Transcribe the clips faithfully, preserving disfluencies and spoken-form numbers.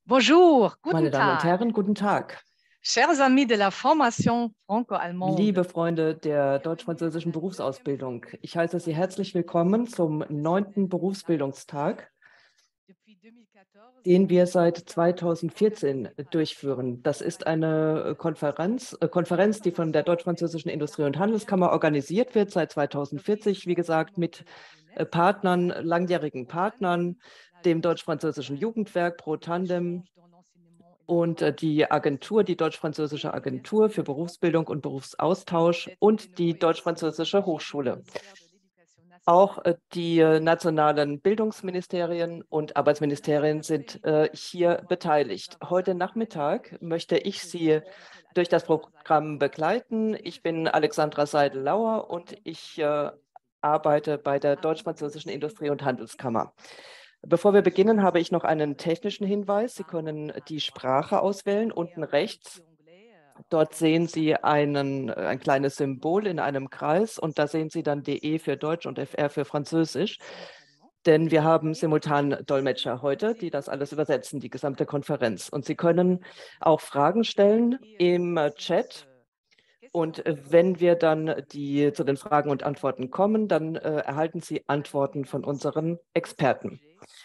Bonjour, guten Meine Damen und Tag. Herren, guten Tag. Chers amis de la formation franco-allemande. Liebe Freunde der deutsch-französischen Berufsausbildung, ich heiße Sie herzlich willkommen zum neunten Berufsbildungstag, den wir seit zweitausendvierzehn durchführen. Das ist eine Konferenz, äh, Konferenz, die von der deutsch-französischen Industrie- und Handelskammer organisiert wird, seit zweitausendvierzig, wie gesagt, mit äh, Partnern, langjährigen Partnern, dem deutsch-französischen Jugendwerk Pro Tandem und äh, die Agentur, die deutsch-französische Agentur für Berufsbildung und Berufsaustausch und die deutsch-französische Hochschule. Auch äh, die äh, nationalen Bildungsministerien und Arbeitsministerien sind äh, hier beteiligt. Heute Nachmittag möchte ich Sie durch das Programm begleiten. Ich bin Alexandra Seidel-Lauer und ich äh, arbeite bei der deutsch-französischen Industrie- und Handelskammer. Bevor wir beginnen, habe ich noch einen technischen Hinweis. Sie können die Sprache auswählen, unten rechts. Dort sehen Sie einen, ein kleines Symbol in einem Kreis und da sehen Sie dann D E für Deutsch und F R für Französisch. Denn wir haben simultan Dolmetscher heute, die das alles übersetzen, die gesamte Konferenz. Und Sie können auch Fragen stellen im Chat. Und wenn wir dann die, zu den Fragen und Antworten kommen, dann äh, erhalten Sie Antworten von unseren Experten.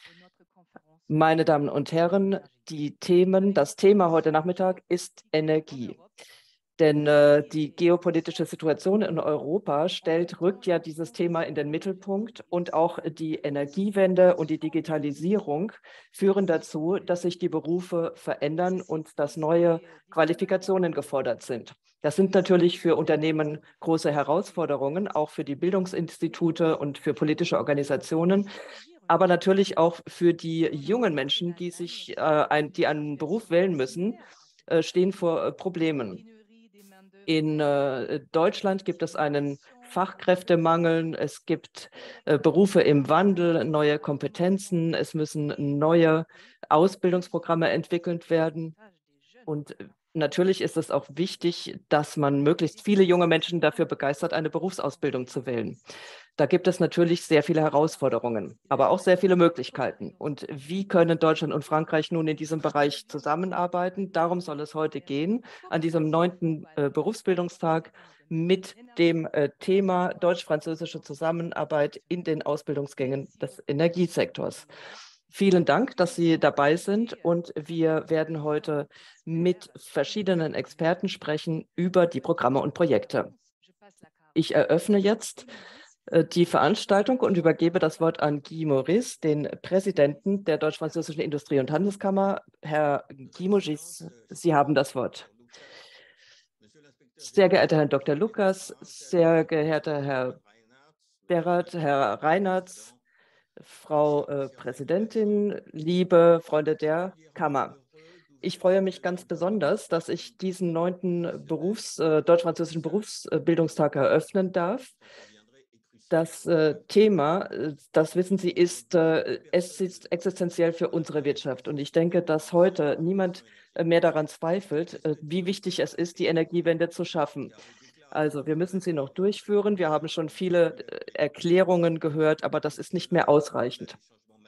Meine Damen und Herren, die Themen, das Thema heute Nachmittag ist Energie. Denn äh, die geopolitische Situation in Europa stellt, rückt ja dieses Thema in den Mittelpunkt und auch die Energiewende und die Digitalisierung führen dazu, dass sich die Berufe verändern und dass neue Qualifikationen gefordert sind. Das sind natürlich für Unternehmen große Herausforderungen, auch für die Bildungsinstitute und für politische Organisationen, aber natürlich auch für die jungen Menschen, die sich, äh, ein, die einen Beruf wählen müssen, äh, stehen vor äh, Problemen. In äh, Deutschland gibt es einen Fachkräftemangel, es gibt äh, Berufe im Wandel, neue Kompetenzen, es müssen neue Ausbildungsprogramme entwickelt werden. Und natürlich ist es auch wichtig, dass man möglichst viele junge Menschen dafür begeistert, eine Berufsausbildung zu wählen. Da gibt es natürlich sehr viele Herausforderungen, aber auch sehr viele Möglichkeiten. Und wie können Deutschland und Frankreich nun in diesem Bereich zusammenarbeiten? Darum soll es heute gehen, an diesem neunten äh, Berufsbildungstag mit dem äh, Thema deutsch-französische Zusammenarbeit in den Ausbildungsgängen des Energiesektors. Vielen Dank, dass Sie dabei sind und wir werden heute mit verschiedenen Experten sprechen über die Programme und Projekte. Ich eröffne jetzt äh, die Veranstaltung und übergebe das Wort an Guy Maurice, den Präsidenten der deutsch-französischen Industrie- und Handelskammer. Herr Guy Maurice, Sie haben das Wort. Sehr geehrter Herr Doktor Lukas, sehr geehrter Herr Berard, Herr Reinartz, Frau äh, Präsidentin, liebe Freunde der Kammer. Ich freue mich ganz besonders, dass ich diesen neunten Berufs-, äh, deutsch-französischen Berufsbildungstag eröffnen darf. Das äh, Thema, äh, das wissen Sie, ist, äh, es ist existenziell für unsere Wirtschaft. Und ich denke, dass heute niemand äh, mehr daran zweifelt, äh, wie wichtig es ist, die Energiewende zu schaffen. Also wir müssen sie noch durchführen. Wir haben schon viele äh, Erklärungen gehört, aber das ist nicht mehr ausreichend.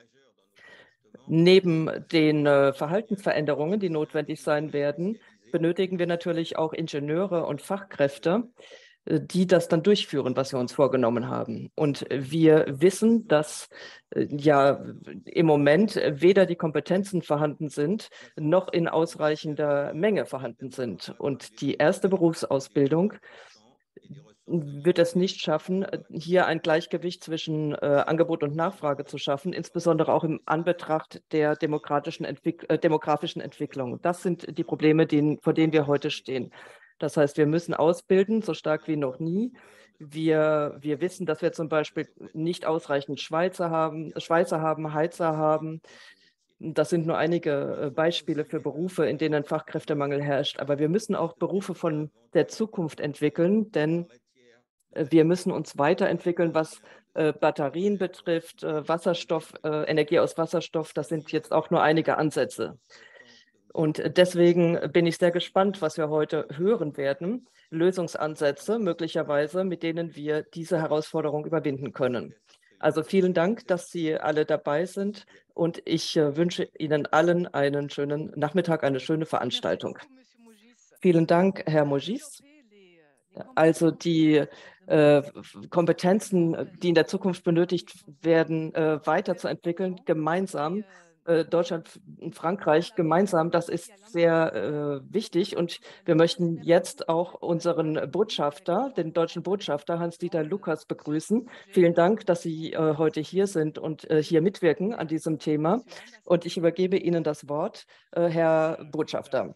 Neben den äh, Verhaltensveränderungen, die notwendig sein werden, benötigen wir natürlich auch Ingenieure und Fachkräfte, äh, die das dann durchführen, was wir uns vorgenommen haben. Und wir wissen, dass äh, ja im Moment weder die Kompetenzen vorhanden sind, noch in ausreichender Menge vorhanden sind. Und die erste Berufsausbildung wird es nicht schaffen, hier ein Gleichgewicht zwischen äh, Angebot und Nachfrage zu schaffen, insbesondere auch im Anbetracht der demokratischen Entwick äh, demografischen Entwicklung. Das sind die Probleme, die, vor denen wir heute stehen. Das heißt, wir müssen ausbilden, so stark wie noch nie. Wir, wir wissen, dass wir zum Beispiel nicht ausreichend Schweizer haben, Schweizer haben, Heizer haben. Das sind nur einige äh, Beispiele für Berufe, in denen Fachkräftemangel herrscht. Aber wir müssen auch Berufe von der Zukunft entwickeln, denn wir müssen uns weiterentwickeln, was äh, Batterien betrifft, äh, Wasserstoff, äh, Energie aus Wasserstoff. Das sind jetzt auch nur einige Ansätze. Und deswegen bin ich sehr gespannt, was wir heute hören werden. Lösungsansätze möglicherweise, mit denen wir diese Herausforderung überwinden können. Also vielen Dank, dass Sie alle dabei sind und ich äh, wünsche Ihnen allen einen schönen Nachmittag, eine schöne Veranstaltung. Vielen Dank, Herr Mogis. Also die äh, Kompetenzen, die in der Zukunft benötigt werden, äh, weiterzuentwickeln, gemeinsam, äh, Deutschland und Frankreich gemeinsam, das ist sehr äh, wichtig. Und wir möchten jetzt auch unseren Botschafter, den deutschen Botschafter Hans-Dieter Lucas, begrüßen. Vielen Dank, dass Sie äh, heute hier sind und äh, hier mitwirken an diesem Thema. Und ich übergebe Ihnen das Wort, äh, Herr Botschafter.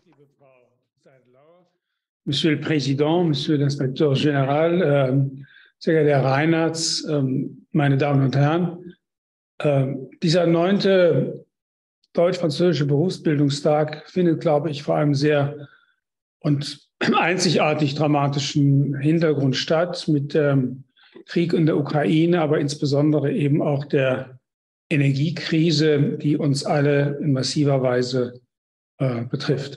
Monsieur le Président, Monsieur l'Inspecteur Général, äh, sehr geehrter Herr Reinartz, äh, meine Damen und Herren, äh, dieser neunte deutsch-französische Berufsbildungstag findet, glaube ich, vor einem sehr und einzigartig dramatischen Hintergrund statt mit dem Krieg in der Ukraine, aber insbesondere eben auch der Energiekrise, die uns alle in massiver Weise äh, betrifft.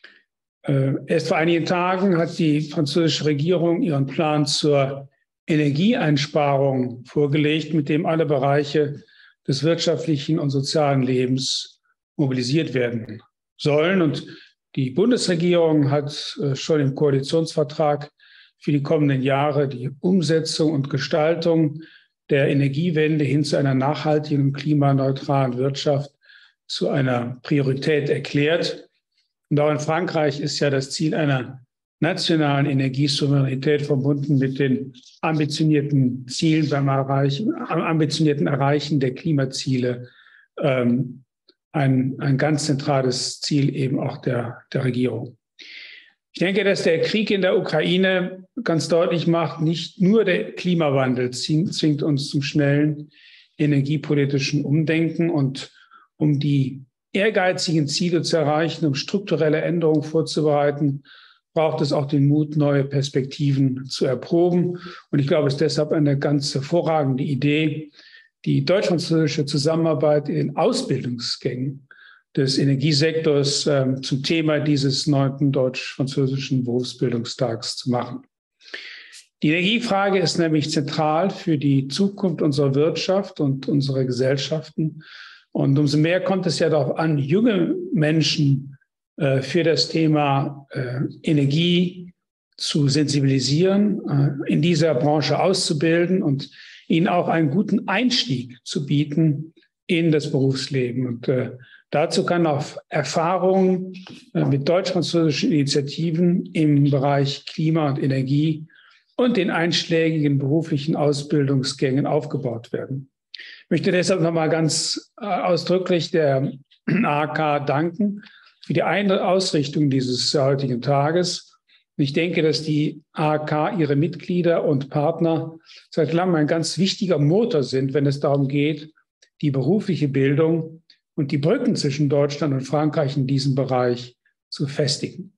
Erst vor einigen Tagen hat die französische Regierung ihren Plan zur Energieeinsparung vorgelegt, mit dem alle Bereiche des wirtschaftlichen und sozialen Lebens mobilisiert werden sollen. Und die Bundesregierung hat schon im Koalitionsvertrag für die kommenden Jahre die Umsetzung und Gestaltung der Energiewende hin zu einer nachhaltigen und klimaneutralen Wirtschaft zu einer Priorität erklärt. Und auch in Frankreich ist ja das Ziel einer nationalen Energiesouveränität verbunden mit den ambitionierten Zielen beim Erreichen, ambitionierten Erreichen der Klimaziele ähm, ein, ein ganz zentrales Ziel eben auch der, der Regierung. Ich denke, dass der Krieg in der Ukraine ganz deutlich macht, nicht nur der Klimawandel zwingt uns zum schnellen energiepolitischen Umdenken und um die ehrgeizigen Ziele zu erreichen, um strukturelle Änderungen vorzubereiten, braucht es auch den Mut, neue Perspektiven zu erproben. Und ich glaube, es ist deshalb eine ganz hervorragende Idee, die deutsch-französische Zusammenarbeit in den Ausbildungsgängen des Energiesektors äh, zum Thema dieses neunten deutsch-französischen Berufsbildungstags zu machen. Die Energiefrage ist nämlich zentral für die Zukunft unserer Wirtschaft und unserer Gesellschaften. Und umso mehr kommt es ja darauf an, junge Menschen äh, für das Thema äh, Energie zu sensibilisieren, äh, in dieser Branche auszubilden und ihnen auch einen guten Einstieg zu bieten in das Berufsleben. Und äh, dazu kann auf Erfahrungen äh, mit deutsch-französischen Initiativen im Bereich Klima und Energie und den einschlägigen beruflichen Ausbildungsgängen aufgebaut werden. Ich möchte deshalb nochmal ganz ausdrücklich der A K danken für die Ausrichtung dieses heutigen Tages. Ich denke, dass die A K, ihre Mitglieder und Partner seit langem ein ganz wichtiger Motor sind, wenn es darum geht, die berufliche Bildung und die Brücken zwischen Deutschland und Frankreich in diesem Bereich zu festigen.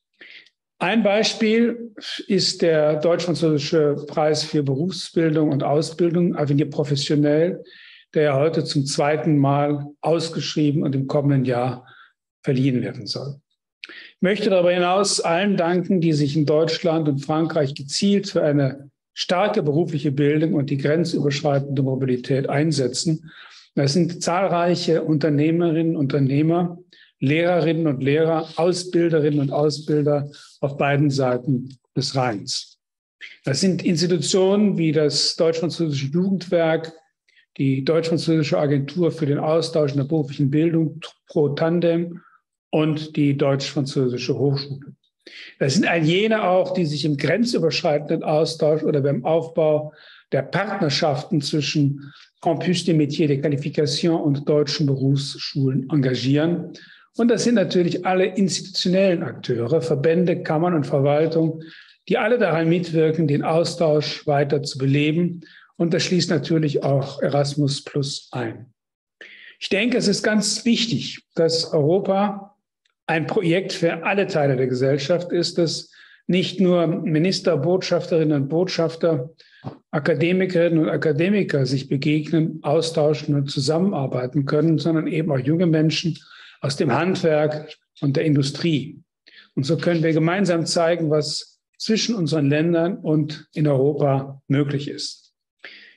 Ein Beispiel ist der deutsch-französische Preis für Berufsbildung und Ausbildung, Avenir Professionnel, der ja heute zum zweiten Mal ausgeschrieben und im kommenden Jahr verliehen werden soll. Ich möchte darüber hinaus allen danken, die sich in Deutschland und Frankreich gezielt für eine starke berufliche Bildung und die grenzüberschreitende Mobilität einsetzen. Das sind zahlreiche Unternehmerinnen und Unternehmer, Lehrerinnen und Lehrer, Ausbilderinnen und Ausbilder auf beiden Seiten des Rheins. Das sind Institutionen wie das Deutsch-Französische Jugendwerk, die Deutsch-Französische Agentur für den Austausch in der beruflichen Bildung, Pro Tandem, und die Deutsch-Französische Hochschule. Das sind all jene auch, die sich im grenzüberschreitenden Austausch oder beim Aufbau der Partnerschaften zwischen Campus des Métiers de Qualification und deutschen Berufsschulen engagieren. Und das sind natürlich alle institutionellen Akteure, Verbände, Kammern und Verwaltung, die alle daran mitwirken, den Austausch weiter zu beleben. Und das schließt natürlich auch Erasmus Plus ein. Ich denke, es ist ganz wichtig, dass Europa ein Projekt für alle Teile der Gesellschaft ist, dass nicht nur Minister, Botschafterinnen und Botschafter, Akademikerinnen und Akademiker sich begegnen, austauschen und zusammenarbeiten können, sondern eben auch junge Menschen aus dem Handwerk und der Industrie. Und so können wir gemeinsam zeigen, was zwischen unseren Ländern und in Europa möglich ist.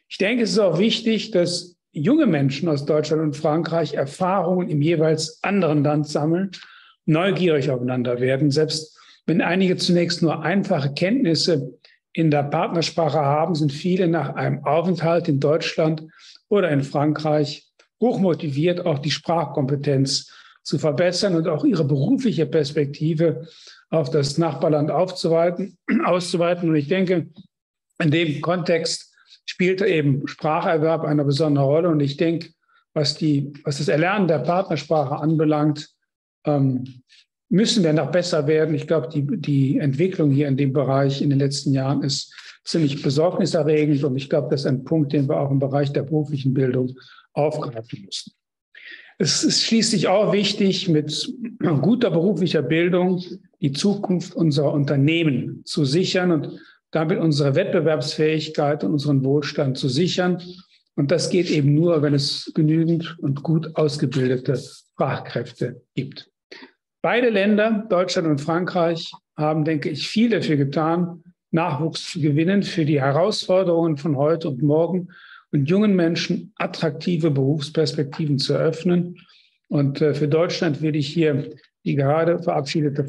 Ich denke, es ist auch wichtig, dass junge Menschen aus Deutschland und Frankreich Erfahrungen im jeweils anderen Land sammeln, neugierig aufeinander werden, selbst wenn einige zunächst nur einfache Kenntnisse in der Partnersprache haben, sind viele nach einem Aufenthalt in Deutschland oder in Frankreich hochmotiviert, auch die Sprachkompetenz zu verbessern und auch ihre berufliche Perspektive auf das Nachbarland aufzuweiten, auszuweiten. Und ich denke, in dem Kontext spielt eben Spracherwerb eine besondere Rolle. Und ich denke, was, die, was das Erlernen der Partnersprache anbelangt, ähm, müssen wir noch besser werden. Ich glaube, die, die Entwicklung hier in dem Bereich in den letzten Jahren ist ziemlich besorgniserregend. Und ich glaube, das ist ein Punkt, den wir auch im Bereich der beruflichen Bildung aufgreifen müssen. Es ist schließlich auch wichtig, mit guter beruflicher Bildung die Zukunft unserer Unternehmen zu sichern und damit unsere Wettbewerbsfähigkeit und unseren Wohlstand zu sichern. Und das geht eben nur, wenn es genügend und gut ausgebildete Fachkräfte gibt. Beide Länder, Deutschland und Frankreich, haben, denke ich, viel dafür getan, Nachwuchs zu gewinnen für die Herausforderungen von heute und morgen und jungen Menschen attraktive Berufsperspektiven zu eröffnen. Und für Deutschland will ich hier die gerade verabschiedete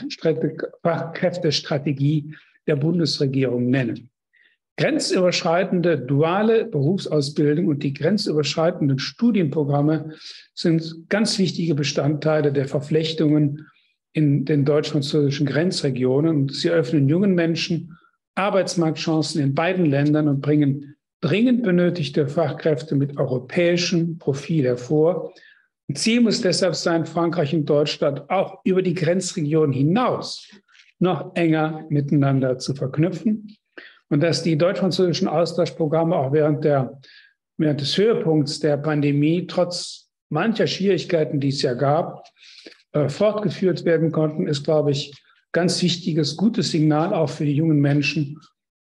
Fachkräftestrategie der Bundesregierung nennen. Grenzüberschreitende duale Berufsausbildung und die grenzüberschreitenden Studienprogramme sind ganz wichtige Bestandteile der Verflechtungen in den deutsch-französischen Grenzregionen. Und sie öffnen jungen Menschen Arbeitsmarktchancen in beiden Ländern und bringen dringend benötigte Fachkräfte mit europäischem Profil hervor. Ein Ziel muss deshalb sein, Frankreich und Deutschland auch über die Grenzregion hinaus noch enger miteinander zu verknüpfen. Und dass die deutsch-französischen Austauschprogramme auch während, der, während des Höhepunkts der Pandemie, trotz mancher Schwierigkeiten, die es ja gab, äh, fortgeführt werden konnten, ist, glaube ich, ganz wichtiges, gutes Signal auch für die jungen Menschen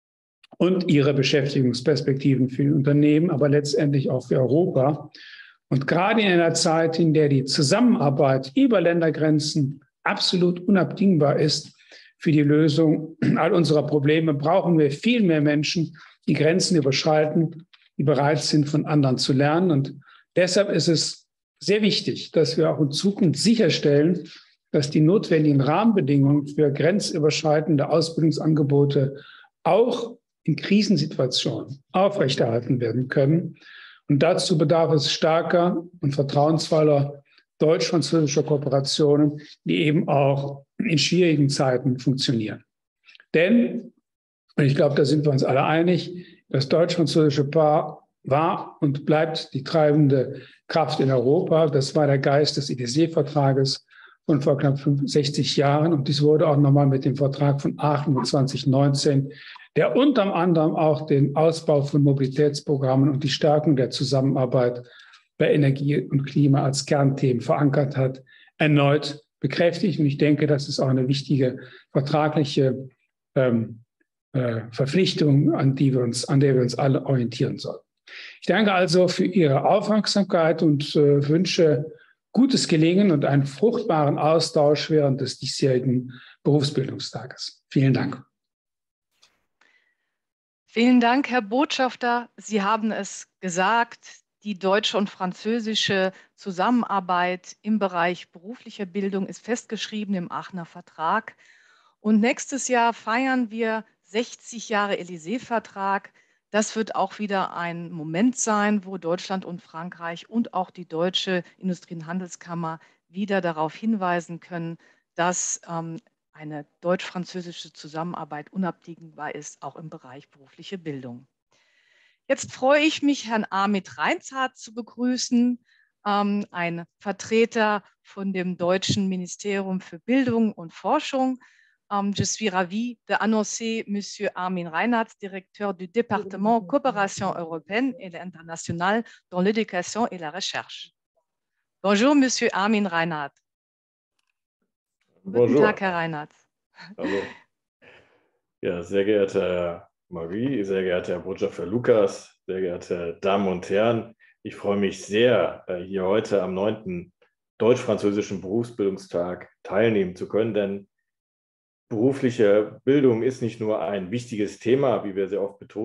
und ihre Beschäftigungsperspektiven für die Unternehmen, aber letztendlich auch für Europa. Und gerade in einer Zeit, in der die Zusammenarbeit über Ländergrenzen absolut unabdingbar ist, für die Lösung all unserer Probleme brauchen wir viel mehr Menschen, die Grenzen überschreiten, die bereit sind, von anderen zu lernen. Und deshalb ist es sehr wichtig, dass wir auch in Zukunft sicherstellen, dass die notwendigen Rahmenbedingungen für grenzüberschreitende Ausbildungsangebote auch in Krisensituationen aufrechterhalten werden können. Und dazu bedarf es starker und vertrauensvoller deutsch-französischer Kooperationen, die eben auch in schwierigen Zeiten funktionieren. Denn, und ich glaube, da sind wir uns alle einig, das deutsch-französische Paar war und bleibt die treibende Kraft in Europa. Das war der Geist des Élysée-Vertrages von vor knapp sechzig Jahren. Und dies wurde auch nochmal mit dem Vertrag von Aachen zwanzig neunzehn, der unter anderem auch den Ausbau von Mobilitätsprogrammen und die Stärkung der Zusammenarbeit bei Energie und Klima als Kernthemen verankert hat, erneut bekräftigt. Und ich denke, das ist auch eine wichtige vertragliche ähm, äh, Verpflichtung, an, die wir uns, an der wir uns alle orientieren sollten. Ich danke also für Ihre Aufmerksamkeit und äh, wünsche gutes Gelingen und einen fruchtbaren Austausch während des diesjährigen Berufsbildungstages. Vielen Dank. Vielen Dank, Herr Botschafter. Sie haben es gesagt. Die deutsche und französische Zusammenarbeit im Bereich beruflicher Bildung ist festgeschrieben im Aachener Vertrag. Und nächstes Jahr feiern wir sechzig Jahre Élysée-Vertrag. Das wird auch wieder ein Moment sein, wo Deutschland und Frankreich und auch die Deutsche Industrie- und Handelskammer wieder darauf hinweisen können, dass ähm, eine deutsch-französische Zusammenarbeit unabdingbar ist, auch im Bereich berufliche Bildung. Jetzt freue ich mich, Herrn Amit Reinhardt zu begrüßen, ähm, ein Vertreter von dem Deutschen Ministerium für Bildung und Forschung. Um, je suis ravi d'annoncer Monsieur Armin Reinhardt, directeur du département Coopération européenne et internationale dans l'éducation et la recherche. Bonjour, Monsieur Armin Reinhardt. Bonjour. Guten Tag, Herr Reinhardt. Hallo. Ja, sehr geehrter Herr Marie, sehr geehrter Herr Botschafter Lukas, sehr geehrte Damen und Herren, ich freue mich sehr, hier heute am neunten Deutsch-Französischen Berufsbildungstag teilnehmen zu können, denn berufliche Bildung ist nicht nur ein wichtiges Thema, wie wir sehr oft betonen,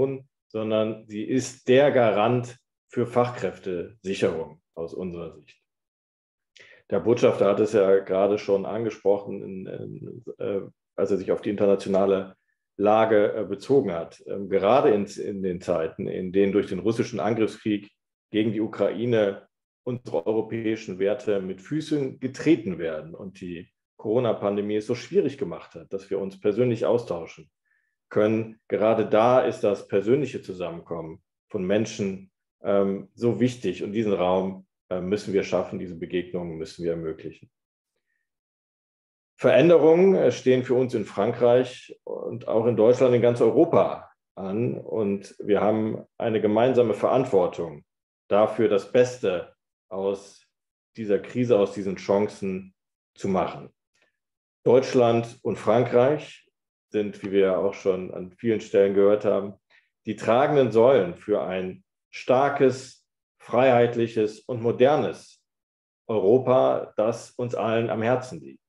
sondern sie ist der Garant für Fachkräftesicherung aus unserer Sicht. Der Botschafter hat es ja gerade schon angesprochen, in, in, äh, als er sich auf die internationale Lage äh, bezogen hat. Ähm, gerade in, in den Zeiten, in denen durch den russischen Angriffskrieg gegen die Ukraine unsere europäischen Werte mit Füßen getreten werden und die Corona-Pandemie es so schwierig gemacht hat, dass wir uns persönlich austauschen können. Gerade da ist das persönliche Zusammenkommen von Menschen ähm, so wichtig und diesen Raum äh, müssen wir schaffen, diese Begegnungen müssen wir ermöglichen. Veränderungen stehen für uns in Frankreich und auch in Deutschland, in ganz Europa an und wir haben eine gemeinsame Verantwortung dafür, das Beste aus dieser Krise, aus diesen Chancen zu machen. Deutschland und Frankreich sind, wie wir auch schon an vielen Stellen gehört haben, die tragenden Säulen für ein starkes, freiheitliches und modernes Europa, das uns allen am Herzen liegt.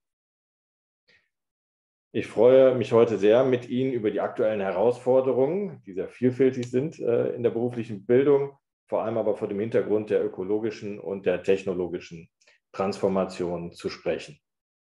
Ich freue mich heute sehr, mit Ihnen über die aktuellen Herausforderungen, die sehr vielfältig sind in der beruflichen Bildung, vor allem aber vor dem Hintergrund der ökologischen und der technologischen Transformation zu sprechen.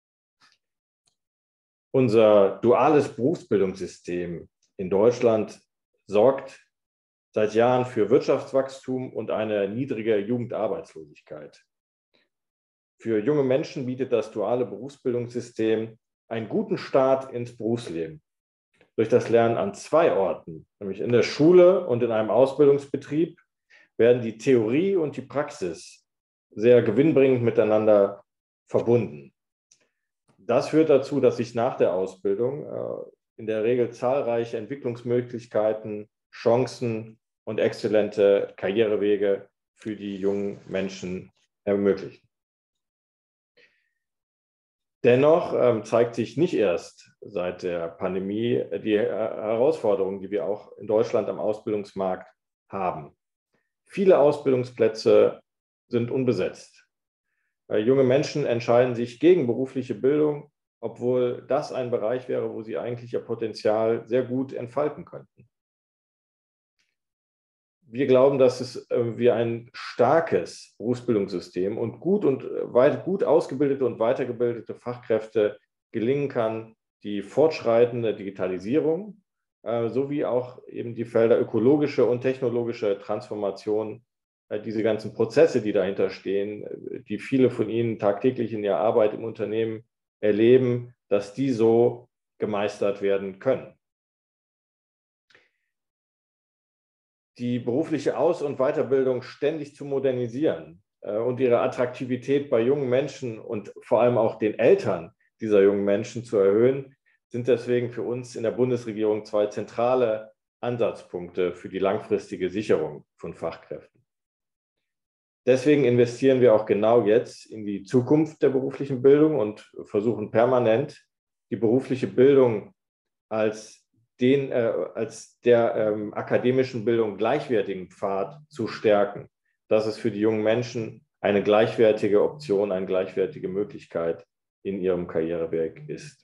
Unser duales Berufsbildungssystem in Deutschland sorgt seit Jahren für Wirtschaftswachstum und eine niedrige Jugendarbeitslosigkeit. Für junge Menschen bietet das duale Berufsbildungssystem einen guten Start ins Berufsleben. Durch das Lernen an zwei Orten, nämlich in der Schule und in einem Ausbildungsbetrieb, werden die Theorie und die Praxis sehr gewinnbringend miteinander verbunden. Das führt dazu, dass sich nach der Ausbildung äh, in der Regel zahlreiche Entwicklungsmöglichkeiten, Chancen und exzellente Karrierewege für die jungen Menschen ermöglichen. Dennoch ähm, zeigt sich nicht erst seit der Pandemie die äh, Herausforderungen, die wir auch in Deutschland am Ausbildungsmarkt haben. Viele Ausbildungsplätze sind unbesetzt. Äh, junge Menschen entscheiden sich gegen berufliche Bildung, obwohl das ein Bereich wäre, wo sie eigentlich ihr Potenzial sehr gut entfalten könnten. Wir glauben, dass es äh, wir ein starkes Berufsbildungssystem und gut und weit, gut ausgebildete und weitergebildete Fachkräfte gelingen kann, die fortschreitende Digitalisierung äh, sowie auch eben die Felder ökologische und technologische Transformation, äh, diese ganzen Prozesse, die dahinter stehen, äh, die viele von Ihnen tagtäglich in ihrer Arbeit im Unternehmen erleben, dass die so gemeistert werden können. Die berufliche Aus- und Weiterbildung ständig zu modernisieren äh, und ihre Attraktivität bei jungen Menschen und vor allem auch den Eltern dieser jungen Menschen zu erhöhen, sind deswegen für uns in der Bundesregierung zwei zentrale Ansatzpunkte für die langfristige Sicherung von Fachkräften. Deswegen investieren wir auch genau jetzt in die Zukunft der beruflichen Bildung und versuchen permanent, die berufliche Bildung als den äh, als der ähm, akademischen Bildung gleichwertigen Pfad zu stärken. Das ist für die jungen Menschen eine gleichwertige Option, eine gleichwertige Möglichkeit in ihrem Karriereweg ist.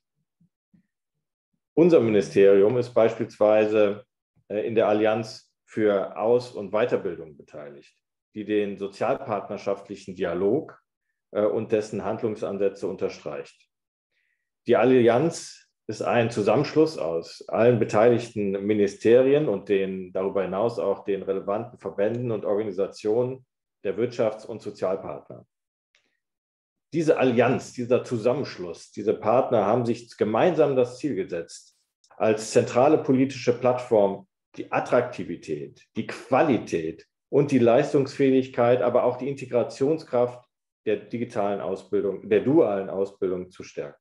Unser Ministerium ist beispielsweise äh, in der Allianz für Aus- und Weiterbildung beteiligt, die den sozialpartnerschaftlichen Dialog äh, und dessen Handlungsansätze unterstreicht. Die Allianz ist ein Zusammenschluss aus allen beteiligten Ministerien und den darüber hinaus auch den relevanten Verbänden und Organisationen der Wirtschafts- und Sozialpartner. Diese Allianz, dieser Zusammenschluss, diese Partner haben sich gemeinsam das Ziel gesetzt, als zentrale politische Plattform die Attraktivität, die Qualität und die Leistungsfähigkeit, aber auch die Integrationskraft der digitalen Ausbildung, der dualen Ausbildung zu stärken.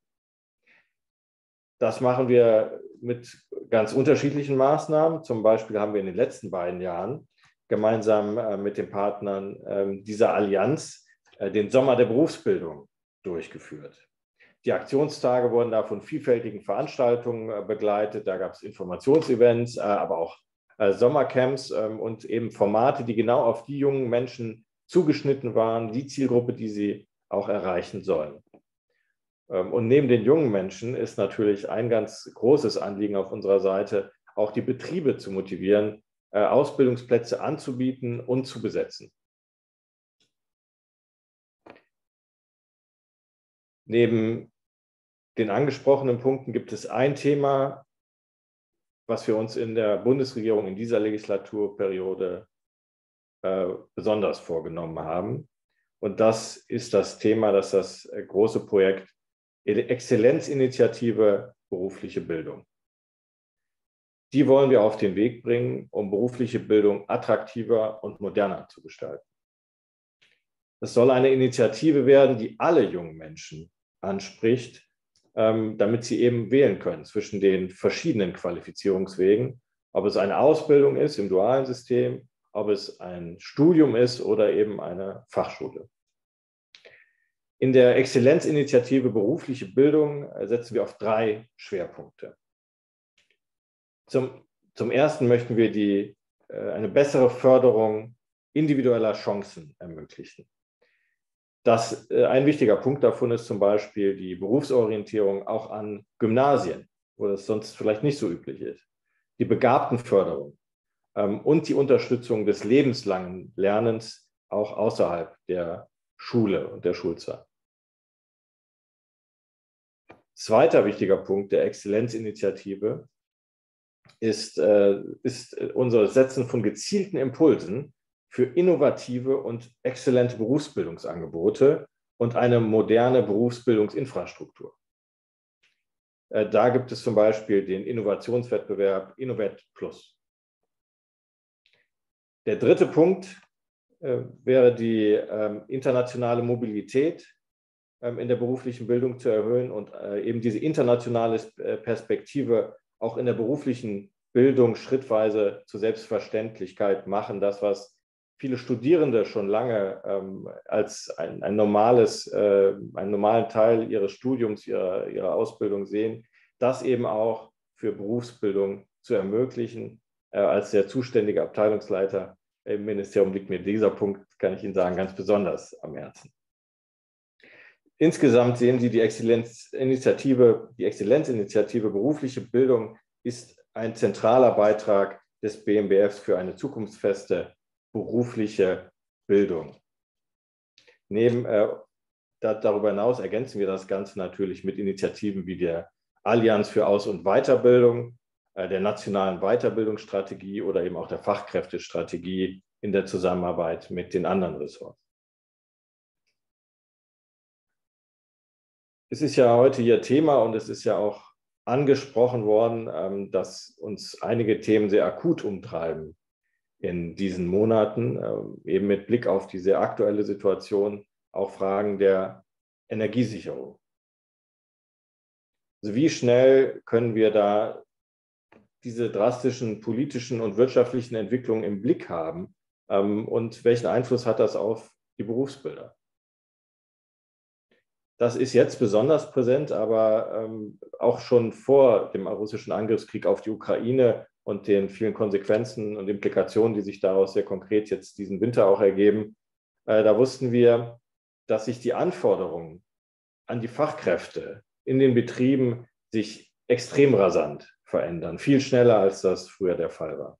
Das machen wir mit ganz unterschiedlichen Maßnahmen. Zum Beispiel haben wir in den letzten beiden Jahren gemeinsam mit den Partnern dieser Allianz den Sommer der Berufsbildung durchgeführt. Die Aktionstage wurden da von vielfältigen Veranstaltungen begleitet. Da gab es Informationsevents, aber auch Sommercamps und eben Formate, die genau auf die jungen Menschen zugeschnitten waren, die Zielgruppe, die sie auch erreichen sollen. Und neben den jungen Menschen ist natürlich ein ganz großes Anliegen auf unserer Seite, auch die Betriebe zu motivieren, Ausbildungsplätze anzubieten und zu besetzen. Neben den angesprochenen Punkten gibt es ein Thema, was wir uns in der Bundesregierung in dieser Legislaturperiode äh, besonders vorgenommen haben. Und das ist das Thema, dass das große Projekt Exzellenzinitiative berufliche Bildung. Die wollen wir auf den Weg bringen, um berufliche Bildung attraktiver und moderner zu gestalten. Es soll eine Initiative werden, die alle jungen Menschen anspricht, ähm, damit sie eben wählen können zwischen den verschiedenen Qualifizierungswegen, ob es eine Ausbildung ist im dualen System, ob es ein Studium ist oder eben eine Fachschule. In der Exzellenzinitiative berufliche Bildung setzen wir auf drei Schwerpunkte. Zum, zum ersten möchten wir die, äh, eine bessere Förderung individueller Chancen ermöglichen. Das, äh, ein wichtiger Punkt davon ist zum Beispiel die Berufsorientierung auch an Gymnasien, wo das sonst vielleicht nicht so üblich ist. Die Begabtenförderung ähm, und die Unterstützung des lebenslangen Lernens auch außerhalb der Schule und der Schulzeit. Zweiter wichtiger Punkt der Exzellenzinitiative ist, äh, ist unser Setzen von gezielten Impulsen für innovative und exzellente Berufsbildungsangebote und eine moderne Berufsbildungsinfrastruktur. Äh, da gibt es zum Beispiel den Innovationswettbewerb Innovet Plus. Der dritte Punkt äh, wäre die äh, internationale Mobilität in der beruflichen Bildung zu erhöhen und eben diese internationale Perspektive auch in der beruflichen Bildung schrittweise zur Selbstverständlichkeit machen. Das, was viele Studierende schon lange ähm, als ein, ein normales, äh, einen normalen Teil ihres Studiums, ihrer, ihrer Ausbildung sehen, das eben auch für Berufsbildung zu ermöglichen. Äh, als der zuständige Abteilungsleiter im Ministerium liegt mir dieser Punkt, kann ich Ihnen sagen, ganz besonders am Herzen. Insgesamt sehen Sie, die Exzellenzinitiative, die Exzellenzinitiative berufliche Bildung ist ein zentraler Beitrag des B M B Fs für eine zukunftsfeste berufliche Bildung. Neben, äh, da, darüber hinaus ergänzen wir das Ganze natürlich mit Initiativen wie der Allianz für Aus- und Weiterbildung, äh, der nationalen Weiterbildungsstrategie oder eben auch der Fachkräftestrategie in der Zusammenarbeit mit den anderen Ressorts. Es ist ja heute hier Thema und es ist ja auch angesprochen worden, dass uns einige Themen sehr akut umtreiben in diesen Monaten, eben mit Blick auf die sehr aktuelle Situation, auch Fragen der Energiesicherung. Also wie schnell können wir da diese drastischen politischen und wirtschaftlichen Entwicklungen im Blick haben und welchen Einfluss hat das auf die Berufsbilder? Das ist jetzt besonders präsent, aber ähm, auch schon vor dem russischen Angriffskrieg auf die Ukraine und den vielen Konsequenzen und Implikationen, die sich daraus sehr konkret jetzt diesen Winter auch ergeben, äh, da wussten wir, dass sich die Anforderungen an die Fachkräfte in den Betrieben sich extrem rasant verändern, viel schneller, als das früher der Fall war.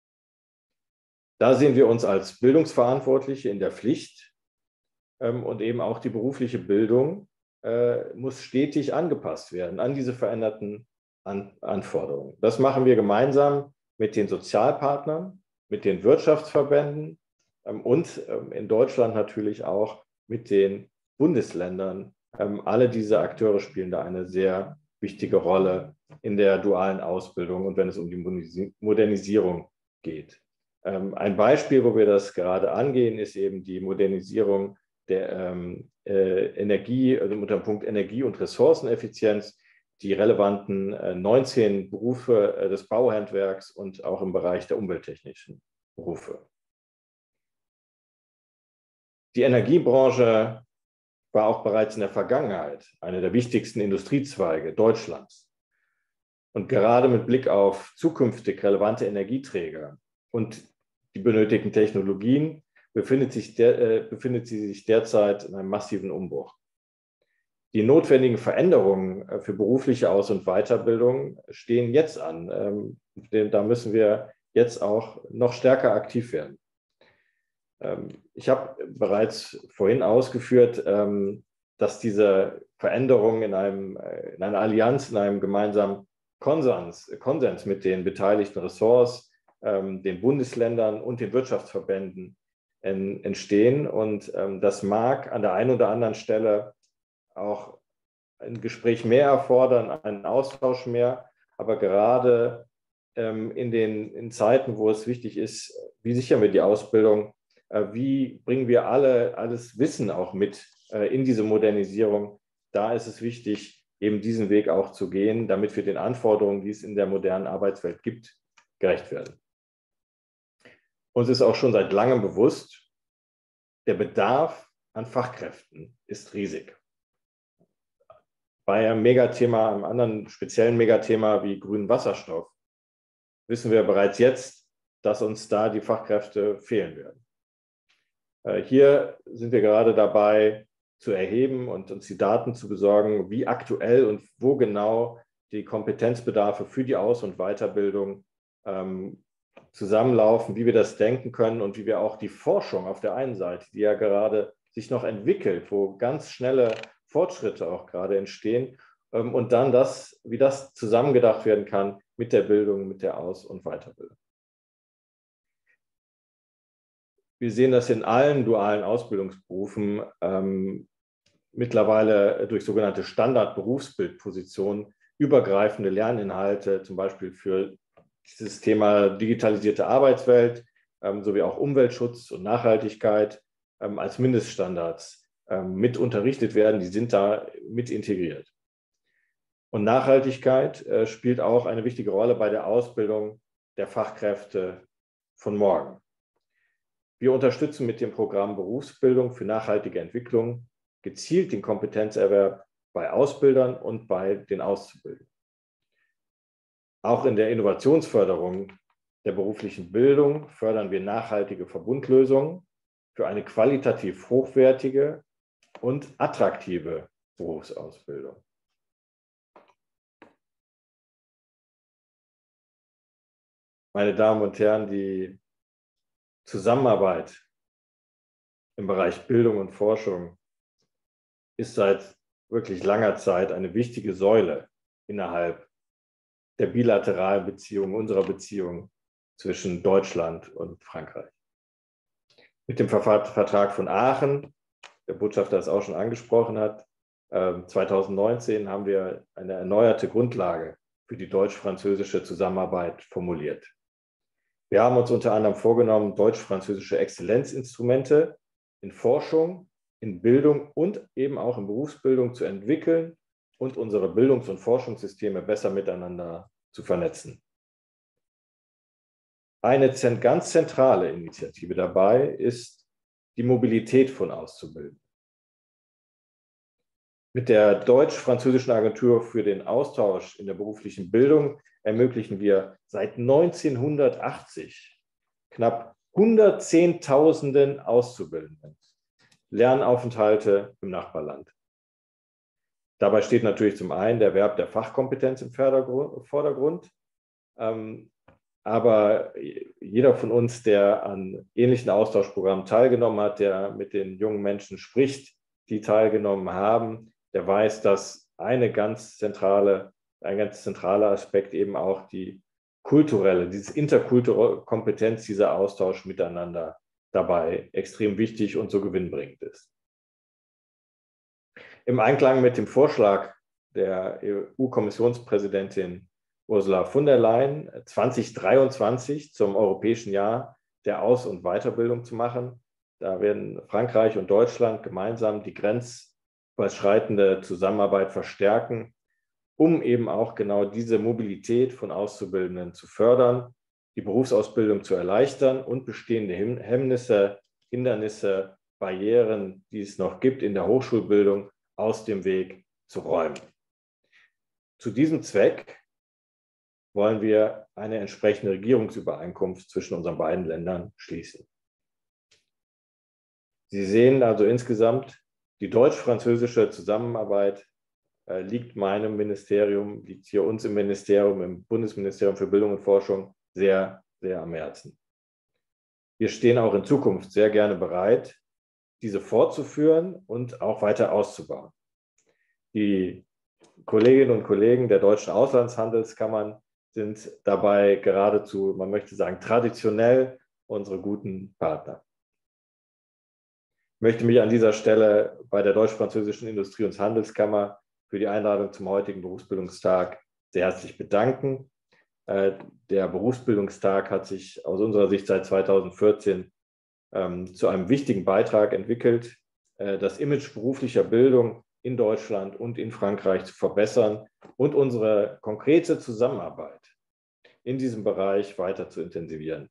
Da sehen wir uns als Bildungsverantwortliche in der Pflicht, und eben auch die berufliche Bildung äh, muss stetig angepasst werden an diese veränderten an Anforderungen. Das machen wir gemeinsam mit den Sozialpartnern, mit den Wirtschaftsverbänden ähm, und ähm, in Deutschland natürlich auch mit den Bundesländern. Ähm, alle diese Akteure spielen da eine sehr wichtige Rolle in der dualen Ausbildung und wenn es um die Modernisierung geht. Ähm, ein Beispiel, wo wir das gerade angehen, ist eben die Modernisierung der ähm, äh, Energie, also unter dem Punkt Energie- und Ressourceneffizienz, die relevanten äh, neunzehn Berufe äh, des Bauhandwerks und auch im Bereich der umwelttechnischen Berufe. Die Energiebranche war auch bereits in der Vergangenheit einer der wichtigsten Industriezweige Deutschlands. Und gerade mit Blick auf zukünftig relevante Energieträger und die benötigten Technologien befindet, sich der, äh, befindet sie sich derzeit in einem massiven Umbruch. Die notwendigen Veränderungen für berufliche Aus- und Weiterbildung stehen jetzt an. Ähm, da müssen wir jetzt auch noch stärker aktiv werden. Ich habe bereits vorhin ausgeführt, dass diese Veränderung in, einem, in einer Allianz, in einem gemeinsamen Konsens, Konsens mit den beteiligten Ressorts, den Bundesländern und den Wirtschaftsverbänden entstehen. Und das mag an der einen oder anderen Stelle auch ein Gespräch mehr erfordern, einen Austausch mehr, aber gerade in den in Zeiten, wo es wichtig ist, wie sichern wir die Ausbildung, wie bringen wir alle alles Wissen auch mit in diese Modernisierung, da ist es wichtig, eben diesen Weg auch zu gehen, damit wir den Anforderungen, die es in der modernen Arbeitswelt gibt, gerecht werden. Uns ist auch schon seit langem bewusst, der Bedarf an Fachkräften ist riesig. Bei einem Megathema, einem anderen speziellen Megathema wie grünen Wasserstoff, wissen wir bereits jetzt, dass uns da die Fachkräfte fehlen werden. Hier sind wir gerade dabei, zu erheben und uns die Daten zu besorgen, wie aktuell und wo genau die Kompetenzbedarfe für die Aus- und Weiterbildung ähm, zusammenlaufen, wie wir das denken können und wie wir auch die Forschung auf der einen Seite, die ja gerade sich noch entwickelt, wo ganz schnelle Fortschritte auch gerade entstehen, ähm, und dann das, wie das zusammengedacht werden kann mit der Bildung, mit der Aus- und Weiterbildung. Wir sehen das in allen dualen Ausbildungsberufen ähm, mittlerweile durch sogenannte Standard-Berufsbildpositionen übergreifende Lerninhalte, zum Beispiel für dieses Thema digitalisierte Arbeitswelt, ähm, sowie auch Umweltschutz und Nachhaltigkeit ähm, als Mindeststandards ähm, mit unterrichtet werden. Die sind da mit integriert. Und Nachhaltigkeit äh, spielt auch eine wichtige Rolle bei der Ausbildung der Fachkräfte von morgen. Wir unterstützen mit dem Programm Berufsbildung für nachhaltige Entwicklung gezielt den Kompetenzerwerb bei Ausbildern und bei den Auszubildenden. Auch in der Innovationsförderung der beruflichen Bildung fördern wir nachhaltige Verbundlösungen für eine qualitativ hochwertige und attraktive Berufsausbildung. Meine Damen und Herren, die Zusammenarbeit im Bereich Bildung und Forschung ist seit wirklich langer Zeit eine wichtige Säule innerhalb der bilateralen Beziehungen, unserer Beziehung zwischen Deutschland und Frankreich. Mit dem Vertrag von Aachen, der Botschafter es auch schon angesprochen hat, zweitausendneunzehn haben wir eine erneuerte Grundlage für die deutsch-französische Zusammenarbeit formuliert. Wir haben uns unter anderem vorgenommen, deutsch-französische Exzellenzinstrumente in Forschung, in Bildung und eben auch in Berufsbildung zu entwickeln und unsere Bildungs- und Forschungssysteme besser miteinander zu vernetzen. Eine ganz zentrale Initiative dabei ist die Mobilität von Auszubildenden. Mit der deutsch-französischen Agentur für den Austausch in der beruflichen Bildung ermöglichen wir seit neunzehnhundertachtzig knapp hundertzehntausenden Auszubildenden Lernaufenthalte im Nachbarland. Dabei steht natürlich zum einen der Erwerb der Fachkompetenz im Vordergrund, aber jeder von uns, der an ähnlichen Austauschprogrammen teilgenommen hat, der mit den jungen Menschen spricht, die teilgenommen haben, der weiß, dass eine ganz zentrale, ein ganz zentraler Aspekt eben auch die kulturelle, diese interkulturelle Kompetenz, dieser Austausch miteinander dabei extrem wichtig und so gewinnbringend ist. Im Einklang mit dem Vorschlag der E U-Kommissionspräsidentin Ursula von der Leyen zweitausenddreiundzwanzig zum Europäischen Jahr der Aus- und Weiterbildung zu machen, da werden Frankreich und Deutschland gemeinsam die grenzüberschreitende Zusammenarbeit verstärken, um eben auch genau diese Mobilität von Auszubildenden zu fördern, die Berufsausbildung zu erleichtern und bestehende Hemmnisse, Hindernisse, Barrieren, die es noch gibt in der Hochschulbildung, aus dem Weg zu räumen. Zu diesem Zweck wollen wir eine entsprechende Regierungsübereinkunft zwischen unseren beiden Ländern schließen. Sie sehen also insgesamt, die deutsch-französische Zusammenarbeit äh, liegt meinem Ministerium, liegt hier uns im Ministerium, im Bundesministerium für Bildung und Forschung sehr, sehr am Herzen. Wir stehen auch in Zukunft sehr gerne bereit, diese fortzuführen und auch weiter auszubauen. Die Kolleginnen und Kollegen der deutschen Auslandshandelskammern sind dabei geradezu, man möchte sagen, traditionell unsere guten Partner. Ich möchte mich an dieser Stelle bei der Deutsch-Französischen Industrie- und Handelskammer für die Einladung zum heutigen Berufsbildungstag sehr herzlich bedanken. Der Berufsbildungstag hat sich aus unserer Sicht seit zweitausendvierzehn ähm, zu einem wichtigen Beitrag entwickelt, äh, das Image beruflicher Bildung in Deutschland und in Frankreich zu verbessern und unsere konkrete Zusammenarbeit in diesem Bereich weiter zu intensivieren.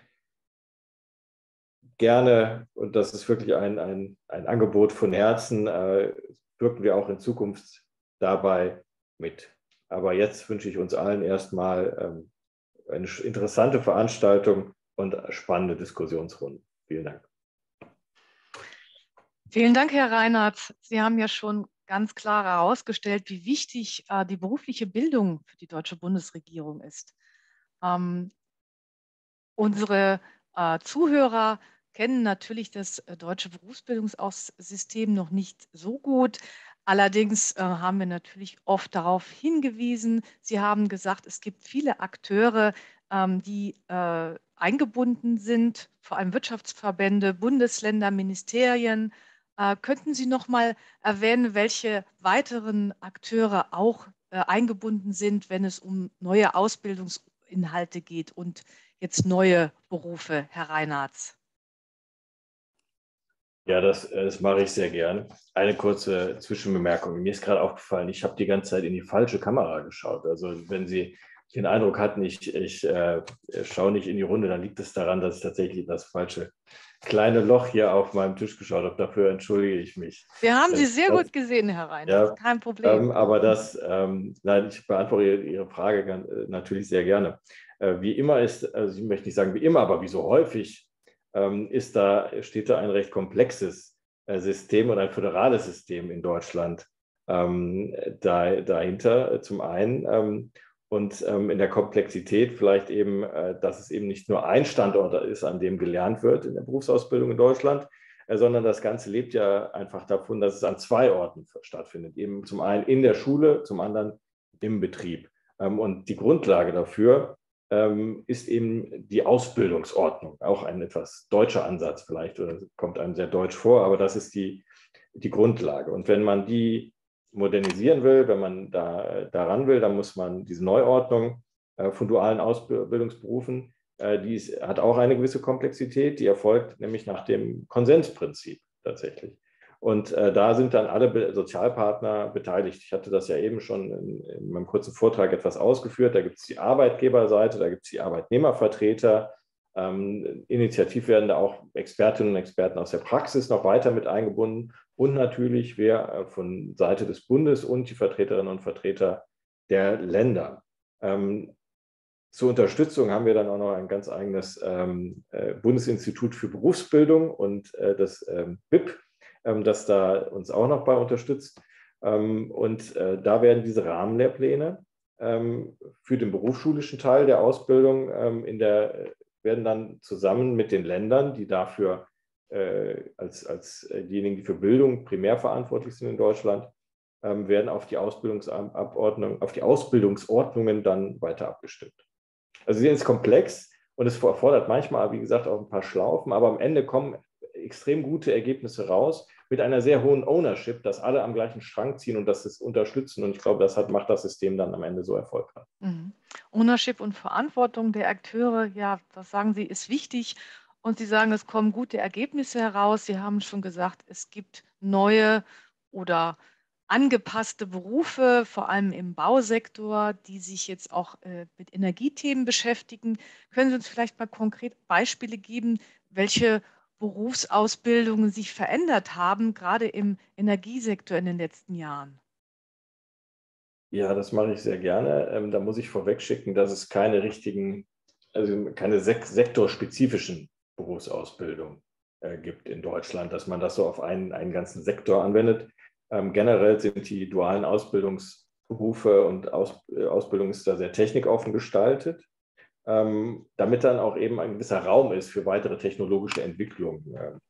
Gerne, und das ist wirklich ein, ein, ein Angebot von Herzen, äh, wirken wir auch in Zukunft dabei mit. Aber jetzt wünsche ich uns allen erstmal ähm, eine interessante Veranstaltung und spannende Diskussionsrunden. Vielen Dank. Vielen Dank, Herr Reinhardt. Sie haben ja schon ganz klar herausgestellt, wie wichtig äh, die berufliche Bildung für die deutsche Bundesregierung ist. Ähm, unsere äh, Zuhörer kennen natürlich das äh, deutsche Berufsbildungssystem noch nicht so gut. Allerdings äh, haben wir natürlich oft darauf hingewiesen. Sie haben gesagt, es gibt viele Akteure, ähm, die äh, eingebunden sind, vor allem Wirtschaftsverbände, Bundesländer, Ministerien. Äh, könnten Sie noch mal erwähnen, welche weiteren Akteure auch äh, eingebunden sind, wenn es um neue Ausbildungsinhalte geht und jetzt neue Berufe, Herr Reinhardt? Ja, das, das mache ich sehr gern. Eine kurze Zwischenbemerkung. Mir ist gerade aufgefallen, ich habe die ganze Zeit in die falsche Kamera geschaut. Also wenn Sie den Eindruck hatten, ich, ich äh, schaue nicht in die Runde, dann liegt es daran, dass ich tatsächlich in das falsche kleine Loch hier auf meinem Tisch geschaut habe. Dafür entschuldige ich mich. Wir haben Sie das, sehr das, gut gesehen, Herr Reinhardt. Ja, kein Problem. Ähm, aber das, ähm, nein, ich beantworte Ihre Frage ganz, äh, natürlich sehr gerne. Äh, wie immer ist, also ich möchte nicht sagen wie immer, aber wie so häufig ähm, ist da, steht da ein recht komplexes äh, System und ein föderales System in Deutschland ähm, da, dahinter. Zum einen ähm, und ähm, in der Komplexität vielleicht eben, äh, dass es eben nicht nur ein Standort ist, an dem gelernt wird in der Berufsausbildung in Deutschland, sondern das Ganze lebt ja einfach davon, dass es an zwei Orten stattfindet. Eben zum einen in der Schule, zum anderen im Betrieb. Und die Grundlage dafür ist eben die Ausbildungsordnung. Auch ein etwas deutscher Ansatz vielleicht, oder kommt einem sehr deutsch vor, aber das ist die, die Grundlage. Und wenn man die modernisieren will, wenn man da daran will, dann muss man diese Neuordnung von dualen Ausbildungsberufen, die ist, hat auch eine gewisse Komplexität, die erfolgt nämlich nach dem Konsensprinzip tatsächlich. Und äh, da sind dann alle Be- Sozialpartner beteiligt. Ich hatte das ja eben schon in, in meinem kurzen Vortrag etwas ausgeführt. Da gibt es die Arbeitgeberseite, da gibt es die Arbeitnehmervertreter. Ähm, initiativ werden da auch Expertinnen und Experten aus der Praxis noch weiter mit eingebunden. Und natürlich wer äh, von Seite des Bundes und die Vertreterinnen und Vertreter der Länder. Ähm, Zur Unterstützung haben wir dann auch noch ein ganz eigenes ähm, äh, Bundesinstitut für Berufsbildung und äh, das ähm, B I P, ähm, das da uns auch noch bei unterstützt. Ähm, und äh, da werden diese Rahmenlehrpläne ähm, für den berufsschulischen Teil der Ausbildung ähm, in der, werden dann zusammen mit den Ländern, die dafür äh, als, als äh, diejenigen, die für Bildung primär verantwortlich sind in Deutschland, ähm, werden auf die Ausbildungsabordnung, auf die Ausbildungsordnungen dann weiter abgestimmt. Also sie sind komplex und es erfordert manchmal, wie gesagt, auch ein paar Schlaufen, aber am Ende kommen extrem gute Ergebnisse raus mit einer sehr hohen Ownership, dass alle am gleichen Strang ziehen und das ist unterstützen. Und ich glaube, das hat, macht das System dann am Ende so erfolgreich. Mhm. Ownership und Verantwortung der Akteure, ja, das sagen Sie, ist wichtig. Und Sie sagen, es kommen gute Ergebnisse heraus. Sie haben schon gesagt, es gibt neue oder angepasste Berufe, vor allem im Bausektor, die sich jetzt auch äh, mit Energiethemen beschäftigen. Können Sie uns vielleicht mal konkret Beispiele geben, welche Berufsausbildungen sich verändert haben, gerade im Energiesektor in den letzten Jahren? Ja, das mache ich sehr gerne. Ähm, da muss ich vorweg schicken, dass es keine richtigen, also keine sek sektorspezifischen Berufsausbildungen äh, gibt in Deutschland, dass man das so auf einen, einen ganzen Sektor anwendet. Ähm, generell sind die dualen Ausbildungsberufe und Aus, äh, Ausbildung ist da sehr technikoffen gestaltet. ähm, damit dann auch eben ein gewisser Raum ist für weitere technologische Entwicklungen.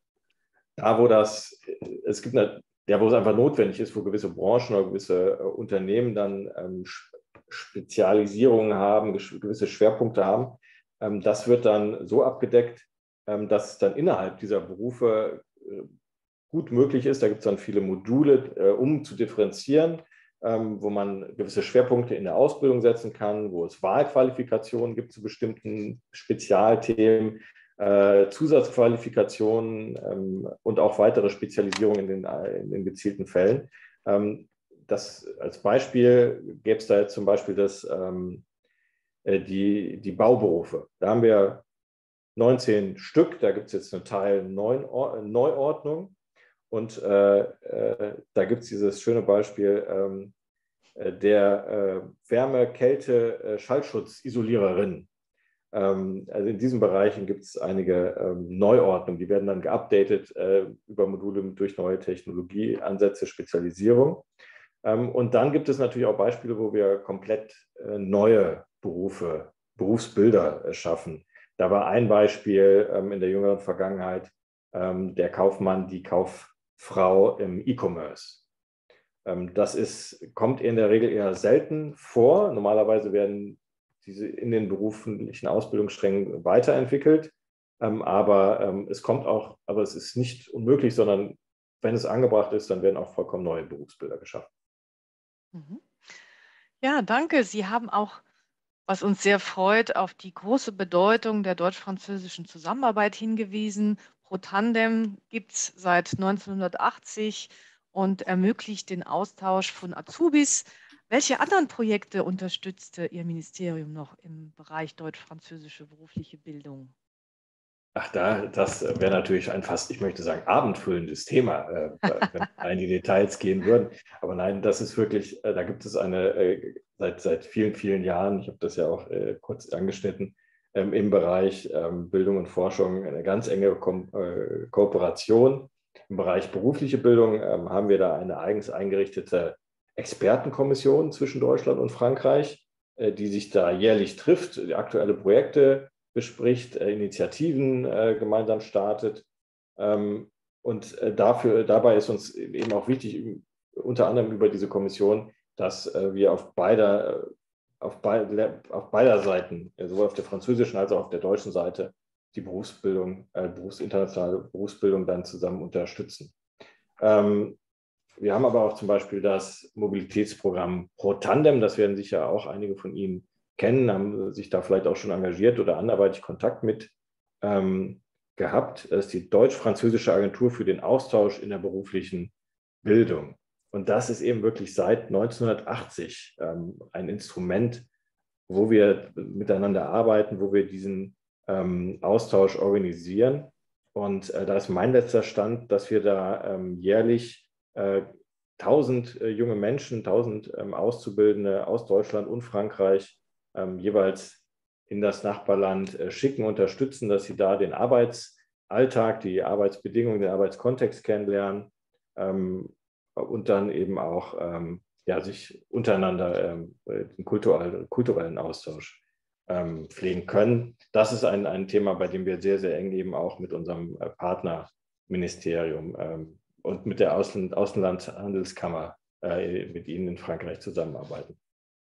Da, wo das, es gibt eine, ja, wo es einfach notwendig ist, wo gewisse Branchen oder gewisse äh, Unternehmen dann ähm, Spezialisierungen haben, gewisse Schwerpunkte haben, ähm, das wird dann so abgedeckt, ähm, dass dann innerhalb dieser Berufe äh, gut möglich ist. Da gibt es dann viele Module, äh, um zu differenzieren, ähm, wo man gewisse Schwerpunkte in der Ausbildung setzen kann, wo es Wahlqualifikationen gibt zu bestimmten Spezialthemen, äh, Zusatzqualifikationen ähm, und auch weitere Spezialisierungen in den, in den gezielten Fällen. Ähm, das, als Beispiel gäbe es da jetzt zum Beispiel das, ähm, die, die Bauberufe. Da haben wir neunzehn Stück, da gibt es jetzt eine Teil Neuordnung. Und äh, äh, da gibt es dieses schöne Beispiel ähm, der äh, Wärme-, Kälte-, äh, Schallschutzisoliererin. Ähm, also in diesen Bereichen gibt es einige ähm, Neuordnungen, die werden dann geupdatet äh, über Module durch neue Technologieansätze, Spezialisierung. Ähm, und dann gibt es natürlich auch Beispiele, wo wir komplett äh, neue Berufe, Berufsbilder äh, schaffen. Da war ein Beispiel ähm, in der jüngeren Vergangenheit ähm, der Kaufmann, die Kauffrau im E-Commerce. Ähm, das ist, kommt in der Regel eher selten vor. Normalerweise werden diese in den beruflichen Ausbildungssträngen weiterentwickelt. Ähm, aber ähm, es kommt auch, aber es ist nicht unmöglich, sondern wenn es angebracht ist, dann werden auch vollkommen neue Berufsbilder geschaffen. Mhm. Ja, danke. Sie haben auch, was uns sehr freut, auf die große Bedeutung der deutsch-französischen Zusammenarbeit hingewiesen. Pro-Tandem gibt es seit neunzehnhundertachtzig und ermöglicht den Austausch von Azubis. Welche anderen Projekte unterstützte Ihr Ministerium noch im Bereich deutsch-französische berufliche Bildung? Ach, da, das wäre natürlich ein fast, ich möchte sagen, abendfüllendes Thema, äh, wenn wir in die Details gehen würden. Aber nein, das ist wirklich, äh, da gibt es eine, äh, seit, seit vielen, vielen Jahren, ich habe das ja auch äh, kurz angeschnitten, ähm, im Bereich ähm, Bildung und Forschung eine ganz enge Ko äh, Kooperation. Im Bereich berufliche Bildung ähm, haben wir da eine eigens eingerichtete Expertenkommission zwischen Deutschland und Frankreich, äh, die sich da jährlich trifft, die aktuelle Projekte bespricht, äh, Initiativen äh, gemeinsam startet. Ähm, und äh, dafür, dabei ist uns eben auch wichtig, unter anderem über diese Kommission, dass äh, wir auf beider, auf, be auf beider Seiten, sowohl auf der französischen als auch auf der deutschen Seite, die Berufsbildung, äh, Berufs-, internationale Berufsbildung dann zusammen unterstützen. Ähm, wir haben aber auch zum Beispiel das Mobilitätsprogramm Pro-Tandem, das werden sicher auch einige von Ihnen kennen, haben sich da vielleicht auch schon engagiert oder anderweitig Kontakt mit ähm, gehabt. Das ist die deutsch-französische Agentur für den Austausch in der beruflichen Bildung. Und das ist eben wirklich seit neunzehnhundertachtzig ähm, ein Instrument, wo wir miteinander arbeiten, wo wir diesen ähm, Austausch organisieren. Und äh, da ist mein letzter Stand, dass wir da ähm, jährlich äh, tausend äh, junge Menschen, tausend ähm, Auszubildende aus Deutschland und Frankreich ähm, jeweils in das Nachbarland äh, schicken, unterstützen, dass sie da den Arbeitsalltag, die Arbeitsbedingungen, den Arbeitskontext kennenlernen ähm, und dann eben auch ähm, ja, sich untereinander ähm, den kulturellen, kulturellen Austausch ähm, pflegen können. Das ist ein, ein Thema, bei dem wir sehr, sehr eng eben auch mit unserem äh, Partnerministerium ähm, und mit der Ausland, Außenlandhandelskammer äh, mit Ihnen in Frankreich zusammenarbeiten.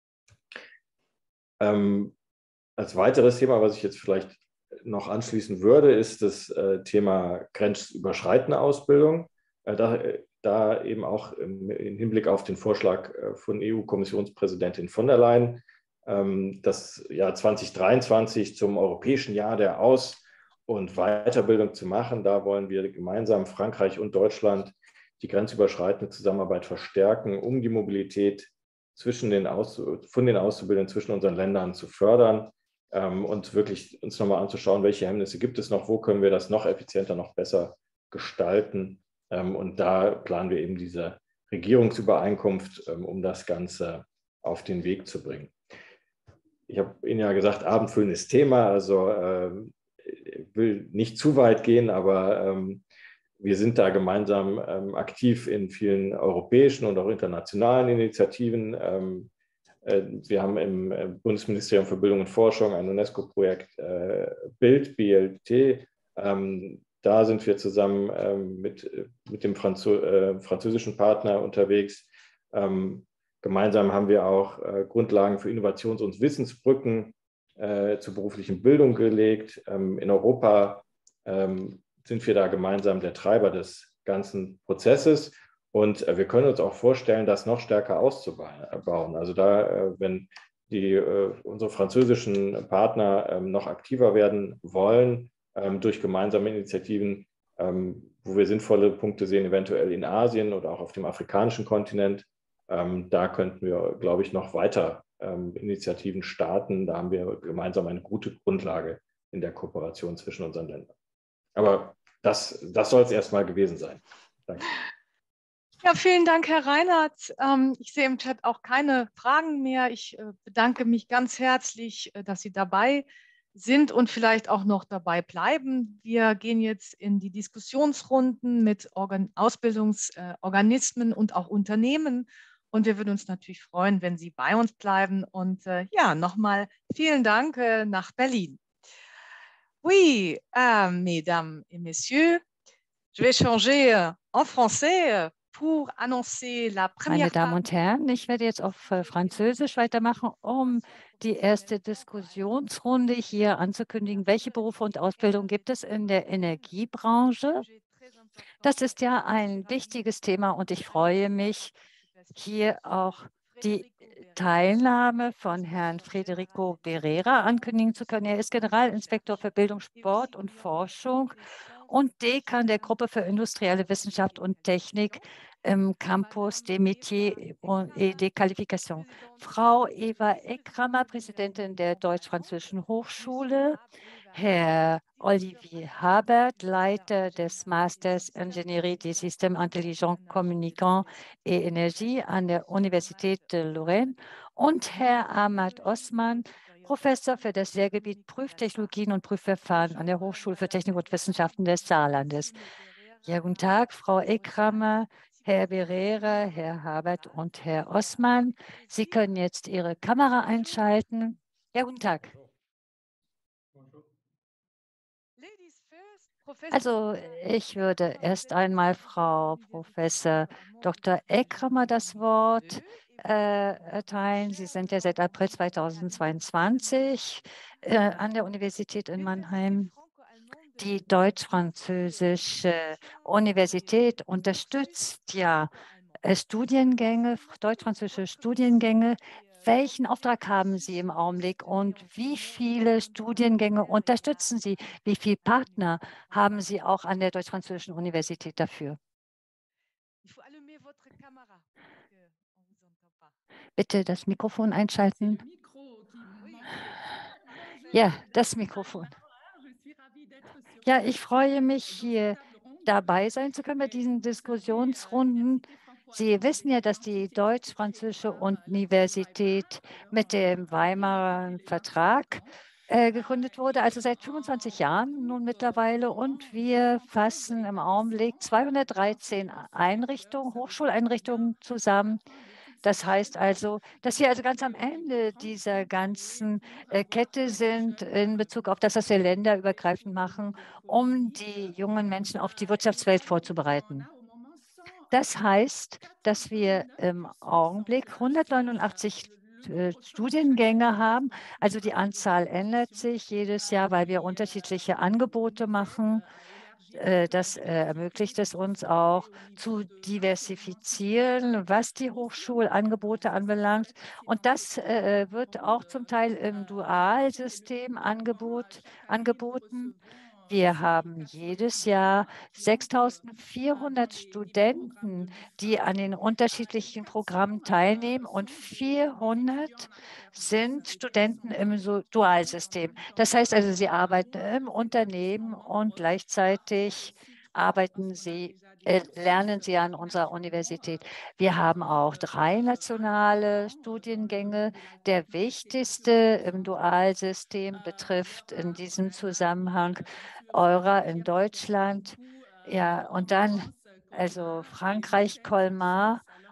Ähm, als weiteres Thema, was ich jetzt vielleicht noch anschließen würde, ist das äh, Thema grenzüberschreitende Ausbildung. Äh, da, da eben auch im, im Hinblick auf den Vorschlag äh, von E U-Kommissionspräsidentin von der Leyen, ähm, das Jahr zweitausenddreiundzwanzig zum Europäischen Jahr der Aus- und Weiterbildung zu machen. Da wollen wir gemeinsam Frankreich und Deutschland die grenzüberschreitende Zusammenarbeit verstärken, um die Mobilität zwischen den Aus, von den Auszubildenden zwischen unseren Ländern zu fördern ähm, und wirklich uns nochmal anzuschauen, welche Hemmnisse gibt es noch, wo können wir das noch effizienter, noch besser gestalten. Ähm, und da planen wir eben diese Regierungsübereinkunft, ähm, um das Ganze auf den Weg zu bringen. Ich habe Ihnen ja gesagt, abendfüllendes Thema, also äh, ich will nicht zu weit gehen, aber ähm, wir sind da gemeinsam ähm, aktiv in vielen europäischen und auch internationalen Initiativen. Ähm, Wir haben im Bundesministerium für Bildung und Forschung ein UNESCO-Projekt BILD, B L T. Da sind wir zusammen mit, mit dem Franzö französischen Partner unterwegs. Gemeinsam haben wir auch Grundlagen für Innovations- und Wissensbrücken zur beruflichen Bildung gelegt. In Europa sind wir da gemeinsam der Treiber des ganzen Prozesses. Und wir können uns auch vorstellen, das noch stärker auszubauen. Also da, wenn die, unsere französischen Partner noch aktiver werden wollen, durch gemeinsame Initiativen, wo wir sinnvolle Punkte sehen, eventuell in Asien oder auch auf dem afrikanischen Kontinent, da könnten wir, glaube ich, noch weiter Initiativen starten. Da haben wir gemeinsam eine gute Grundlage in der Kooperation zwischen unseren Ländern. Aber das, das soll es erstmal gewesen sein. Danke. Ja, vielen Dank, Herr Reinhardt. Ich sehe im Chat auch keine Fragen mehr. Ich bedanke mich ganz herzlich, dass Sie dabei sind und vielleicht auch noch dabei bleiben. Wir gehen jetzt in die Diskussionsrunden mit Organ- Ausbildungsorganismen und auch Unternehmen. Und wir würden uns natürlich freuen, wenn Sie bei uns bleiben. Und ja, nochmal vielen Dank nach Berlin. Oui, euh, mesdames et messieurs, je vais changer en français. Meine Damen und Herren, ich werde jetzt auf Französisch weitermachen, um die erste Diskussionsrunde hier anzukündigen. Welche Berufe und Ausbildung gibt es in der Energiebranche? Das ist ja ein wichtiges Thema und ich freue mich, hier auch die Teilnahme von Herrn Federico Berrera ankündigen zu können. Er ist Generalinspektor für Bildung, Sport und Forschung und Dekan der Gruppe für industrielle Wissenschaft und Technik im Campus des Métiers et des Qualifications. Frau Eva Ekramer, Präsidentin der Deutsch-Französischen Hochschule, Herr Olivier Habert, Leiter des Masters Ingénierie des Systèmes Intelligents Communicants et Énergie an der Universität de Lorraine und Herr Ahmad Osman, Professor für das Lehrgebiet Prüftechnologien und Prüfverfahren an der Hochschule für Technik und Wissenschaften des Saarlandes. Ja, guten Tag, Frau Ekramer, Herr Berrera, Herr Habert und Herr Osman. Sie können jetzt Ihre Kamera einschalten. Ja, guten Tag. Also ich würde erst einmal Frau Professor Doktor Ekramer das Wort äh, erteilen. Sie sind ja seit April zweitausendzweiundzwanzig äh, an der Universität in Mannheim. Die Deutsch-Französische Universität unterstützt ja äh, Studiengänge, deutsch-französische Studiengänge. Welchen Auftrag haben Sie im Augenblick und wie viele Studiengänge unterstützen Sie? Wie viele Partner haben Sie auch an der Deutsch-Französischen Universität dafür? Bitte das Mikrofon einschalten. Ja, das Mikrofon. Ja, ich freue mich, hier dabei sein zu können bei diesen Diskussionsrunden. Sie wissen ja, dass die Deutsch-Französische Universität mit dem Weimarer Vertrag äh, gegründet wurde, also seit fünfundzwanzig Jahren nun mittlerweile. Und wir fassen im Augenblick zweihundertdreizehn Einrichtungen, Hochschuleinrichtungen zusammen. Das heißt also, dass wir also ganz am Ende dieser ganzen äh, Kette sind in Bezug auf das, was wir länderübergreifend machen, um die jungen Menschen auf die Wirtschaftswelt vorzubereiten. Das heißt, dass wir im Augenblick hundertneunundachtzig äh, Studiengänge haben. Also die Anzahl ändert sich jedes Jahr, weil wir unterschiedliche Angebote machen. Das ermöglicht es uns auch zu diversifizieren, was die Hochschulangebote anbelangt. Und das äh, wird auch zum Teil im Dualsystem angebot, angeboten. Wir haben jedes Jahr sechstausendvierhundert Studenten, die an den unterschiedlichen Programmen teilnehmen und vierhundert sind Studenten im Dualsystem. Das heißt also, sie arbeiten im Unternehmen und gleichzeitig arbeiten sie, äh, lernen sie an unserer Universität. Wir haben auch drei nationale Studiengänge. Der wichtigste im Dualsystem betrifft in diesem Zusammenhang Eura in Deutschland. Ja, und dann also Frankreich, Colmar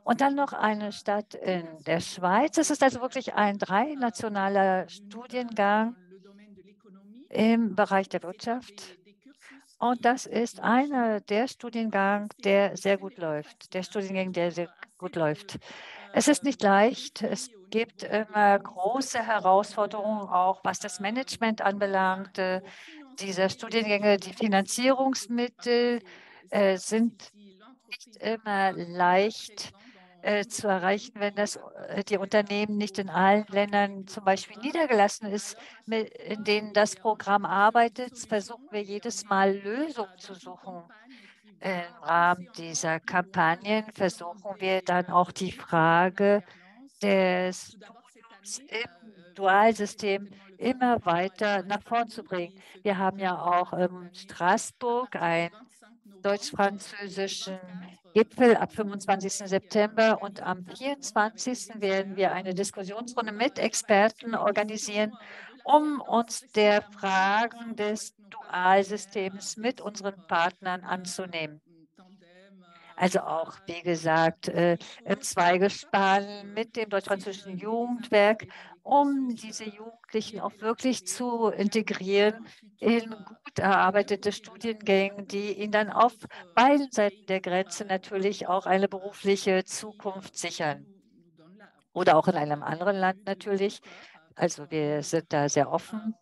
und dann noch eine Stadt in der Schweiz. Es ist also wirklich ein dreinationaler Studiengang im Bereich der Wirtschaft. Und das ist einer der Studiengänge, der sehr gut läuft. Der Studiengang, der sehr gut läuft. Es ist nicht leicht. Es gibt immer große Herausforderungen, auch was das Management anbelangt. Äh, Dieser Studiengänge, die Finanzierungsmittel äh, sind nicht immer leicht äh, zu erreichen, wenn das, äh, die Unternehmen nicht in allen Ländern zum Beispiel niedergelassen ist, mit, in denen das Programm arbeitet, versuchen wir jedes Mal Lösungen zu suchen. Im Rahmen dieser Kampagnen versuchen wir dann auch die Frage des Studiums im Dualsystem immer weiter nach vorn zu bringen. Wir haben ja auch in Straßburg ein deutsch-französischen Gipfel ab fünfundzwanzigsten September und am vierundzwanzigsten werden wir eine Diskussionsrunde mit Experten organisieren, um uns der Fragen des Dualsystems mit unseren Partnern anzunehmen. Also auch, wie gesagt, äh, im Zweigespann mit dem deutsch-französischen Jugendwerk, um diese Jugendlichen auch wirklich zu integrieren in gut erarbeitete Studiengänge, die ihnen dann auf beiden Seiten der Grenze natürlich auch eine berufliche Zukunft sichern. Oder auch in einem anderen Land natürlich. Also wir sind da sehr offen.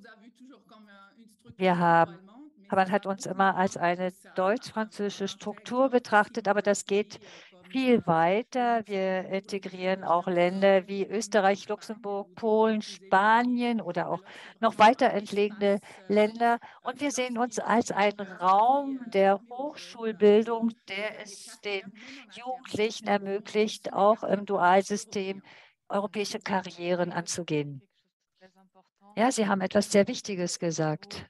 Wir haben, man hat uns immer als eine deutsch-französische Struktur betrachtet, aber das geht viel weiter. Wir integrieren auch Länder wie Österreich, Luxemburg, Polen, Spanien oder auch noch weiter entlegene Länder. Und wir sehen uns als einen Raum der Hochschulbildung, der es den Jugendlichen ermöglicht, auch im Dualsystem europäische Karrieren anzugehen. Ja, Sie haben etwas sehr Wichtiges gesagt.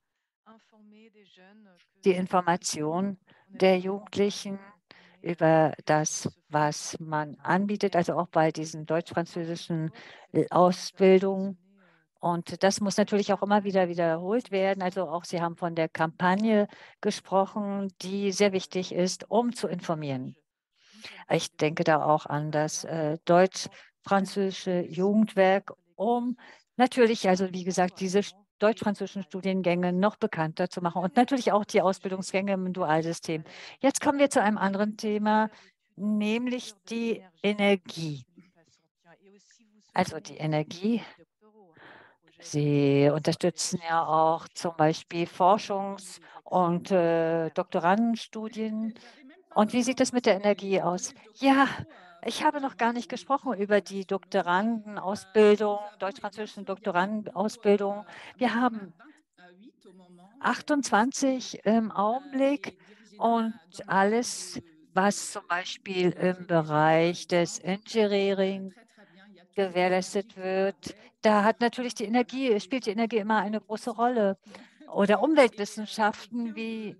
Die Information der Jugendlichen über das, was man anbietet, also auch bei diesen deutsch-französischen Ausbildungen. Und das muss natürlich auch immer wieder wiederholt werden. Also auch Sie haben von der Kampagne gesprochen, die sehr wichtig ist, um zu informieren. Ich denke da auch an das äh, deutsch-französische Jugendwerk, um natürlich, also wie gesagt, diese deutsch-französischen Studiengänge noch bekannter zu machen und natürlich auch die Ausbildungsgänge im Dualsystem. Jetzt kommen wir zu einem anderen Thema, nämlich die Energie. Also die Energie. Sie unterstützen ja auch zum Beispiel Forschungs- und äh, Doktorandenstudien. Und wie sieht es mit der Energie aus? Ja, ich habe noch gar nicht gesprochen über die Doktorandenausbildung, deutsch-französische Doktorandenausbildung. Wir haben achtundzwanzig im Augenblick und alles, was zum Beispiel im Bereich des Engineering gewährleistet wird, da hat natürlich die Energie, spielt die Energie immer eine große Rolle. Oder Umweltwissenschaften wie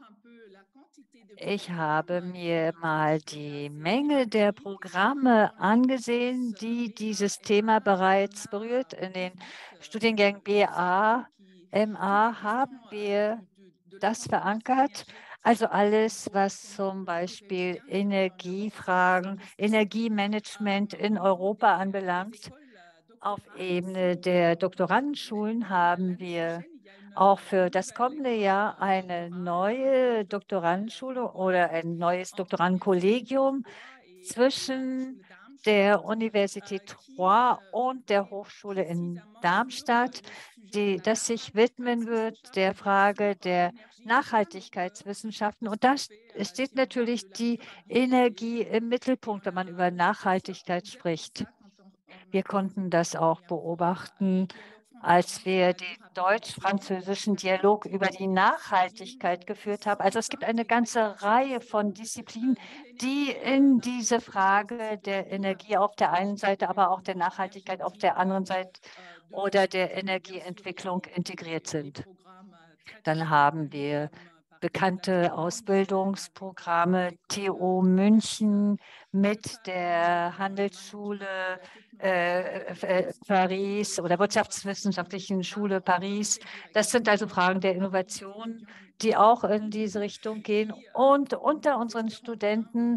ich habe mir mal die Menge der Programme angesehen, die dieses Thema bereits berührt. In den Studiengängen B A, M A haben wir das verankert. Also alles, was zum Beispiel Energiefragen, Energiemanagement in Europa anbelangt. Auf Ebene der Doktorandenschulen haben wir auch für das kommende Jahr eine neue Doktorandenschule oder ein neues Doktorandenkollegium zwischen der Universität Troyes und der Hochschule in Darmstadt, die, das sich widmen wird der Frage der Nachhaltigkeitswissenschaften. Und da steht natürlich die Energie im Mittelpunkt, wenn man über Nachhaltigkeit spricht. Wir konnten das auch beobachten, als wir den deutsch-französischen Dialog über die Nachhaltigkeit geführt haben. Also es gibt eine ganze Reihe von Disziplinen, die in diese Frage der Energie auf der einen Seite, aber auch der Nachhaltigkeit auf der anderen Seite oder der Energieentwicklung integriert sind. Dann haben wir bekannte Ausbildungsprogramme, T U München mit der Handelsschule äh, Paris oder Wirtschaftswissenschaftlichen Schule Paris. Das sind also Fragen der Innovation, die auch in diese Richtung gehen. Und unter unseren Studenten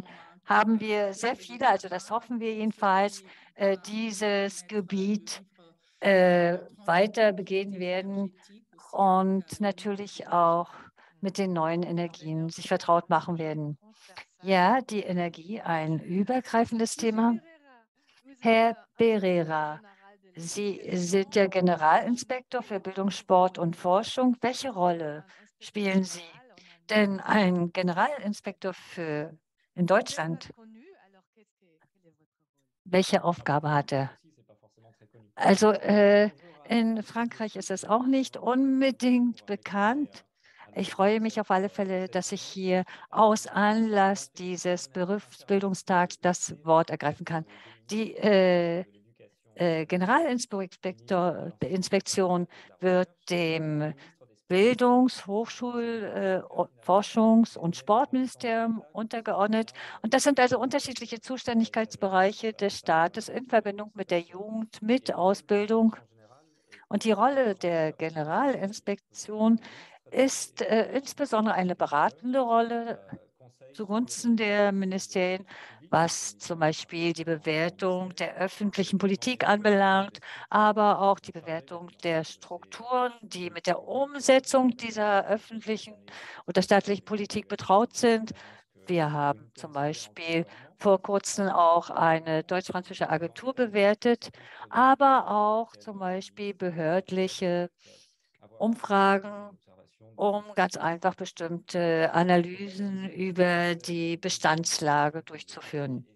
haben wir sehr viele, also das hoffen wir jedenfalls, äh, dieses Gebiet äh, weiter begehen werden und natürlich auch mit den neuen Energien sich vertraut machen werden. Ja, die Energie, ein übergreifendes Thema. Herr Pereira, Sie sind der Generalinspektor für Bildung, Sport und Forschung. Welche Rolle spielen Sie? Denn ein Generalinspektor für in Deutschland, welche Aufgabe hat er? Also äh, in Frankreich ist es auch nicht unbedingt bekannt. Ich freue mich auf alle Fälle, dass ich hier aus Anlass dieses Berufsbildungstags das Wort ergreifen kann. Die äh, äh, Generalinspektor Inspektion wird dem Bildungs-, Hochschul-, äh, o- Forschungs- und Sportministerium untergeordnet. Und das sind also unterschiedliche Zuständigkeitsbereiche des Staates in Verbindung mit der Jugend, mit Ausbildung. Und die Rolle der Generalinspektion ist äh, insbesondere eine beratende Rolle zugunsten der Ministerien, was zum Beispiel die Bewertung der öffentlichen Politik anbelangt, aber auch die Bewertung der Strukturen, die mit der Umsetzung dieser öffentlichen oder staatlichen Politik betraut sind. Wir haben zum Beispiel vor kurzem auch eine deutsch-französische Agentur bewertet, aber auch zum Beispiel behördliche Umfragen, um ganz einfach bestimmte Analysen über die Bestandslage durchzuführen.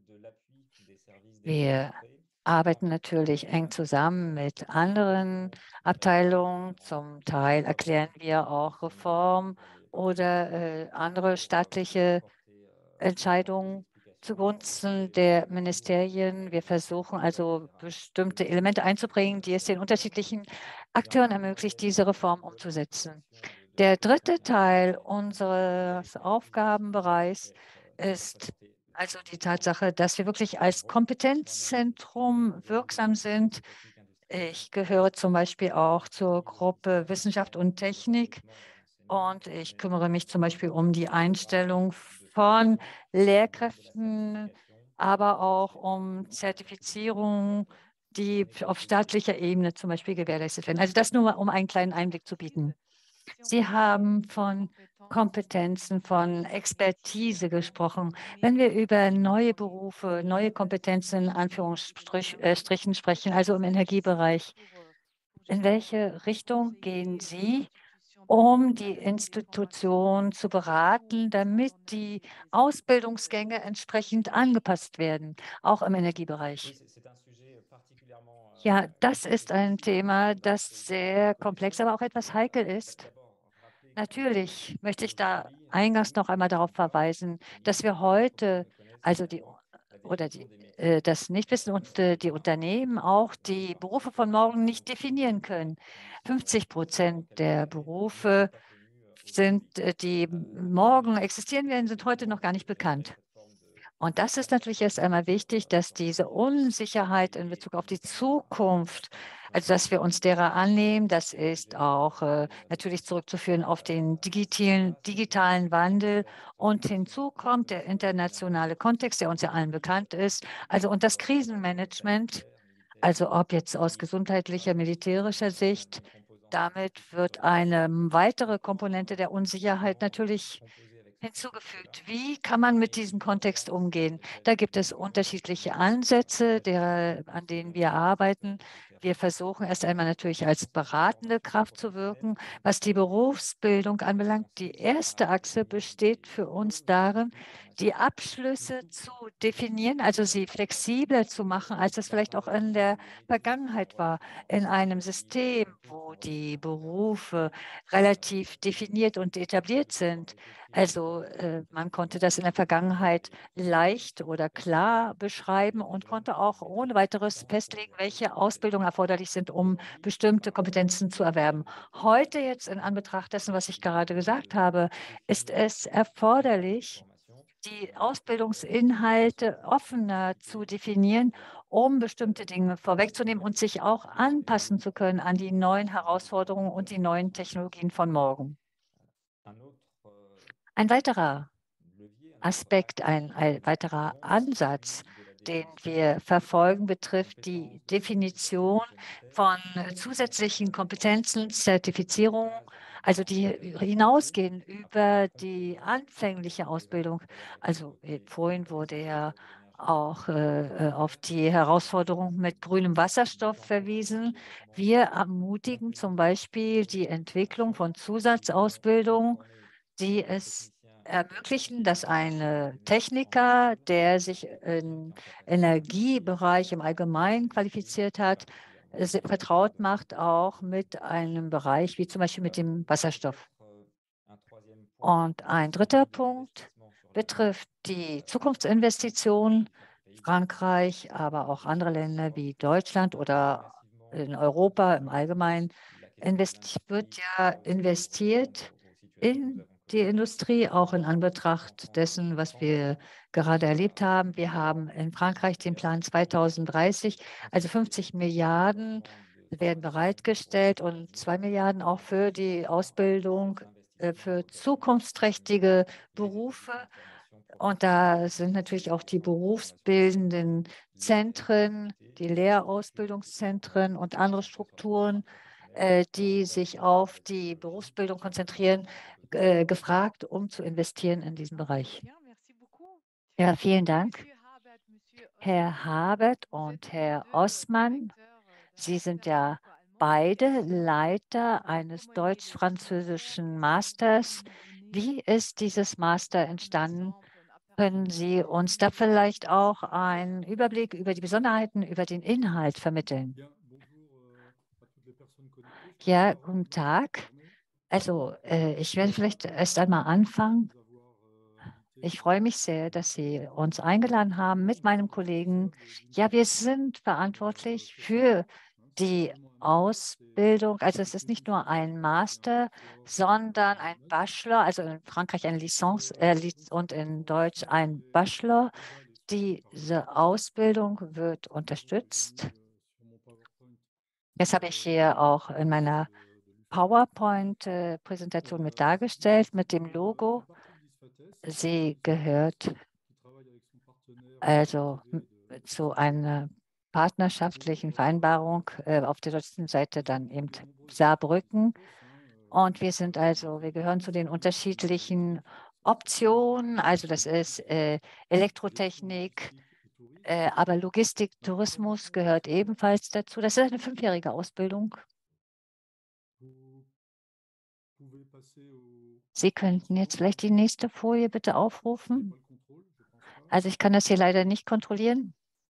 Wir arbeiten natürlich eng zusammen mit anderen Abteilungen. Zum Teil erklären wir auch Reform oder äh, andere staatliche Entscheidungen zugunsten der Ministerien. Wir versuchen also bestimmte Elemente einzubringen, die es den unterschiedlichen Akteuren ermöglicht, diese Reform umzusetzen. Der dritte Teil unseres Aufgabenbereichs ist also die Tatsache, dass wir wirklich als Kompetenzzentrum wirksam sind. Ich gehöre zum Beispiel auch zur Gruppe Wissenschaft und Technik und ich kümmere mich zum Beispiel um die Einstellung von Lehrkräften, aber auch um Zertifizierung, die auf staatlicher Ebene zum Beispiel gewährleistet werden. Also das nur mal, um einen kleinen Einblick zu bieten. Sie haben von Kompetenzen, von Expertise gesprochen. Wenn wir über neue Berufe, neue Kompetenzen in Anführungsstrichen sprechen, also im Energiebereich, in welche Richtung gehen Sie, um die Institution zu beraten, damit die Ausbildungsgänge entsprechend angepasst werden, auch im Energiebereich? Ja, das ist ein Thema, das sehr komplex, aber auch etwas heikel ist. Natürlich möchte ich da eingangs noch einmal darauf verweisen, dass wir heute, also die oder die, äh, das Nichtwissen und äh, die Unternehmen auch die Berufe von morgen nicht definieren können. fünfzig Prozent der Berufe sind, äh, die morgen existieren werden, sind heute noch gar nicht bekannt. Und das ist natürlich erst einmal wichtig, dass diese Unsicherheit in Bezug auf die Zukunft, also dass wir uns derer annehmen, das ist auch äh, natürlich zurückzuführen auf den digitalen, digitalen Wandel. Und hinzu kommt der internationale Kontext, der uns ja allen bekannt ist. Also und das Krisenmanagement, also ob jetzt aus gesundheitlicher, militärischer Sicht, damit wird eine weitere Komponente der Unsicherheit natürlich hinzugefügt. Wie kann man mit diesem Kontext umgehen? Da gibt es unterschiedliche Ansätze, der, an denen wir arbeiten. Wir versuchen erst einmal natürlich als beratende Kraft zu wirken. Was die Berufsbildung anbelangt, die erste Achse besteht für uns darin, die Abschlüsse zu definieren, also sie flexibler zu machen, als es vielleicht auch in der Vergangenheit war, in einem System, wo die Berufe relativ definiert und etabliert sind. Also äh, man konnte das in der Vergangenheit leicht oder klar beschreiben und konnte auch ohne weiteres festlegen, welche Ausbildungen erforderlich sind, um bestimmte Kompetenzen zu erwerben. Heute jetzt in Anbetracht dessen, was ich gerade gesagt habe, ist es erforderlich, die Ausbildungsinhalte offener zu definieren, um bestimmte Dinge vorwegzunehmen und sich auch anpassen zu können an die neuen Herausforderungen und die neuen Technologien von morgen. Ein weiterer Aspekt, ein, ein weiterer Ansatz, den wir verfolgen, betrifft die Definition von zusätzlichen Kompetenzen, Zertifizierung, also die hinausgehen über die anfängliche Ausbildung. Also vorhin wurde ja auch äh, auf die Herausforderung mit grünem Wasserstoff verwiesen. Wir ermutigen zum Beispiel die Entwicklung von Zusatzausbildung, die es ermöglichen, dass ein Techniker, der sich im Energiebereich im Allgemeinen qualifiziert hat, es vertraut macht auch mit einem Bereich wie zum Beispiel mit dem Wasserstoff. Und ein dritter Punkt betrifft die Zukunftsinvestitionen. Frankreich, aber auch andere Länder wie Deutschland oder in Europa im Allgemeinen investi- wird ja investiert in die Industrie, auch in Anbetracht dessen, was wir gerade erlebt haben. Wir haben in Frankreich den Plan zweitausenddreißig, also fünfzig Milliarden werden bereitgestellt und zwei Milliarden auch für die Ausbildung äh, für zukunftsträchtige Berufe. Und da sind natürlich auch die berufsbildenden Zentren, die Lehrausbildungszentren und andere Strukturen, äh, die sich auf die Berufsbildung konzentrieren, äh, gefragt, um zu investieren in diesen Bereich. Ja, vielen Dank, Herr Habert und Herr Osman. Sie sind ja beide Leiter eines deutsch-französischen Masters. Wie ist dieses Master entstanden? Können Sie uns da vielleicht auch einen Überblick über die Besonderheiten, über den Inhalt vermitteln? Ja, guten Tag. Also, äh, ich werde vielleicht erst einmal anfangen. Ich freue mich sehr, dass Sie uns eingeladen haben mit meinem Kollegen. Ja, wir sind verantwortlich für die Ausbildung. Also es ist nicht nur ein Master, sondern ein Bachelor, also in Frankreich eine Licence äh, und in Deutsch ein Bachelor. Diese Ausbildung wird unterstützt. Das habe ich hier auch in meiner PowerPoint-Präsentation mit dargestellt, mit dem Logo. Sie gehört also zu einer partnerschaftlichen Vereinbarung äh, auf der deutschen Seite dann eben Saarbrücken. Und wir sind also, wir gehören zu den unterschiedlichen Optionen. Also das ist äh, Elektrotechnik, äh, aber Logistik, Tourismus gehört ebenfalls dazu. Das ist eine fünfjährige Ausbildung. Sie könnten jetzt vielleicht die nächste Folie bitte aufrufen. Also ich kann das hier leider nicht kontrollieren.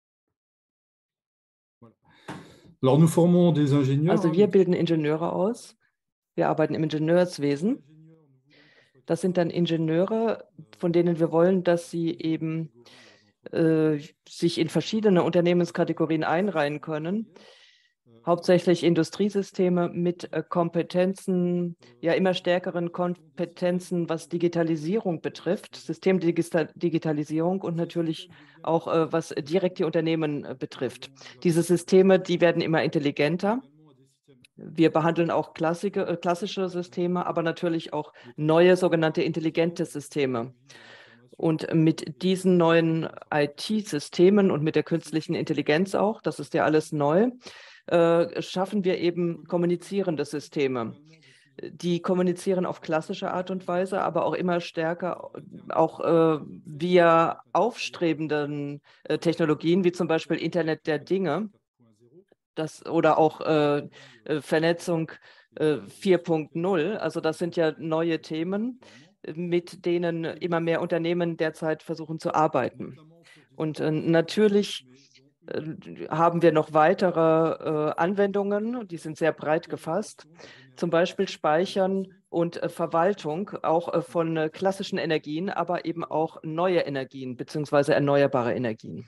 Also wir bilden Ingenieure aus. Wir arbeiten im Ingenieurswesen. Das sind dann Ingenieure, von denen wir wollen, dass sie eben äh, sich in verschiedene Unternehmenskategorien einreihen können. Hauptsächlich Industriesysteme mit äh, Kompetenzen, ja immer stärkeren Kompetenzen, was Digitalisierung betrifft, Systemdigitalisierung und natürlich auch äh, was direkt die Unternehmen äh, betrifft. Diese Systeme, die werden immer intelligenter. Wir behandeln auch klassische, äh, klassische Systeme, aber natürlich auch neue sogenannte intelligente Systeme. Und mit diesen neuen I T-Systemen und mit der künstlichen Intelligenz auch, das ist ja alles neu, äh, schaffen wir eben kommunizierende Systeme. Die kommunizieren auf klassische Art und Weise, aber auch immer stärker auch äh, via aufstrebenden äh, Technologien, wie zum Beispiel Internet der Dinge. Das, oder auch äh, Vernetzung äh, vier Punkt null. Also das sind ja neue Themen, mit denen immer mehr Unternehmen derzeit versuchen zu arbeiten. Und äh, natürlich äh, haben wir noch weitere äh, Anwendungen, die sind sehr breit gefasst, zum Beispiel Speichern und äh, Verwaltung auch äh, von äh, klassischen Energien, aber eben auch neue Energien bzw. erneuerbare Energien.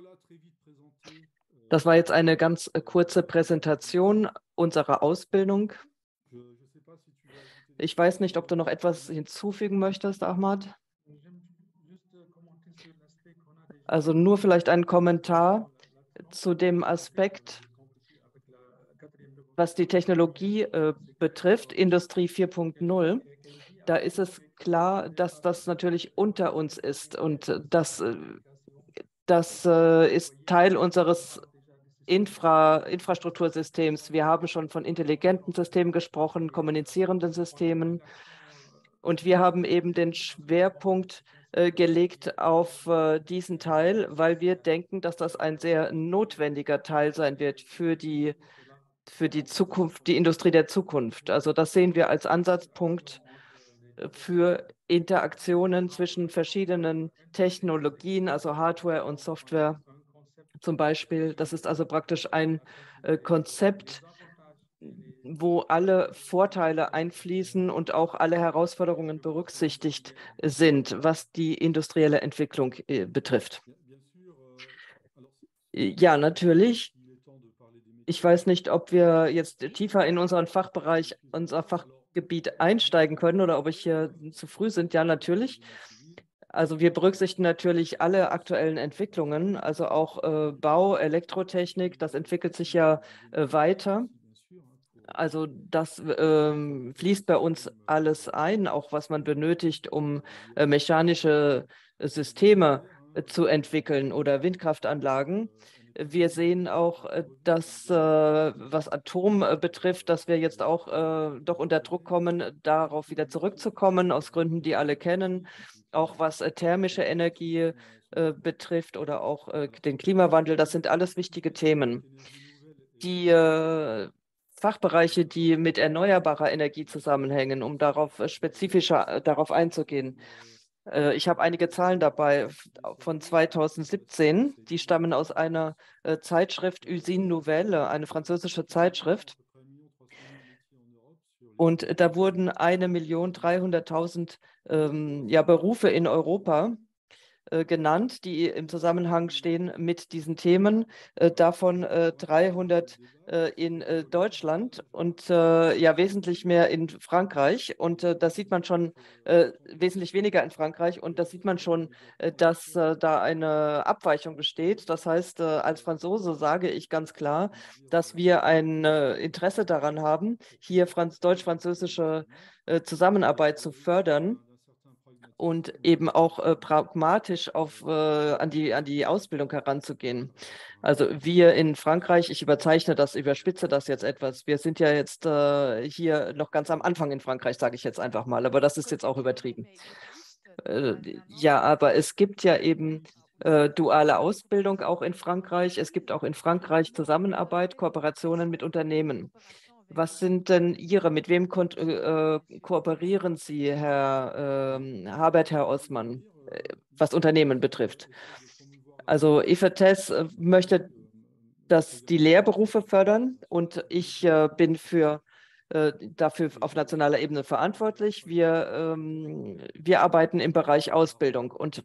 Das war jetzt eine ganz äh, kurze Präsentation unserer Ausbildung. Ich weiß nicht, ob du noch etwas hinzufügen möchtest, Ahmad. Also nur vielleicht ein Kommentar zu dem Aspekt, was die Technologie äh, betrifft, Industrie vier Punkt null. da ist es klar, dass das natürlich unter uns ist und das, das ist Teil unseres Infra, Infrastruktursystems. Wir haben schon von intelligenten Systemen gesprochen, kommunizierenden Systemen. Und wir haben eben den Schwerpunkt äh, gelegt auf äh, diesen Teil, weil wir denken, dass das ein sehr notwendiger Teil sein wird für die, für die Zukunft, die Industrie der Zukunft. Also das sehen wir als Ansatzpunkt für Interaktionen zwischen verschiedenen Technologien, also Hardware und Software zum Beispiel. Das ist also praktisch ein äh, Konzept, wo alle Vorteile einfließen und auch alle Herausforderungen berücksichtigt sind, was die industrielle Entwicklung äh, betrifft. Ja, natürlich. Ich weiß nicht, ob wir jetzt tiefer in unseren Fachbereich, unser Fachgebiet einsteigen können oder ob ich hier zu früh sind. Ja, natürlich. Also wir berücksichtigen natürlich alle aktuellen Entwicklungen, also auch äh, Bau, Elektrotechnik, das entwickelt sich ja äh, weiter. Also das ähm, fließt bei uns alles ein, auch was man benötigt, um äh, mechanische Systeme äh, zu entwickeln oder Windkraftanlagen. Wir sehen auch, äh, dass, äh, was Atom äh, betrifft, dass wir jetzt auch äh, doch unter Druck kommen, darauf wieder zurückzukommen, aus Gründen, die alle kennen. Auch was äh, thermische Energie äh, betrifft oder auch äh, den Klimawandel, das sind alles wichtige Themen. Die äh, Fachbereiche, die mit erneuerbarer Energie zusammenhängen, um darauf äh, spezifischer äh, darauf einzugehen. Äh, ich habe einige Zahlen dabei von zweitausendsiebzehn, die stammen aus einer äh, Zeitschrift Usine Nouvelle, eine französische Zeitschrift. Und da wurden eine Million dreihunderttausend ähm, ja, Berufe in Europa äh, genannt, die im Zusammenhang stehen mit diesen Themen, äh, davon äh, dreihundert äh, in äh, Deutschland und äh, ja wesentlich mehr in Frankreich. Und äh, das sieht man schon, äh, wesentlich weniger in Frankreich. Und das sieht man schon, äh, dass äh, da eine Abweichung besteht. Das heißt, äh, als Franzose sage ich ganz klar, dass wir ein äh, Interesse daran haben, hier franz deutsch-französische äh, Zusammenarbeit zu fördern und eben auch äh, pragmatisch auf, äh, an die, an die Ausbildung heranzugehen. Also wir in Frankreich, ich überzeichne das, überspitze das jetzt etwas. Wir sind ja jetzt äh, hier noch ganz am Anfang in Frankreich, sage ich jetzt einfach mal, aber das ist jetzt auch übertrieben. Äh, ja, aber es gibt ja eben äh, duale Ausbildung auch in Frankreich. Es gibt auch in Frankreich Zusammenarbeit, Kooperationen mit Unternehmen. Was sind denn Ihre, mit wem ko äh, kooperieren Sie, Herr äh, Habert, Herr Osman, äh, was Unternehmen betrifft? Also I F A T E S äh, möchte dass die Lehrberufe fördern und ich äh, bin für, äh, dafür auf nationaler Ebene verantwortlich. Wir, ähm, wir arbeiten im Bereich Ausbildung und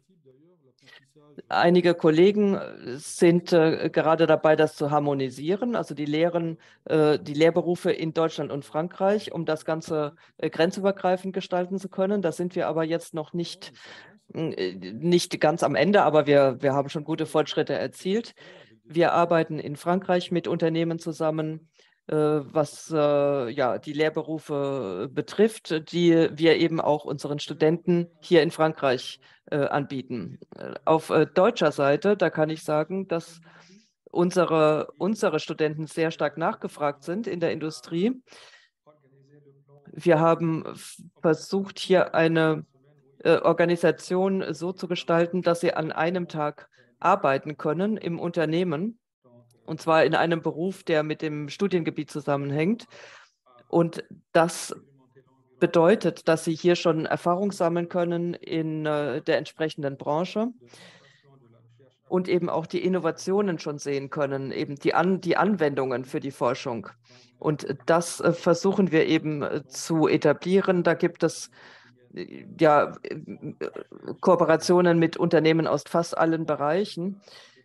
einige Kollegen sind äh, gerade dabei, das zu harmonisieren, also die Lehren, äh, die Lehrberufe in Deutschland und Frankreich, um das Ganze äh, grenzübergreifend gestalten zu können. Da sind wir aber jetzt noch nicht, äh, nicht ganz am Ende, aber wir, wir haben schon gute Fortschritte erzielt. Wir arbeiten in Frankreich mit Unternehmen zusammen, äh, was äh, ja, die Lehrberufe betrifft, die wir eben auch unseren Studenten hier in Frankreich äh, anbieten. Auf äh, deutscher Seite, da kann ich sagen, dass unsere, unsere Studenten sehr stark nachgefragt sind in der Industrie. Wir haben versucht, hier eine äh, Organisation so zu gestalten, dass sie an einem Tag arbeiten können im Unternehmen, und zwar in einem Beruf, der mit dem Studiengebiet zusammenhängt. Und das bedeutet, dass sie hier schon Erfahrung sammeln können in äh, der entsprechenden Branche und eben auch die Innovationen schon sehen können, eben die, An die Anwendungen für die Forschung. Und das äh, versuchen wir eben äh, zu etablieren. Da gibt es äh, ja äh, Kooperationen mit Unternehmen aus fast allen Bereichen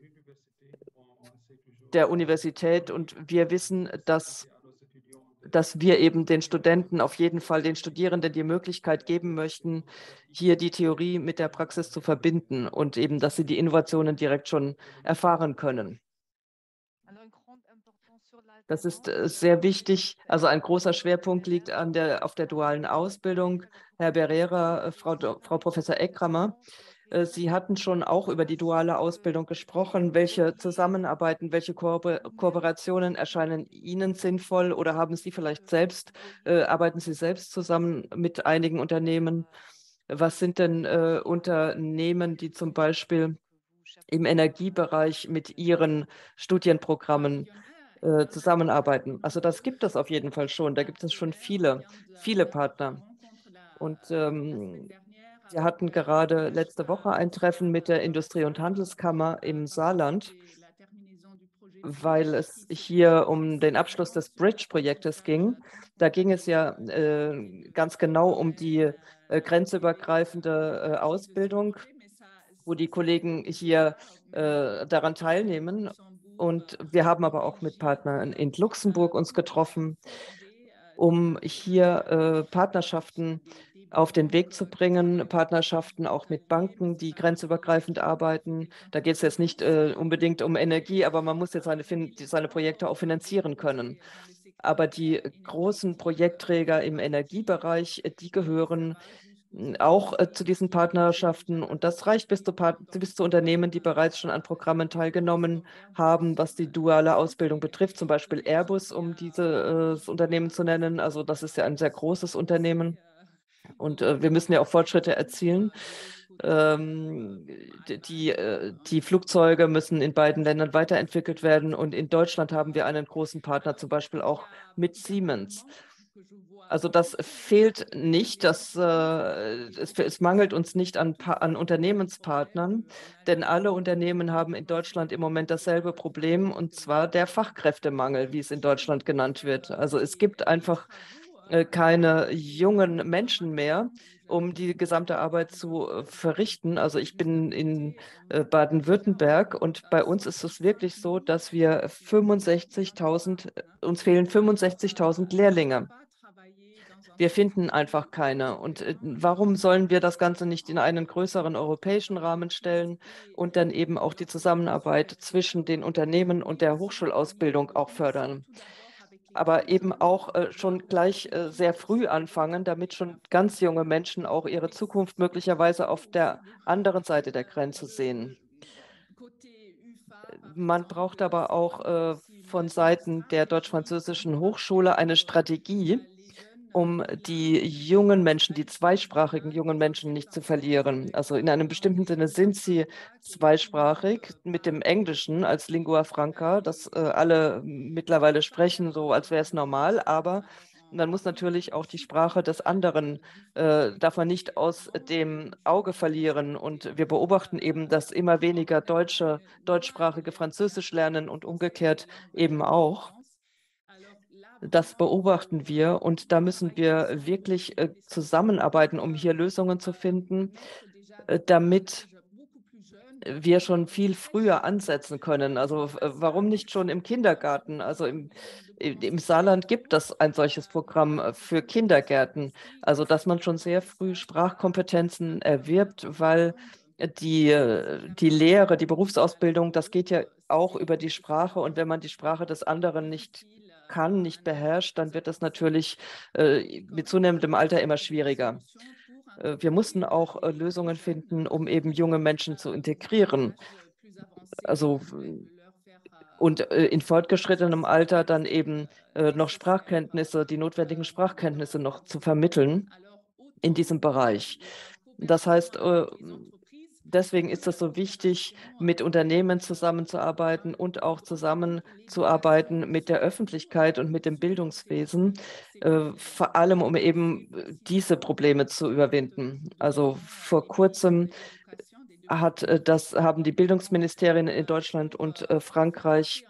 der Universität. Und wir wissen, dass dass wir eben den Studenten, auf jeden Fall den Studierenden die Möglichkeit geben möchten, hier die Theorie mit der Praxis zu verbinden und eben, dass sie die Innovationen direkt schon erfahren können. Das ist äh, sehr wichtig. Also ein großer Schwerpunkt liegt an der, auf der dualen Ausbildung. Herr Berera, äh, Frau, Do- Frau Professor Eckrammer, äh, Sie hatten schon auch über die duale Ausbildung gesprochen. Welche Zusammenarbeiten, welche Kooper Kooperationen erscheinen Ihnen sinnvoll oder haben Sie vielleicht selbst, äh, arbeiten Sie selbst zusammen mit einigen Unternehmen? Was sind denn äh, Unternehmen, die zum Beispiel im Energiebereich mit ihren Studienprogrammen äh, zusammenarbeiten? Also das gibt es auf jeden Fall schon. Da gibt es schon viele, viele Partner. Und ähm, wir hatten gerade letzte Woche ein Treffen mit der Industrie- und Handelskammer im Saarland, weil es hier um den Abschluss des Bridge-Projektes ging. Da ging es ja äh, ganz genau um die äh, grenzübergreifende äh, Ausbildung, wo die Kollegen hier äh, daran teilnehmen. Und wir haben aber auch mit Partnern in Luxemburg uns getroffen, um hier äh, Partnerschaften auf den Weg zu bringen, Partnerschaften auch mit Banken, die grenzübergreifend arbeiten. Da geht es jetzt nicht äh, unbedingt um Energie, aber man muss jetzt seine, seine Projekte auch finanzieren können. Aber die großen Projektträger im Energiebereich, die gehören auch äh, zu diesen Partnerschaften. Und das reicht bis zu, bis zu Unternehmen, die bereits schon an Programmen teilgenommen haben, was die duale Ausbildung betrifft, zum Beispiel Airbus, um dieses äh, Unternehmen zu nennen. Also das ist ja ein sehr großes Unternehmen. Und äh, wir müssen ja auch Fortschritte erzielen. Ähm, die, äh, die Flugzeuge müssen in beiden Ländern weiterentwickelt werden. Und in Deutschland haben wir einen großen Partner, zum Beispiel auch mit Siemens. Also das fehlt nicht, das, äh, es, es mangelt uns nicht an, an Unternehmenspartnern, denn alle Unternehmen haben in Deutschland im Moment dasselbe Problem, und zwar der Fachkräftemangel, wie es in Deutschland genannt wird. Also es gibt einfach äh, keine jungen Menschen mehr, um die gesamte Arbeit zu äh, verrichten. Also ich bin in äh, Baden-Württemberg und bei uns ist es wirklich so, dass wir fünfundsechzigtausend, uns fehlen fünfundsechzigtausend Lehrlinge. Wir finden einfach keine. Und äh, warum sollen wir das Ganze nicht in einen größeren europäischen Rahmen stellen und dann eben auch die Zusammenarbeit zwischen den Unternehmen und der Hochschulausbildung auch fördern? Aber eben auch äh, schon gleich äh, sehr früh anfangen, damit schon ganz junge Menschen auch ihre Zukunft möglicherweise auf der anderen Seite der Grenze sehen. Man braucht aber auch äh, von Seiten der Deutsch-Französischen Hochschule eine Strategie, um die jungen Menschen, die zweisprachigen jungen Menschen nicht zu verlieren. Also in einem bestimmten Sinne sind sie zweisprachig mit dem Englischen als Lingua Franca, das äh, alle mittlerweile sprechen, so als wäre es normal, aber man muss natürlich auch die Sprache des anderen, äh, darf man nicht aus dem Auge verlieren. Und wir beobachten eben, dass immer weniger Deutsche, deutschsprachige Französisch lernen und umgekehrt eben auch. Das beobachten wir und da müssen wir wirklich äh, zusammenarbeiten, um hier Lösungen zu finden, äh, damit wir schon viel früher ansetzen können. Also äh, warum nicht schon im Kindergarten? Also im, im Saarland gibt es ein solches Programm äh, für Kindergärten. Also dass man schon sehr früh Sprachkompetenzen erwirbt, weil die, äh, die Lehre, die Berufsausbildung, das geht ja auch über die Sprache. Und wenn man die Sprache des anderen nicht kann, nicht beherrscht, dann wird das natürlich äh, mit zunehmendem Alter immer schwieriger. Äh, wir mussten auch äh, Lösungen finden, um eben junge Menschen zu integrieren. Also und äh, in fortgeschrittenem Alter dann eben äh, noch Sprachkenntnisse, die notwendigen Sprachkenntnisse noch zu vermitteln in diesem Bereich. Das heißt, äh, deswegen ist es so wichtig, mit Unternehmen zusammenzuarbeiten und auch zusammenzuarbeiten mit der Öffentlichkeit und mit dem Bildungswesen, äh, vor allem um eben diese Probleme zu überwinden. Also vor kurzem hat äh, das, haben die Bildungsministerien in Deutschland und äh, Frankreich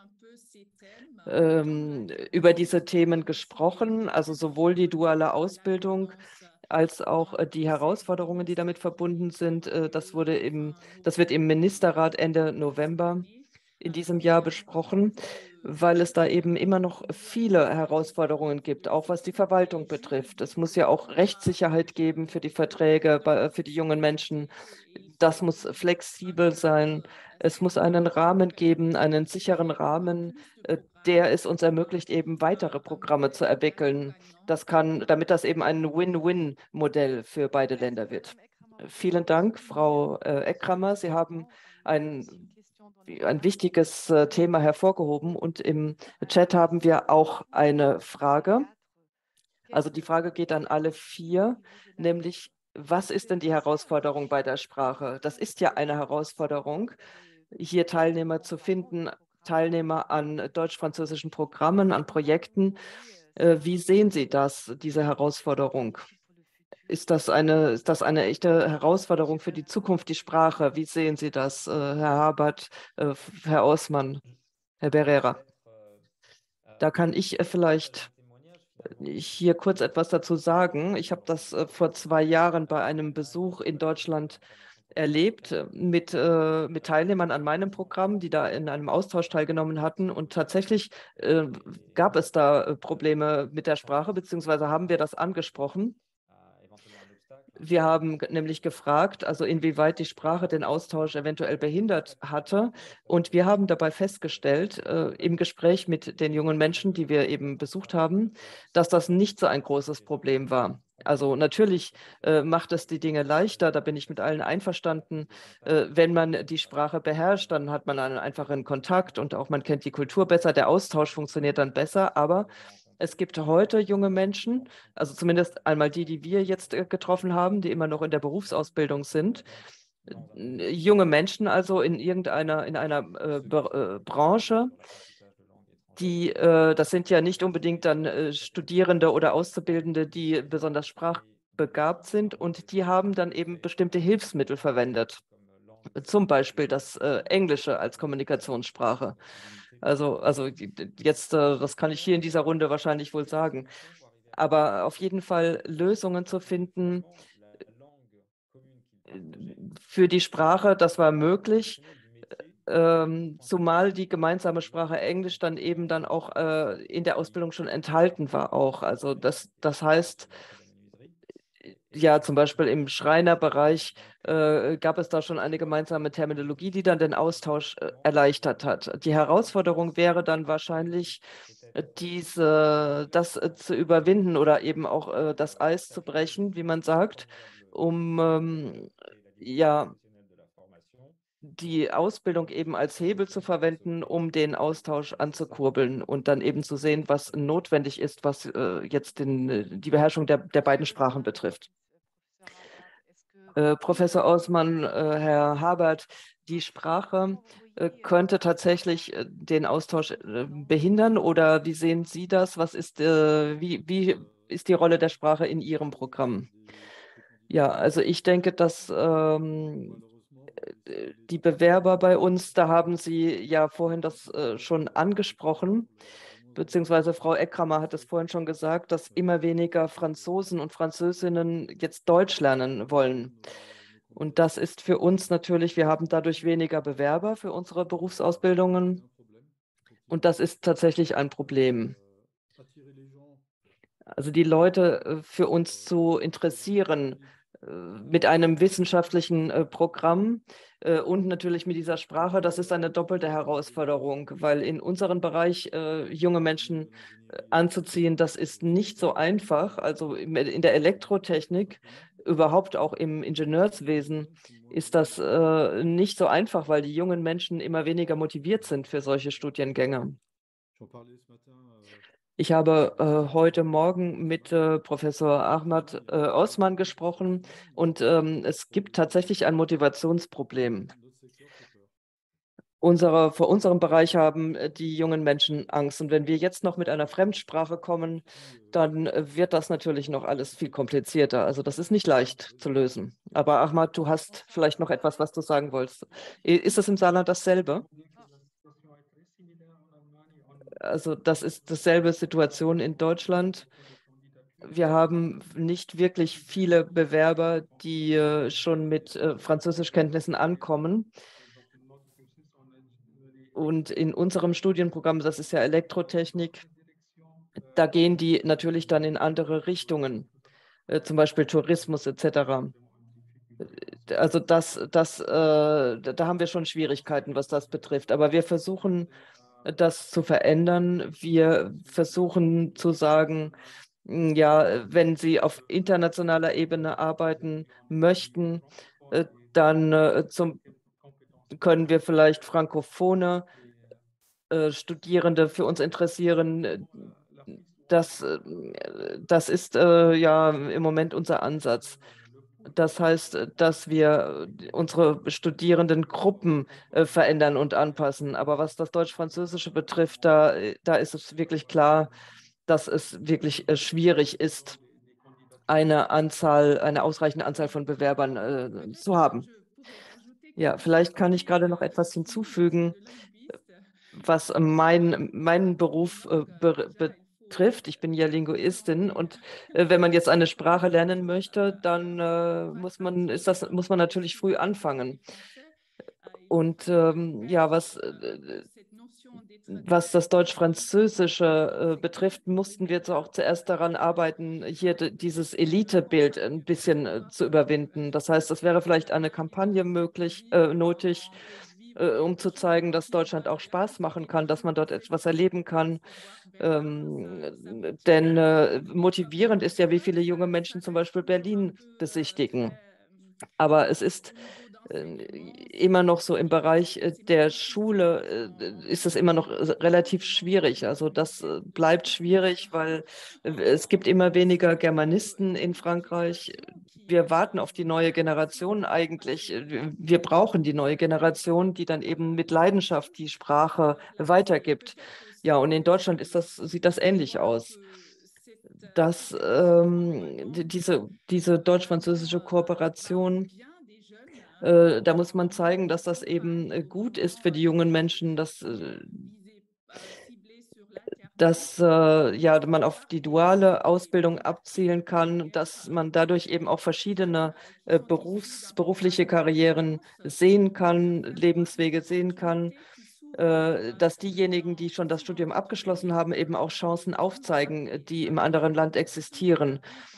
ähm, über diese Themen gesprochen, also sowohl die duale Ausbildung als auch äh, die Herausforderungen, die damit verbunden sind. Äh, das wurde im, das wird im Ministerrat Ende November in diesem Jahr besprochen, weil es da eben immer noch viele Herausforderungen gibt, auch was die Verwaltung betrifft. Es muss ja auch Rechtssicherheit geben für die Verträge, bei, für die jungen Menschen. das muss flexibel sein. Es muss einen Rahmen geben, einen sicheren Rahmen, der es uns ermöglicht, eben weitere Programme zu entwickeln. Das kann, damit das eben ein Win-Win-Modell für beide Länder wird. Vielen Dank, Frau Eckrammer. Sie haben ein, ein wichtiges Thema hervorgehoben und im Chat haben wir auch eine Frage. Also die Frage geht an alle vier, nämlich, was ist denn die Herausforderung bei der Sprache? Das ist ja eine Herausforderung, hier Teilnehmer zu finden, Teilnehmer an deutsch-französischen Programmen, an Projekten. Wie sehen Sie das, diese Herausforderung? Ist das eine, ist das eine echte Herausforderung für die Zukunft, die Sprache? Wie sehen Sie das, Herr Habert, Herr Osman, Herr Berrera? Da kann ich vielleicht hier kurz etwas dazu sagen. Ich habe das vor zwei Jahren bei einem Besuch in Deutschland erlebt mit, äh, mit Teilnehmern an meinem Programm, die da in einem Austausch teilgenommen hatten. Und tatsächlich äh, gab es da Probleme mit der Sprache, beziehungsweise haben wir das angesprochen. Wir haben nämlich gefragt, also inwieweit die Sprache den Austausch eventuell behindert hatte. Und wir haben dabei festgestellt, äh, im Gespräch mit den jungen Menschen, die wir eben besucht haben, dass das nicht so ein großes Problem war. Also natürlich äh, macht es die Dinge leichter, da bin ich mit allen einverstanden. Äh, wenn man die Sprache beherrscht, dann hat man einen einfachen Kontakt und auch man kennt die Kultur besser, der Austausch funktioniert dann besser, aber es gibt heute junge Menschen, also zumindest einmal die, die wir jetzt getroffen haben, die immer noch in der Berufsausbildung sind. Junge Menschen also in irgendeiner, in einer äh, äh, Branche, die, äh, das sind ja nicht unbedingt dann äh, Studierende oder Auszubildende, die besonders sprachbegabt sind und die haben dann eben bestimmte Hilfsmittel verwendet. Zum Beispiel das äh, Englische als Kommunikationssprache. Also, also jetzt, äh, das kann ich hier in dieser Runde wahrscheinlich wohl sagen. Aber auf jeden Fall Lösungen zu finden für die Sprache, das war möglich, ähm, zumal die gemeinsame Sprache Englisch dann eben dann auch äh, in der Ausbildung schon enthalten war auch. Also das, das heißt, ja, zum Beispiel im Schreinerbereich äh, gab es da schon eine gemeinsame Terminologie, die dann den Austausch äh, erleichtert hat. Die Herausforderung wäre dann wahrscheinlich, äh, diese, das äh, zu überwinden oder eben auch äh, das Eis zu brechen, wie man sagt, um ähm, ja, die Ausbildung eben als Hebel zu verwenden, um den Austausch anzukurbeln und dann eben zu sehen, was notwendig ist, was äh, jetzt den, die Beherrschung der, der beiden Sprachen betrifft. Äh, Professor Osman, äh, Herr Habert, die Sprache äh, könnte tatsächlich äh, den Austausch äh, behindern oder wie sehen Sie das? Was ist, äh, wie, wie ist die Rolle der Sprache in Ihrem Programm? Ja, also ich denke, dass ähm, die Bewerber bei uns, da haben Sie ja vorhin das äh, schon angesprochen, beziehungsweise Frau Eckrammer hat es vorhin schon gesagt, dass immer weniger Franzosen und Französinnen jetzt Deutsch lernen wollen. Und das ist für uns natürlich, wir haben dadurch weniger Bewerber für unsere Berufsausbildungen. Und das ist tatsächlich ein Problem. Also die Leute für uns zu interessieren mit einem wissenschaftlichen äh, Programm äh, und natürlich mit dieser Sprache, das ist eine doppelte Herausforderung, weil in unserem Bereich äh, junge Menschen äh, anzuziehen, das ist nicht so einfach. Also in, in der Elektrotechnik, überhaupt auch im Ingenieurswesen, ist das äh, nicht so einfach, weil die jungen Menschen immer weniger motiviert sind für solche Studiengänge. Ich habe äh, heute Morgen mit äh, Professor Ahmad äh, Osman gesprochen und ähm, es gibt tatsächlich ein Motivationsproblem. Unsere, vor unserem Bereich haben äh, die jungen Menschen Angst. Und wenn wir jetzt noch mit einer Fremdsprache kommen, dann äh, wird das natürlich noch alles viel komplizierter. Also das ist nicht leicht zu lösen. Aber Ahmad, du hast vielleicht noch etwas, was du sagen wolltest. Ist es im Saarland dasselbe? Also das ist dasselbe Situation in Deutschland. Wir haben nicht wirklich viele Bewerber, die äh, schon mit äh, Französischkenntnissen ankommen. Und in unserem Studienprogramm, das ist ja Elektrotechnik, da gehen die natürlich dann in andere Richtungen, äh, zum Beispiel Tourismus et cetera. also das, das, äh, da haben wir schon Schwierigkeiten, was das betrifft. Aber wir versuchen, das zu verändern. Wir versuchen zu sagen, ja, wenn Sie auf internationaler Ebene arbeiten möchten, äh, dann äh, zum, können wir vielleicht frankophone äh, Studierende für uns interessieren. Das, äh, das ist äh, ja im Moment unser Ansatz. Das heißt, dass wir unsere Studierendengruppen äh, verändern und anpassen. Aber was das Deutsch-Französische betrifft, da, da ist es wirklich klar, dass es wirklich äh, schwierig ist, eine Anzahl, eine ausreichende Anzahl von Bewerbern äh, zu haben. Ja, vielleicht kann ich gerade noch etwas hinzufügen, was mein, meinen Beruf äh, be betrifft. Ich bin ja Linguistin und äh, wenn man jetzt eine Sprache lernen möchte, dann äh, muss man, ist das, muss man natürlich früh anfangen. Und ähm, ja, was, äh, was das Deutsch-Französische äh, betrifft, mussten wir jetzt auch zuerst daran arbeiten, hier dieses Elitebild ein bisschen äh, zu überwinden. Das heißt, es wäre vielleicht eine Kampagne möglich, äh, nötig, äh, um zu zeigen, dass Deutschland auch Spaß machen kann, dass man dort etwas erleben kann. Ähm, denn äh, motivierend ist ja, wie viele junge Menschen zum Beispiel Berlin besichtigen. Aber es ist immer noch so im Bereich der Schule, ist es immer noch relativ schwierig. Also das bleibt schwierig, weil es gibt immer weniger Germanisten in Frankreich. Wir warten auf die neue Generation eigentlich. Wir brauchen die neue Generation, die dann eben mit Leidenschaft die Sprache weitergibt. Ja, und in Deutschland ist das, sieht das ähnlich aus. Dass ähm, diese, diese deutsch-französische Kooperation, äh, da muss man zeigen, dass das eben äh, gut ist für die jungen Menschen, dass, äh, dass äh, ja, man auf die duale Ausbildung abzielen kann, dass man dadurch eben auch verschiedene äh, Berufs-, berufliche Karrieren sehen kann, Lebenswege sehen kann, äh, dass diejenigen, die schon das Studium abgeschlossen haben, eben auch Chancen aufzeigen, die im anderen Land existieren.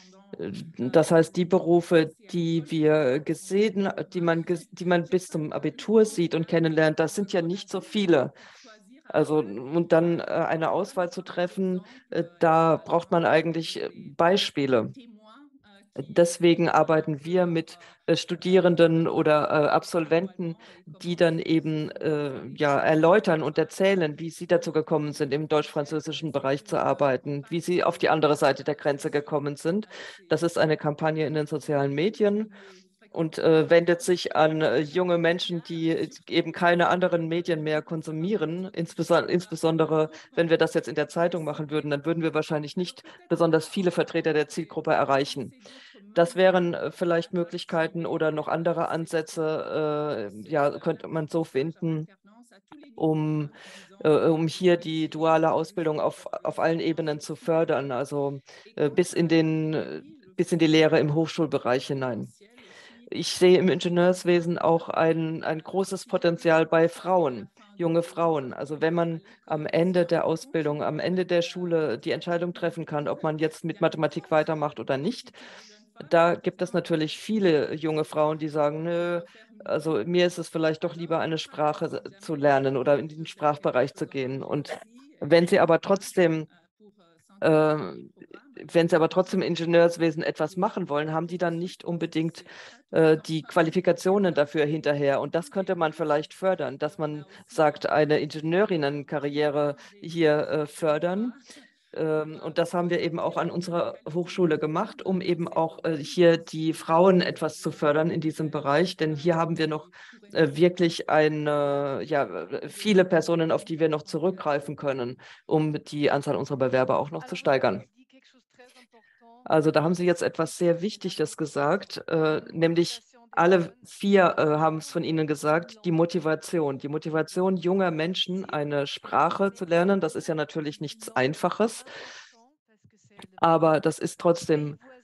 Das heißt, die Berufe, die wir gesehen, die man, die man bis zum Abitur sieht und kennenlernt, das sind ja nicht so viele. Also, und dann äh, eine Auswahl zu treffen, äh, da braucht man eigentlich äh, Beispiele. Deswegen arbeiten wir mit äh, Studierenden oder äh, Absolventen, die dann eben äh, ja, erläutern und erzählen, wie sie dazu gekommen sind, im deutsch-französischen Bereich zu arbeiten, wie sie auf die andere Seite der Grenze gekommen sind. Das ist eine Kampagne in den sozialen Medien und äh, wendet sich an äh, junge Menschen, die eben keine anderen Medien mehr konsumieren. Insbesondere, insbesondere, wenn wir das jetzt in der Zeitung machen würden, dann würden wir wahrscheinlich nicht besonders viele Vertreter der Zielgruppe erreichen. Das wären äh, vielleicht Möglichkeiten oder noch andere Ansätze, äh, ja, könnte man so finden, um, äh, um hier die duale Ausbildung auf, auf allen Ebenen zu fördern, also äh, bis in den, bis in die Lehre im Hochschulbereich hinein. Ich sehe im Ingenieurswesen auch ein, ein großes Potenzial bei Frauen, junge Frauen. Also wenn man am Ende der Ausbildung, am Ende der Schule die Entscheidung treffen kann, ob man jetzt mit Mathematik weitermacht oder nicht, da gibt es natürlich viele junge Frauen, die sagen, nö, also mir ist es vielleicht doch lieber, eine Sprache zu lernen oder in den Sprachbereich zu gehen. Und wenn sie aber trotzdem äh, wenn sie aber trotzdem im Ingenieurswesen etwas machen wollen, haben die dann nicht unbedingt äh, die Qualifikationen dafür hinterher. Und das könnte man vielleicht fördern, dass man sagt, eine Ingenieurinnenkarriere hier äh, fördern. Ähm, und das haben wir eben auch an unserer Hochschule gemacht, um eben auch äh, hier die Frauen etwas zu fördern in diesem Bereich. Denn hier haben wir noch äh, wirklich eine, ja, viele Personen, auf die wir noch zurückgreifen können, um die Anzahl unserer Bewerber auch noch zu steigern. Also da haben Sie jetzt etwas sehr Wichtiges gesagt, äh, nämlich alle vier äh, haben es von Ihnen gesagt, die Motivation. Die Motivation junger Menschen, eine Sprache zu lernen, das ist ja natürlich nichts Einfaches, aber das ist trotzdem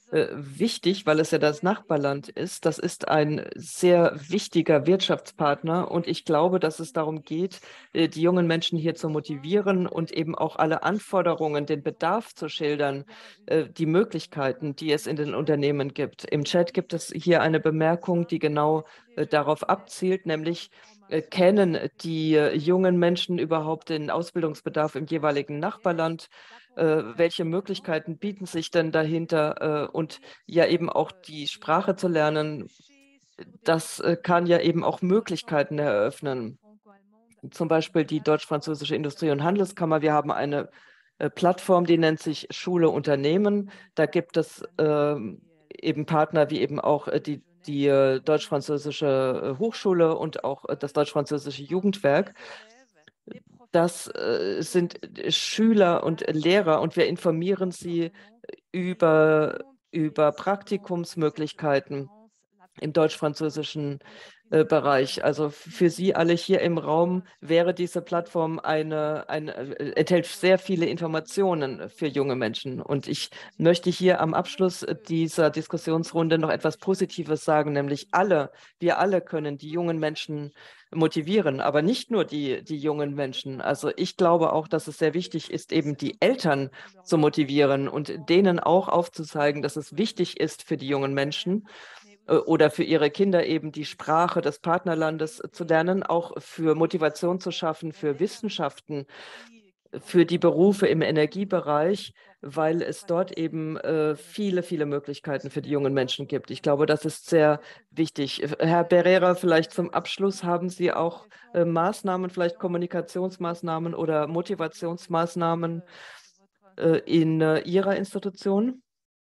äh, wichtig, weil es ja das Nachbarland ist. Das ist ein sehr wichtiger Wirtschaftspartner und ich glaube, dass es darum geht, äh, die jungen Menschen hier zu motivieren und eben auch alle Anforderungen, den Bedarf zu schildern, äh, die Möglichkeiten, die es in den Unternehmen gibt. Im Chat gibt es hier eine Bemerkung, die genau äh, darauf abzielt, nämlich äh, kennen die äh, jungen Menschen überhaupt den Ausbildungsbedarf im jeweiligen Nachbarland? Äh, welche Möglichkeiten bieten sich denn dahinter? Äh, und ja, eben auch die Sprache zu lernen, das äh, kann ja eben auch Möglichkeiten eröffnen. Zum Beispiel die Deutsch-Französische Industrie- und Handelskammer. Wir haben eine äh, Plattform, die nennt sich Schule Unternehmen. Da gibt es äh, eben Partner wie eben auch äh, die, die äh, Deutsch-Französische äh, Hochschule und auch äh, das Deutsch-Französische Jugendwerk. Das äh, sind Schüler und Lehrer und wir informieren sie über, über Praktikumsmöglichkeiten im deutsch-französischen äh, Bereich. Also für Sie alle hier im Raum wäre diese Plattform eine, eine, äh, enthält sehr viele Informationen für junge Menschen. Und ich möchte hier am Abschluss dieser Diskussionsrunde noch etwas Positives sagen, nämlich alle, wir alle können die jungen Menschen motivieren, aber nicht nur die, die jungen Menschen. Also ich glaube auch, dass es sehr wichtig ist, eben die Eltern zu motivieren und denen auch aufzuzeigen, dass es wichtig ist für die jungen Menschen äh, oder für ihre Kinder eben die Sprache des Partnerlandes zu lernen, auch für Motivation zu schaffen, für Wissenschaften, für die Berufe im Energiebereich, weil es dort eben äh, viele, viele Möglichkeiten für die jungen Menschen gibt. Ich glaube, das ist sehr wichtig. Herr Pereira, vielleicht zum Abschluss, haben Sie auch äh, Maßnahmen, vielleicht Kommunikationsmaßnahmen oder Motivationsmaßnahmen äh, in äh, Ihrer Institution?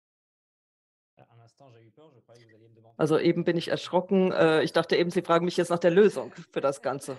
Also eben bin ich erschrocken. Äh, ich dachte eben, Sie fragen mich jetzt nach der Lösung für das Ganze.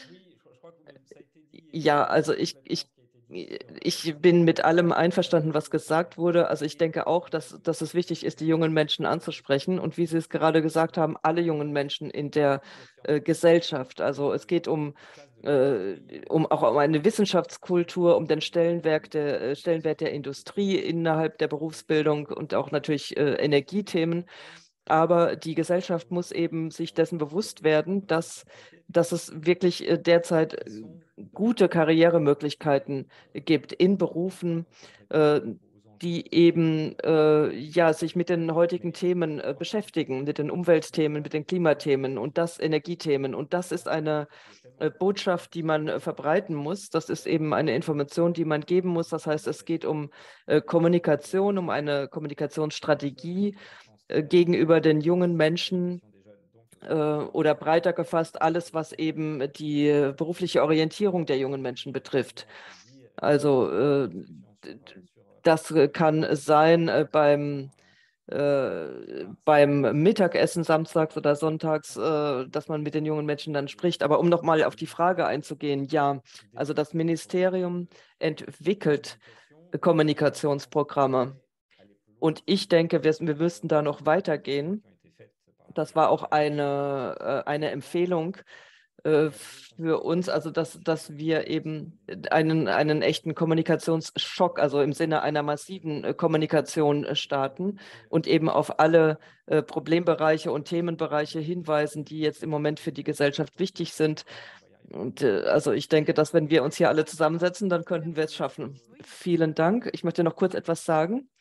Ja, also ich, ich, ich bin mit allem einverstanden, was gesagt wurde. Also ich denke auch, dass, dass es wichtig ist, die jungen Menschen anzusprechen. Und wie Sie es gerade gesagt haben, alle jungen Menschen in der äh, Gesellschaft. Also es geht um, äh, um auch um eine Wissenschaftskultur, um den Stellenwert der, äh, Stellenwert der Industrie innerhalb der Berufsbildung und auch natürlich äh, Energiethemen. Aber die Gesellschaft muss eben sich dessen bewusst werden, dass, dass es wirklich äh, derzeit äh, gute Karrieremöglichkeiten gibt in Berufen, äh, die eben äh, ja, sich mit den heutigen Themen äh, beschäftigen, mit den Umweltthemen, mit den Klimathemen und das Energiethemen. Und das ist eine äh, Botschaft, die man äh, verbreiten muss. Das ist eben eine Information, die man geben muss. Das heißt, es geht um äh, Kommunikation, um eine Kommunikationsstrategie äh, gegenüber den jungen Menschen äh, oder breiter gefasst alles, was eben die äh, berufliche Orientierung der jungen Menschen betrifft. Also äh, das kann sein äh, beim äh, beim Mittagessen samstags oder sonntags, äh, dass man mit den jungen Menschen dann spricht. Aber um nochmal auf die Frage einzugehen, ja, also das Ministerium entwickelt Kommunikationsprogramme. Und ich denke, wir, wir müssten da noch weitergehen. Das war auch eine, äh, eine Empfehlung äh, für uns, also dass, dass wir eben einen, einen echten Kommunikationsschock, also im Sinne einer massiven äh, Kommunikation äh, starten und eben auf alle äh, Problembereiche und Themenbereiche hinweisen, die jetzt im Moment für die Gesellschaft wichtig sind. Und äh, also ich denke, dass wenn wir uns hier alle zusammensetzen, dann könnten wir es schaffen. Vielen Dank. Ich möchte noch kurz etwas sagen.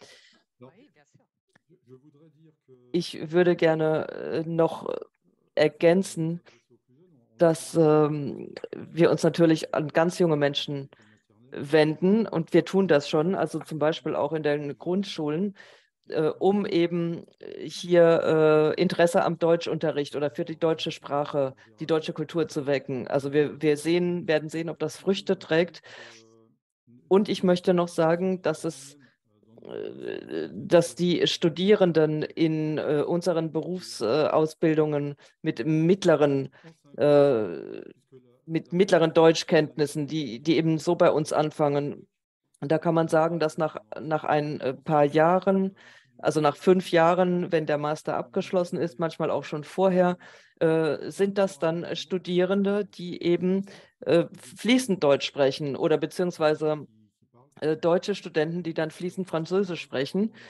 Ich würde gerne äh, noch ergänzen, dass ähm, wir uns natürlich an ganz junge Menschen wenden und wir tun das schon, also zum Beispiel auch in den Grundschulen, äh, um eben hier äh, Interesse am Deutschunterricht oder für die deutsche Sprache, die deutsche Kultur zu wecken. Also wir, wir sehen, werden sehen, ob das Früchte trägt. Und ich möchte noch sagen, dass es dass die Studierenden in äh, unseren Berufsausbildungen mit mittleren, äh, mit mittleren Deutschkenntnissen, die, die eben so bei uns anfangen. Und da kann man sagen, dass nach, nach ein äh, paar Jahren, also nach fünf Jahren, wenn der Master abgeschlossen ist, manchmal auch schon vorher, äh, sind das dann Studierende, die eben äh, fließend Deutsch sprechen oder beziehungsweise äh, deutsche Studenten, die dann fließend Französisch sprechen.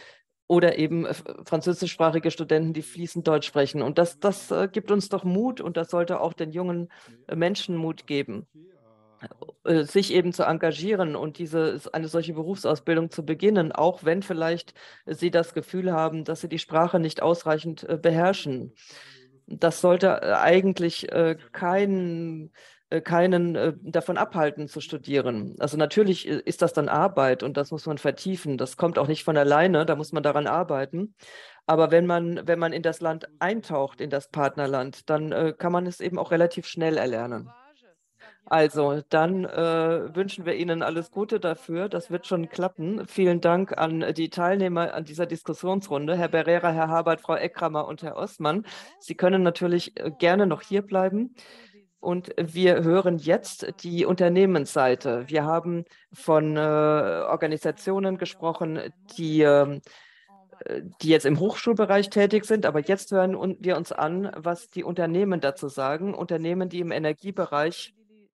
oder eben äh, französischsprachige Studenten, die fließend Deutsch sprechen. Und das, das äh, gibt uns doch Mut und das sollte auch den jungen äh, Menschen Mut geben, äh, sich eben zu engagieren und diese, eine solche Berufsausbildung zu beginnen, auch wenn vielleicht sie das Gefühl haben, dass sie die Sprache nicht ausreichend äh, beherrschen. Das sollte äh, eigentlich äh, kein, äh, keinen äh, davon abhalten zu studieren. Also natürlich äh, ist das dann Arbeit und das muss man vertiefen. Das kommt auch nicht von alleine, da muss man daran arbeiten. Aber wenn man, wenn man in das Land eintaucht, in das Partnerland, dann äh, kann man es eben auch relativ schnell erlernen. Also, dann äh, wünschen wir Ihnen alles Gute dafür. Das wird schon klappen. Vielen Dank an die Teilnehmer an dieser Diskussionsrunde, Herr Berera, Herr Habert, Frau Eckrammer und Herr Ostmann. Sie können natürlich äh, gerne noch hier bleiben. Und wir hören jetzt die Unternehmensseite. Wir haben von äh, Organisationen gesprochen, die äh, die jetzt im Hochschulbereich tätig sind. Aber jetzt hören wir uns an, was die Unternehmen dazu sagen. Unternehmen, die im Energiebereich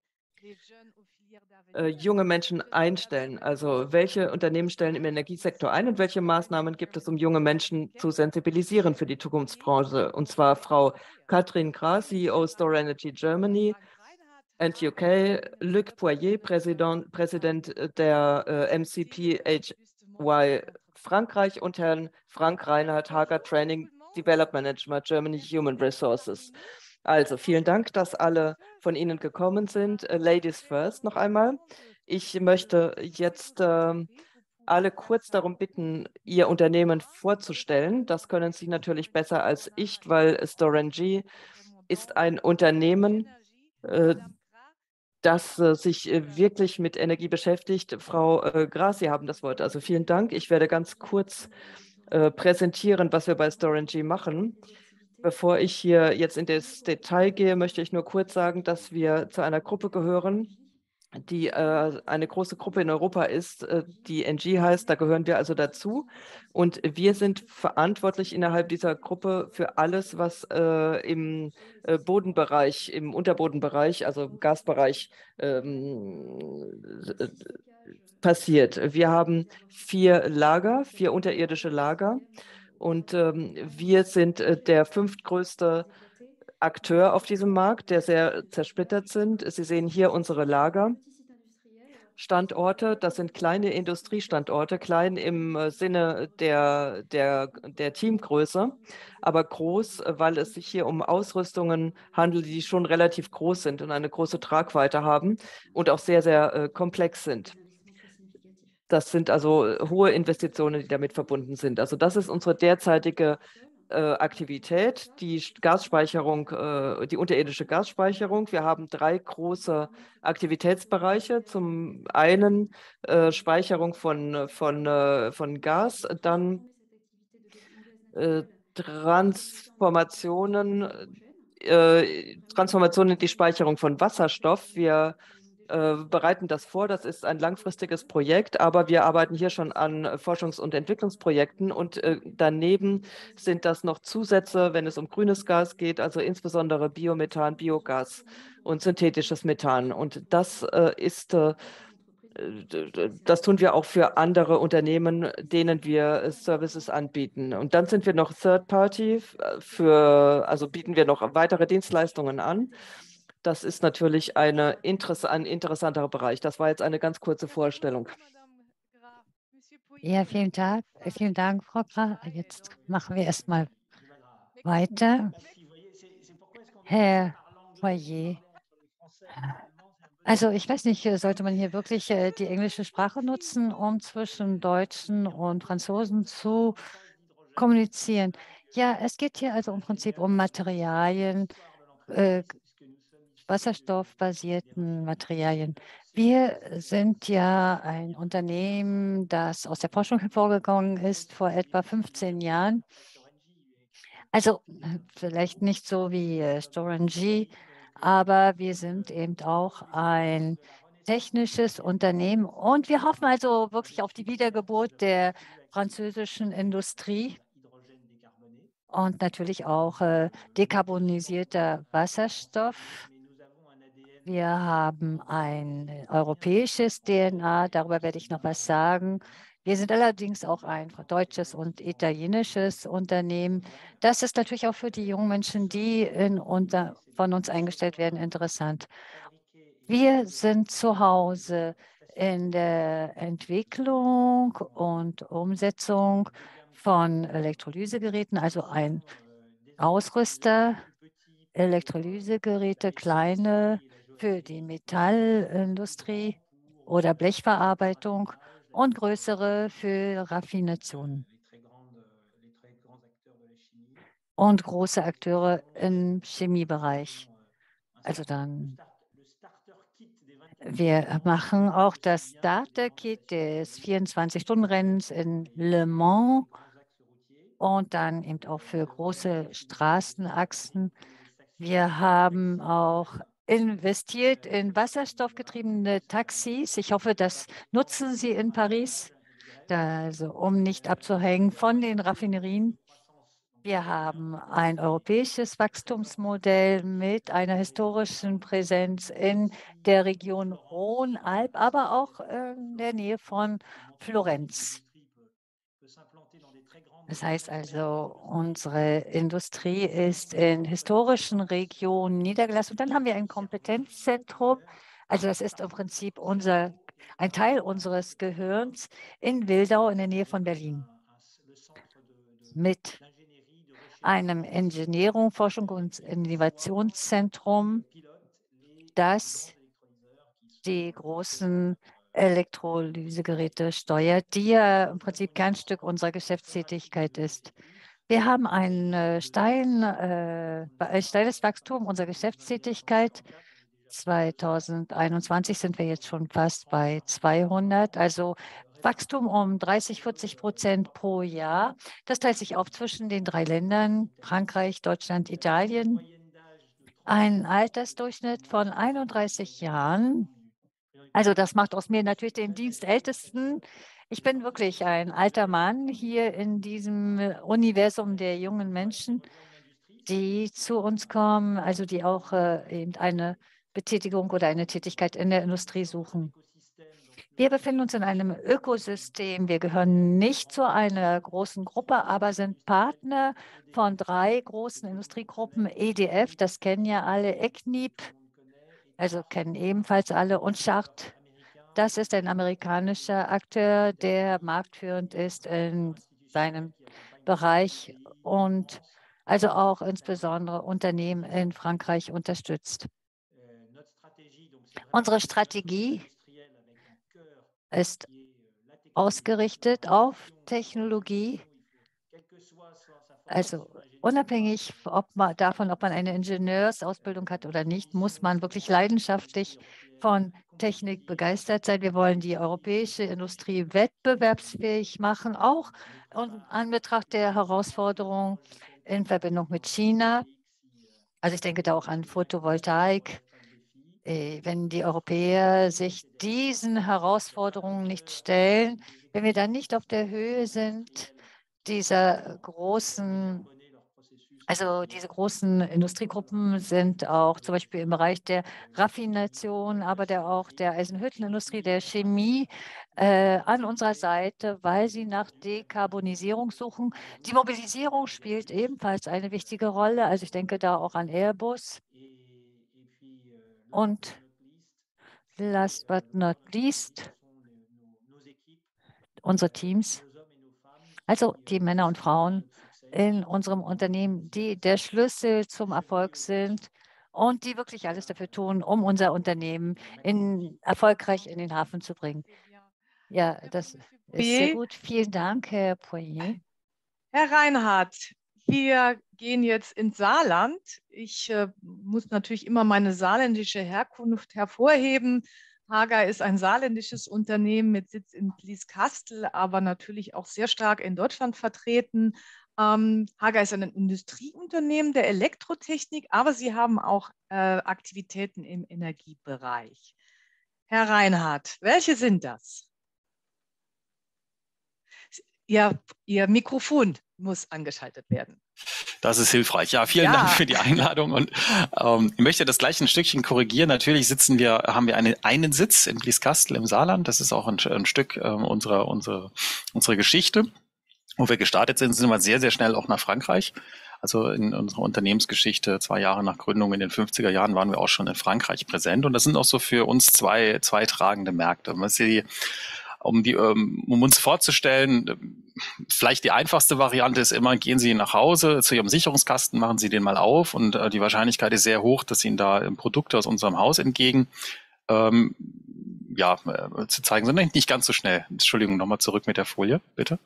äh, junge Menschen einstellen. Also welche Unternehmen stellen im Energiesektor ein und welche Maßnahmen gibt es, um junge Menschen zu sensibilisieren für die Zukunftsbranche? Und zwar Frau Katrin Gras, C E O Store Energy Germany and U K, Luc Poirier, Präsident, Präsident der äh, M C P H Y Frankreich und Herrn Frank Reinhardt, Hager Training Development Manager, Germany Human Resources. Also vielen Dank, dass alle von Ihnen gekommen sind. Uh, Ladies first noch einmal. Ich möchte jetzt äh, alle kurz darum bitten, Ihr Unternehmen vorzustellen. Das können Sie natürlich besser als ich, weil Storengy ist ein Unternehmen, äh, das äh, sich äh, wirklich mit Energie beschäftigt. Frau äh, Gras, Sie haben das Wort. Also vielen Dank. Ich werde ganz kurz äh, präsentieren, was wir bei Storengy machen. Bevor ich hier jetzt in das Detail gehe, möchte ich nur kurz sagen, dass wir zu einer Gruppe gehören, die äh, eine große Gruppe in Europa ist, äh, die N G heißt. Da gehören wir also dazu. Und wir sind verantwortlich innerhalb dieser Gruppe für alles, was äh, im äh, Bodenbereich, im Unterbodenbereich, also im Gasbereich ähm, äh, passiert. Wir haben vier Lager, vier unterirdische Lager. Und ähm, wir sind äh, der fünftgrößte Akteur auf diesem Markt, der sehr zersplittert sind. Sie sehen hier unsere Lager. Standorte, das sind kleine Industriestandorte, klein im äh, Sinne der, der, der Teamgröße, aber groß, äh, weil es sich hier um Ausrüstungen handelt, die schon relativ groß sind und eine große Tragweite haben und auch sehr, sehr äh, komplex sind. Das sind also äh, hohe Investitionen, die damit verbunden sind. Also das ist unsere derzeitige äh, Aktivität, die Gasspeicherung, äh, die unterirdische Gasspeicherung. Wir haben drei große Aktivitätsbereiche. Zum einen äh, Speicherung von, von, äh, von Gas, dann äh, Transformationen, äh, Transformationen in die Speicherung von Wasserstoff. Wir äh, bereiten das vor. Das ist ein langfristiges Projekt, aber wir arbeiten hier schon an Forschungs- und Entwicklungsprojekten und äh, daneben sind das noch Zusätze, wenn es um grünes Gas geht, also insbesondere Biomethan, Biogas und synthetisches Methan. Und das äh, ist äh, das tun wir auch für andere Unternehmen, denen wir Services anbieten. Und dann sind wir noch Third Party für, also bieten wir noch weitere Dienstleistungen an. Das ist natürlich eine Interess ein interessanter Bereich. Das war jetzt eine ganz kurze Vorstellung. Ja, vielen Dank. Vielen Dank, Frau Graf. Jetzt machen wir erstmal weiter. Herr Poirier. Also ich weiß nicht, sollte man hier wirklich äh, die englische Sprache nutzen, um zwischen Deutschen und Franzosen zu kommunizieren? Ja, es geht hier also im Prinzip um Materialien, äh, wasserstoffbasierten Materialien. Wir sind ja ein Unternehmen, das aus der Forschung hervorgegangen ist vor etwa fünfzehn Jahren. Also vielleicht nicht so wie äh, Storengy, aber wir sind eben auch ein technisches Unternehmen und wir hoffen also wirklich auf die Wiedergeburt der französischen Industrie und natürlich auch äh, dekarbonisierter Wasserstoff. Wir haben ein europäisches D N A, darüber werde ich noch was sagen. Wir sind allerdings auch ein deutsches und italienisches Unternehmen. Das ist natürlich auch für die jungen Menschen, die in unter, von uns eingestellt werden, interessant. Wir sind zu Hause in der Entwicklung und Umsetzung von Elektrolysegeräten, also ein Ausrüster, Elektrolysegeräte, kleine für die Metallindustrie oder Blechverarbeitung und größere für Raffination und große Akteure im Chemiebereich. Also dann, wir machen auch das Starter-Kit des vierundzwanzig-Stunden-Rennens in Le Mans und dann eben auch für große Straßenachsen. Wir haben auch investiert in wasserstoffgetriebene Taxis. Ich hoffe, das nutzen Sie in Paris, also um nicht abzuhängen von den Raffinerien. Wir haben ein europäisches Wachstumsmodell mit einer historischen Präsenz in der Region Rhône-Alb, aber auch in der Nähe von Florenz. Das heißt also, unsere Industrie ist in historischen Regionen niedergelassen. Und dann haben wir ein Kompetenzzentrum. Also das ist im Prinzip unser, ein Teil unseres Gehirns in Wildau in der Nähe von Berlin mit einem Engineering, Forschung und Innovationszentrum, das die großen Elektrolysegeräte steuert, die ja im Prinzip Kernstück unserer Geschäftstätigkeit ist. Wir haben ein, äh, steil, äh, ein steiles Wachstum unserer Geschäftstätigkeit. zweitausendeinundzwanzig sind wir jetzt schon fast bei zweihundert, also Wachstum um dreißig, vierzig Prozent pro Jahr. Das teilt sich auf zwischen den drei Ländern, Frankreich, Deutschland, Italien. Ein Altersdurchschnitt von einunddreißig Jahren. Also das macht aus mir natürlich den Dienstältesten. Ich bin wirklich ein alter Mann hier in diesem Universum der jungen Menschen, die zu uns kommen, also die auch äh, eben eine Betätigung oder eine Tätigkeit in der Industrie suchen. Wir befinden uns in einem Ökosystem. Wir gehören nicht zu einer großen Gruppe, aber sind Partner von drei großen Industriegruppen. E D F, das kennen ja alle, Ecnip, also kennen ebenfalls alle, und Chart. Das ist ein amerikanischer Akteur, der marktführend ist in seinem Bereich und also auch insbesondere Unternehmen in Frankreich unterstützt. Unsere Strategie ist ausgerichtet auf Technologie, also unabhängig ob man, davon, ob man eine Ingenieursausbildung hat oder nicht, muss man wirklich leidenschaftlich von Technik begeistert sein. Wir wollen die europäische Industrie wettbewerbsfähig machen, auch in Anbetracht der Herausforderungen in Verbindung mit China. Also ich denke da auch an Photovoltaik. Wenn die Europäer sich diesen Herausforderungen nicht stellen, wenn wir dann nicht auf der Höhe sind dieser großen, also diese großen Industriegruppen sind auch zum Beispiel im Bereich der Raffination, aber der, auch der Eisenhüttenindustrie, der Chemie äh, an unserer Seite, weil sie nach Dekarbonisierung suchen. Die Mobilisierung spielt ebenfalls eine wichtige Rolle. Also ich denke da auch an Airbus. Und last but not least, unsere Teams, also die Männer und Frauen in unserem Unternehmen, die der Schlüssel zum Erfolg sind und die wirklich alles dafür tun, um unser Unternehmen in, erfolgreich in den Hafen zu bringen. Ja, das ist sehr gut. Vielen Dank, Herr Poirier. Herr Reinhardt, wir gehen jetzt ins Saarland. Ich äh, muss natürlich immer meine saarländische Herkunft hervorheben. Haga ist ein saarländisches Unternehmen mit Sitz in Blieskastel, aber natürlich auch sehr stark in Deutschland vertreten. Ähm, Haga ist ein Industrieunternehmen der Elektrotechnik, aber Sie haben auch äh, Aktivitäten im Energiebereich. Herr Reinhardt, welche sind das? Ihr, Ihr Mikrofon muss angeschaltet werden. Das ist hilfreich. Ja, vielen ja. Dank für die Einladung. Und ähm, ich möchte das gleich ein Stückchen korrigieren. Natürlich sitzen wir, haben wir eine, einen Sitz in Blieskastel im Saarland. Das ist auch ein, ein Stück äh, unserer, unserer, unserer Geschichte. Wo wir gestartet sind, sind wir sehr, sehr schnell auch nach Frankreich. Also in unserer Unternehmensgeschichte, zwei Jahre nach Gründung in den fünfziger Jahren, waren wir auch schon in Frankreich präsent. Und das sind auch so für uns zwei, zwei tragende Märkte. Um, die, um uns vorzustellen, vielleicht die einfachste Variante ist immer, gehen Sie nach Hause zu Ihrem Sicherungskasten, machen Sie den mal auf und die Wahrscheinlichkeit ist sehr hoch, dass Ihnen da Produkte aus unserem Haus entgegen ähm, ja, zu zeigen sind. Nicht ganz so schnell. Entschuldigung, nochmal zurück mit der Folie, bitte.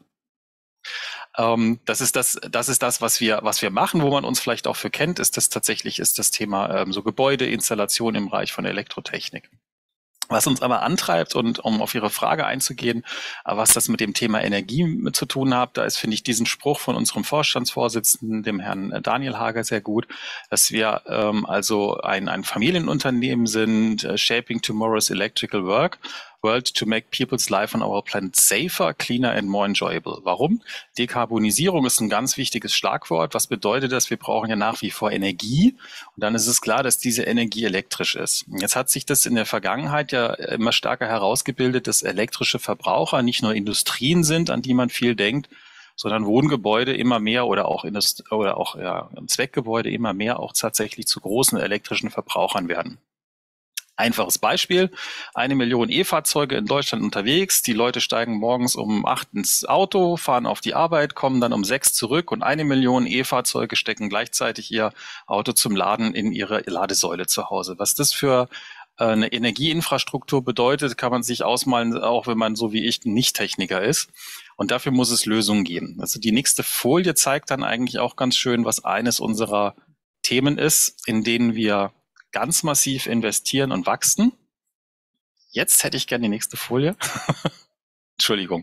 Ähm, das ist das, das ist das, was wir, was wir machen, wo man uns vielleicht auch für kennt, ist das tatsächlich ist das Thema ähm, so Gebäudeinstallation im Bereich von Elektrotechnik. Was uns aber antreibt und um auf Ihre Frage einzugehen, was das mit dem Thema Energie zu tun hat, da ist, finde ich, diesen Spruch von unserem Vorstandsvorsitzenden, dem Herrn Daniel Hager, sehr gut, dass wir ähm, also ein, ein Familienunternehmen sind, uh, shaping tomorrow's electrical work. World to make people's life on our planet safer, cleaner and more enjoyable. Warum? Dekarbonisierung ist ein ganz wichtiges Schlagwort. Was bedeutet das? Wir brauchen ja nach wie vor Energie. Und dann ist es klar, dass diese Energie elektrisch ist. Jetzt hat sich das in der Vergangenheit ja immer stärker herausgebildet, dass elektrische Verbraucher nicht nur Industrien sind, an die man viel denkt, sondern Wohngebäude immer mehr oder auch, Indust- oder auch ja, Zweckgebäude immer mehr auch tatsächlich zu großen elektrischen Verbrauchern werden. Einfaches Beispiel, eine Million E-Fahrzeuge in Deutschland unterwegs, die Leute steigen morgens um acht ins Auto, fahren auf die Arbeit, kommen dann um sechs zurück und eine Million E-Fahrzeuge stecken gleichzeitig ihr Auto zum Laden in ihre Ladesäule zu Hause. Was das für eine Energieinfrastruktur bedeutet, kann man sich ausmalen, auch wenn man so wie ich nicht Techniker ist. Und dafür muss es Lösungen geben. Also die nächste Folie zeigt dann eigentlich auch ganz schön, was eines unserer Themen ist, in denen wir ganz massiv investieren und wachsen. Jetzt hätte ich gerne die nächste Folie. Entschuldigung.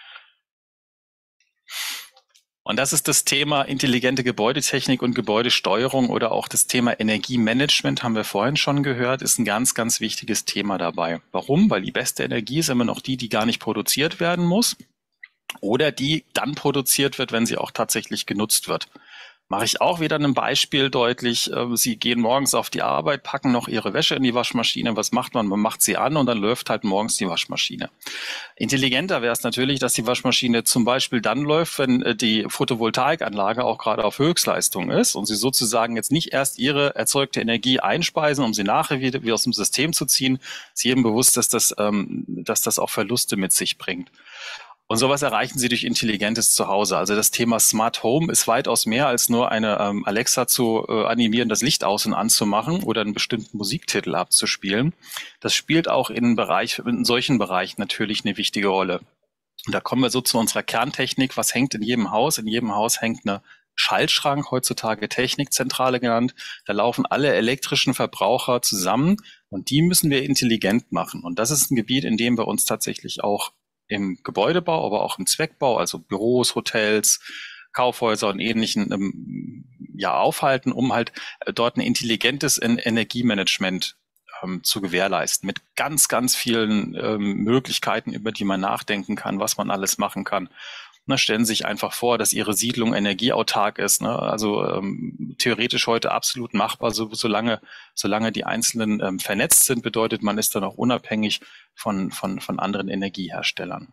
Und das ist das Thema intelligente Gebäudetechnik und Gebäudesteuerung oder auch das Thema Energiemanagement, haben wir vorhin schon gehört, ist ein ganz, ganz wichtiges Thema dabei. Warum? Weil die beste Energie ist immer noch die, die gar nicht produziert werden muss oder die dann produziert wird, wenn sie auch tatsächlich genutzt wird. Mache ich auch wieder ein Beispiel deutlich. Sie gehen morgens auf die Arbeit, packen noch Ihre Wäsche in die Waschmaschine. Was macht man? Man macht sie an und dann läuft halt morgens die Waschmaschine. Intelligenter wäre es natürlich, dass die Waschmaschine zum Beispiel dann läuft, wenn die Photovoltaikanlage auch gerade auf Höchstleistung ist und Sie sozusagen jetzt nicht erst Ihre erzeugte Energie einspeisen, um sie nachher wieder, wieder aus dem System zu ziehen. Es ist jedem bewusst, dass das, ähm, dass das auch Verluste mit sich bringt. Und sowas erreichen Sie durch intelligentes Zuhause. Also das Thema Smart Home ist weitaus mehr als nur eine ähm, Alexa zu äh, animieren, das Licht aus- und anzumachen oder einen bestimmten Musiktitel abzuspielen. Das spielt auch in, Bereich, in solchen Bereichen natürlich eine wichtige Rolle. Und da kommen wir so zu unserer Kerntechnik. Was hängt in jedem Haus? In jedem Haus hängt eine Schaltschrank, heutzutage Technikzentrale genannt. Da laufen alle elektrischen Verbraucher zusammen und die müssen wir intelligent machen. Und das ist ein Gebiet, in dem wir uns tatsächlich auch im Gebäudebau, aber auch im Zweckbau, also Büros, Hotels, Kaufhäuser und Ähnlichen, ähm, ja, aufhalten, um halt äh, dort ein intelligentes Energiemanagement ähm, zu gewährleisten, mit ganz, ganz vielen ähm, Möglichkeiten, über die man nachdenken kann, was man alles machen kann. Na, stellen Sie sich einfach vor, dass Ihre Siedlung energieautark ist, ne? Also ähm, theoretisch heute absolut machbar, so, solange, solange die Einzelnen ähm, vernetzt sind, bedeutet, man ist dann auch unabhängig von, von, von anderen Energieherstellern.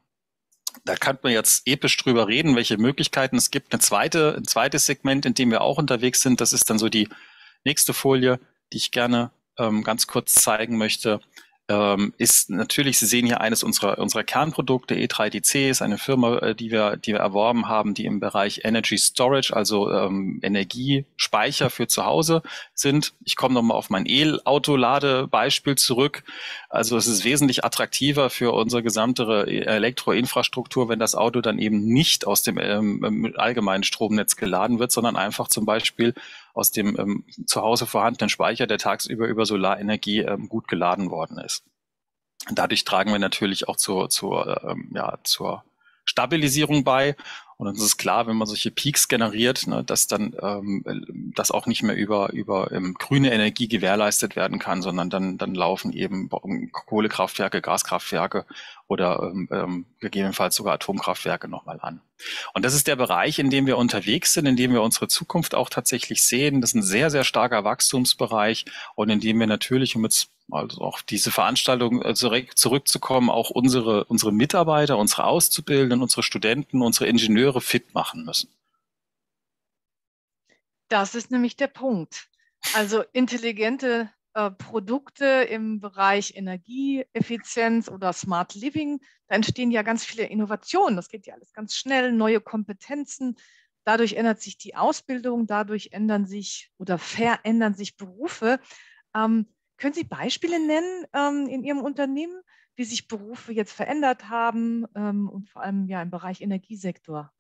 Da kann man jetzt episch drüber reden, welche Möglichkeiten es gibt. Eine zweite, ein zweites Segment, in dem wir auch unterwegs sind, das ist dann so die nächste Folie, die ich gerne ähm, ganz kurz zeigen möchte. Ähm, ist natürlich, Sie sehen hier eines unserer, unserer Kernprodukte, E drei D C ist eine Firma, die wir, die wir erworben haben, die im Bereich Energy Storage, also ähm, Energiespeicher für zu Hause sind. Ich komme nochmal auf mein E-Auto-Ladebeispiel zurück. Also es ist wesentlich attraktiver für unsere gesamte Elektroinfrastruktur, wenn das Auto dann eben nicht aus dem ähm, allgemeinen Stromnetz geladen wird, sondern einfach zum Beispiel aus dem ähm, zu Hause vorhandenen Speicher, der tagsüber über Solarenergie ähm, gut geladen worden ist. Dadurch tragen wir natürlich auch zur, zur, ähm, ja, zur Stabilisierung bei. Und uns ist klar, wenn man solche Peaks generiert, ne, dass dann ähm, das auch nicht mehr über, über ähm, grüne Energie gewährleistet werden kann, sondern dann, dann laufen eben Kohlekraftwerke, Gaskraftwerke oder ähm, gegebenenfalls sogar Atomkraftwerke nochmal an. Und das ist der Bereich, in dem wir unterwegs sind, in dem wir unsere Zukunft auch tatsächlich sehen. Das ist ein sehr, sehr starker Wachstumsbereich und in dem wir natürlich, um jetzt also auch diese Veranstaltung zurück, zurückzukommen, auch unsere, unsere Mitarbeiter, unsere Auszubildenden, unsere Studenten, unsere Ingenieure fit machen müssen. Das ist nämlich der Punkt. Also intelligente äh, Produkte im Bereich Energieeffizienz oder Smart Living, da entstehen ja ganz viele Innovationen. Das geht ja alles ganz schnell, neue Kompetenzen. Dadurch ändert sich die Ausbildung, dadurch ändern sich oder verändern sich Berufe. Ähm, können Sie Beispiele nennen ähm, in Ihrem Unternehmen, wie sich Berufe jetzt verändert haben ähm, und vor allem ja im Bereich Energiesektor?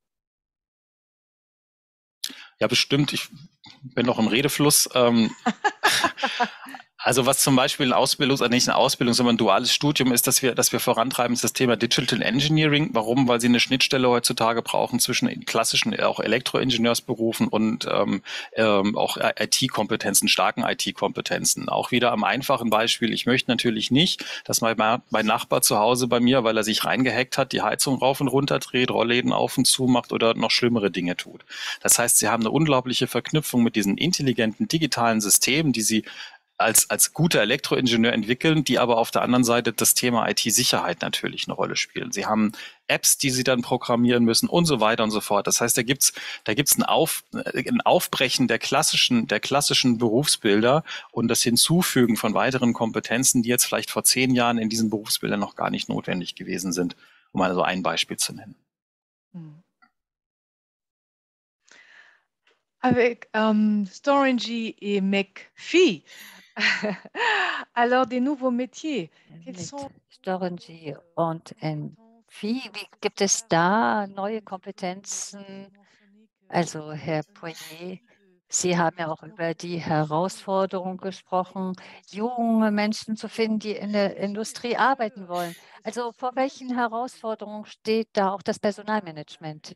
Ja, bestimmt. Ich bin noch im Redefluss. Ähm, also was zum Beispiel ein Ausbildungs-, also nicht eine Ausbildung, sondern ein duales Studium ist, dass wir, dass wir vorantreiben, ist das Thema Digital Engineering. Warum? Weil sie eine Schnittstelle heutzutage brauchen zwischen klassischen, auch Elektroingenieursberufen und ähm, ähm, auch I T-Kompetenzen, starken I T-Kompetenzen. Auch wieder am einfachen Beispiel. Ich möchte natürlich nicht, dass mein, mein Nachbar zu Hause bei mir, weil er sich reingehackt hat, die Heizung rauf und runter dreht, Rollläden auf und zu macht oder noch schlimmere Dinge tut. Das heißt, sie haben eine unglaubliche Verknüpfung mit diesen intelligenten digitalen Systemen, die sie als, als guter Elektroingenieur entwickeln, die aber auf der anderen Seite das Thema I T-Sicherheit natürlich eine Rolle spielen. Sie haben Apps, die sie dann programmieren müssen und so weiter und so fort. Das heißt, da gibt's da gibt's ein, Auf, ein Aufbrechen der klassischen, der klassischen Berufsbilder und das Hinzufügen von weiteren Kompetenzen, die jetzt vielleicht vor zehn Jahren in diesen Berufsbildern noch gar nicht notwendig gewesen sind, um mal so ein Beispiel zu nennen. Hm. Avec euh, Storingy et McPhee, alors des nouveaux métiers. Mit Storingy und McPhee, wie gibt es da neue Kompetenzen? Also Herr Poirier, Sie haben ja auch über die Herausforderung gesprochen, junge Menschen zu finden, die in der Industrie arbeiten wollen. Also vor welchen Herausforderungen steht da auch das Personalmanagement?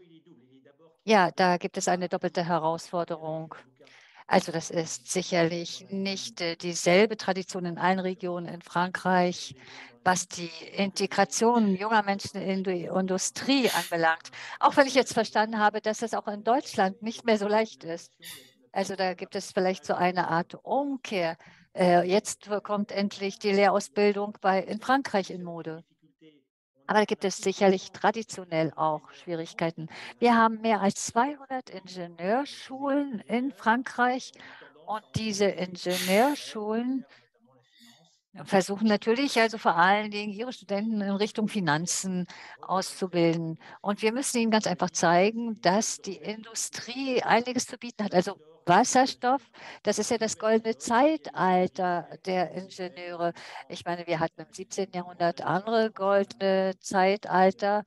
Ja, da gibt es eine doppelte Herausforderung. Also das ist sicherlich nicht äh, dieselbe Tradition in allen Regionen in Frankreich, was die Integration junger Menschen in die Industrie anbelangt. Auch wenn ich jetzt verstanden habe, dass es auch in Deutschland nicht mehr so leicht ist. Also da gibt es vielleicht so eine Art Umkehr. Äh, jetzt kommt endlich die Lehrausbildung bei, in Frankreich in Mode. Aber da gibt es sicherlich traditionell auch Schwierigkeiten. Wir haben mehr als zweihundert Ingenieurschulen in Frankreich und diese Ingenieurschulen versuchen natürlich also vor allen Dingen ihre Studenten in Richtung Finanzen auszubilden. Und wir müssen ihnen ganz einfach zeigen, dass die Industrie einiges zu bieten hat. Also Wasserstoff, das ist ja das goldene Zeitalter der Ingenieure. Ich meine, wir hatten im siebzehnten Jahrhundert andere goldene Zeitalter,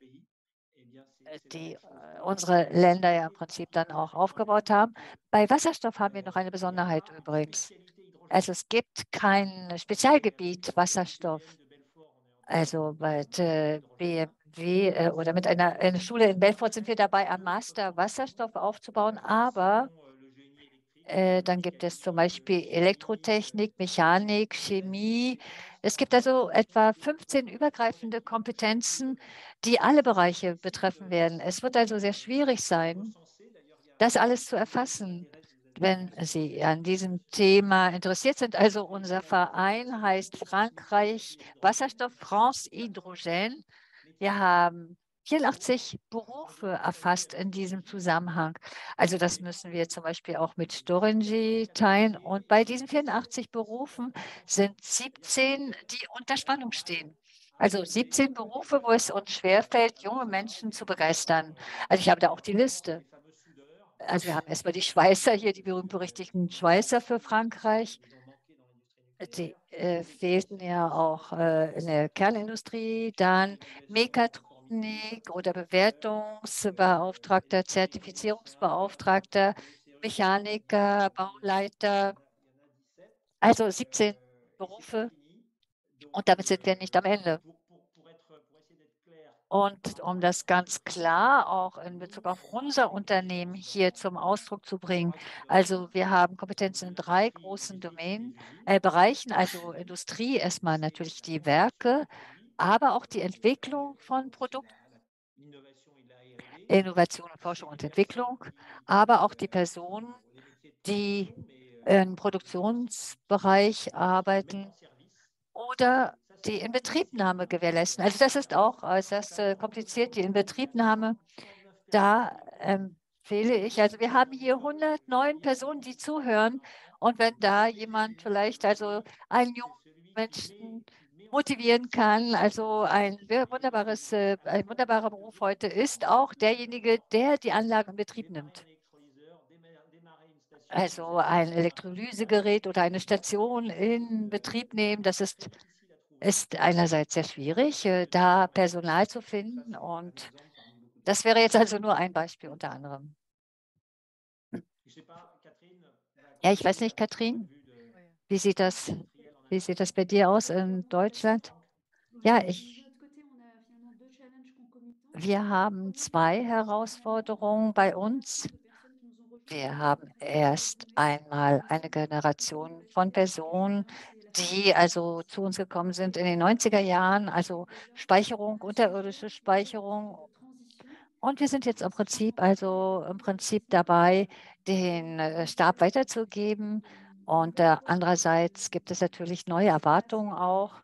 die äh, unsere Länder ja im Prinzip dann auch aufgebaut haben. Bei Wasserstoff haben wir noch eine Besonderheit übrigens. Also es gibt kein Spezialgebiet Wasserstoff. Also bei äh, B M W äh, oder mit einer, einer Schule in Belfort sind wir dabei, am Master Wasserstoff aufzubauen, aber äh, dann gibt es zum Beispiel Elektrotechnik, Mechanik, Chemie. Es gibt also etwa fünfzehn übergreifende Kompetenzen, die alle Bereiche betreffen werden. Es wird also sehr schwierig sein, das alles zu erfassen, wenn Sie an diesem Thema interessiert sind. Also unser Verein heißt Frankreich Wasserstoff France Hydrogène. Wir haben vierundachtzig Berufe erfasst in diesem Zusammenhang. Also das müssen wir zum Beispiel auch mit Storingy teilen. Und bei diesen vierundachtzig Berufen sind siebzehn, die unter Spannung stehen. Also siebzehn Berufe, wo es uns schwerfällt, junge Menschen zu begeistern. Also ich habe da auch die Liste. Also wir haben erstmal die Schweißer hier, die berühmt-berüchtigten Schweißer für Frankreich. Die äh, fehlten ja auch äh, in der Kernindustrie. Dann Mechatronik oder Bewertungsbeauftragter, Zertifizierungsbeauftragter, Mechaniker, Bauleiter. Also siebzehn Berufe und damit sind wir nicht am Ende. Und um das ganz klar auch in Bezug auf unser Unternehmen hier zum Ausdruck zu bringen, also wir haben Kompetenzen in drei großen Domänen, äh, Bereichen, also Industrie, erstmal natürlich die Werke, aber auch die Entwicklung von Produkten. Innovation, Forschung und Entwicklung, aber auch die Personen, die im Produktionsbereich arbeiten oder die Inbetriebnahme gewährleisten. Also das ist auch äußerst äh, kompliziert, die Inbetriebnahme. Da empfehle ich, also wir haben hier hundertneun Personen, die zuhören, und wenn da jemand vielleicht also einen jungen Menschen motivieren kann, also ein wunderbares, äh, ein wunderbarer Beruf heute ist auch derjenige, der die Anlage in Betrieb nimmt. Also ein Elektrolysegerät oder eine Station in Betrieb nehmen, das ist, ist einerseits sehr schwierig, äh, da Personal zu finden, und das wäre jetzt also nur ein Beispiel unter anderem. Ja, ich weiß nicht, Katrin, wie sieht das, wie sieht das bei dir aus in Deutschland? Ja, ich, wir haben zwei Herausforderungen bei uns. Wir haben erst einmal eine Generation von Personen, die also zu uns gekommen sind in den neunziger Jahren, also Speicherung, unterirdische Speicherung. Und wir sind jetzt im Prinzip also im Prinzip dabei, den äh, Stab weiterzugeben. Und äh, andererseits gibt es natürlich neue Erwartungen auch.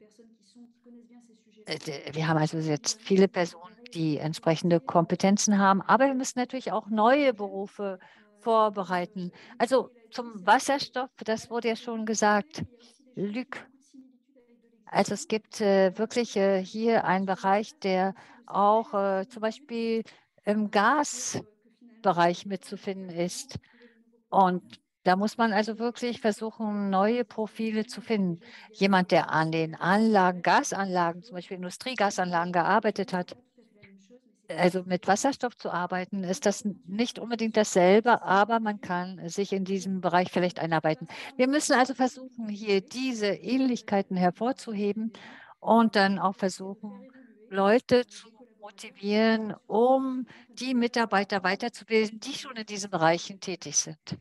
Äh, Wir haben also jetzt viele Personen, die entsprechende Kompetenzen haben, aber wir müssen natürlich auch neue Berufe vorbereiten. Also zum Wasserstoff, das wurde ja schon gesagt, Luc. Also es gibt äh, wirklich äh, hier einen Bereich, der auch äh, zum Beispiel im Gasbereich mitzufinden ist. Und da muss man also wirklich versuchen, neue Profile zu finden. Jemand, der an den Anlagen, Gasanlagen, zum Beispiel Industriegasanlagen gearbeitet hat, also mit Wasserstoff zu arbeiten, ist das nicht unbedingt dasselbe, aber man kann sich in diesem Bereich vielleicht einarbeiten. Wir müssen also versuchen, hier diese Ähnlichkeiten hervorzuheben und dann auch versuchen, Leute zu motivieren, um die Mitarbeiter weiterzubilden, die schon in diesen Bereichen tätig sind.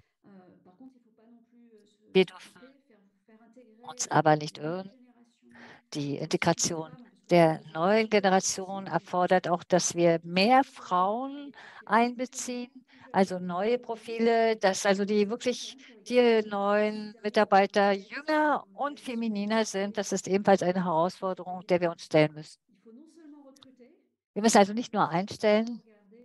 Wir dürfen uns aber nicht irren. Die Integration der neuen Generation erfordert auch, dass wir mehr Frauen einbeziehen, also neue Profile, dass also die wirklich die neuen Mitarbeiter jünger und femininer sind. Das ist ebenfalls eine Herausforderung, der wir uns stellen müssen. Wir müssen also nicht nur einstellen,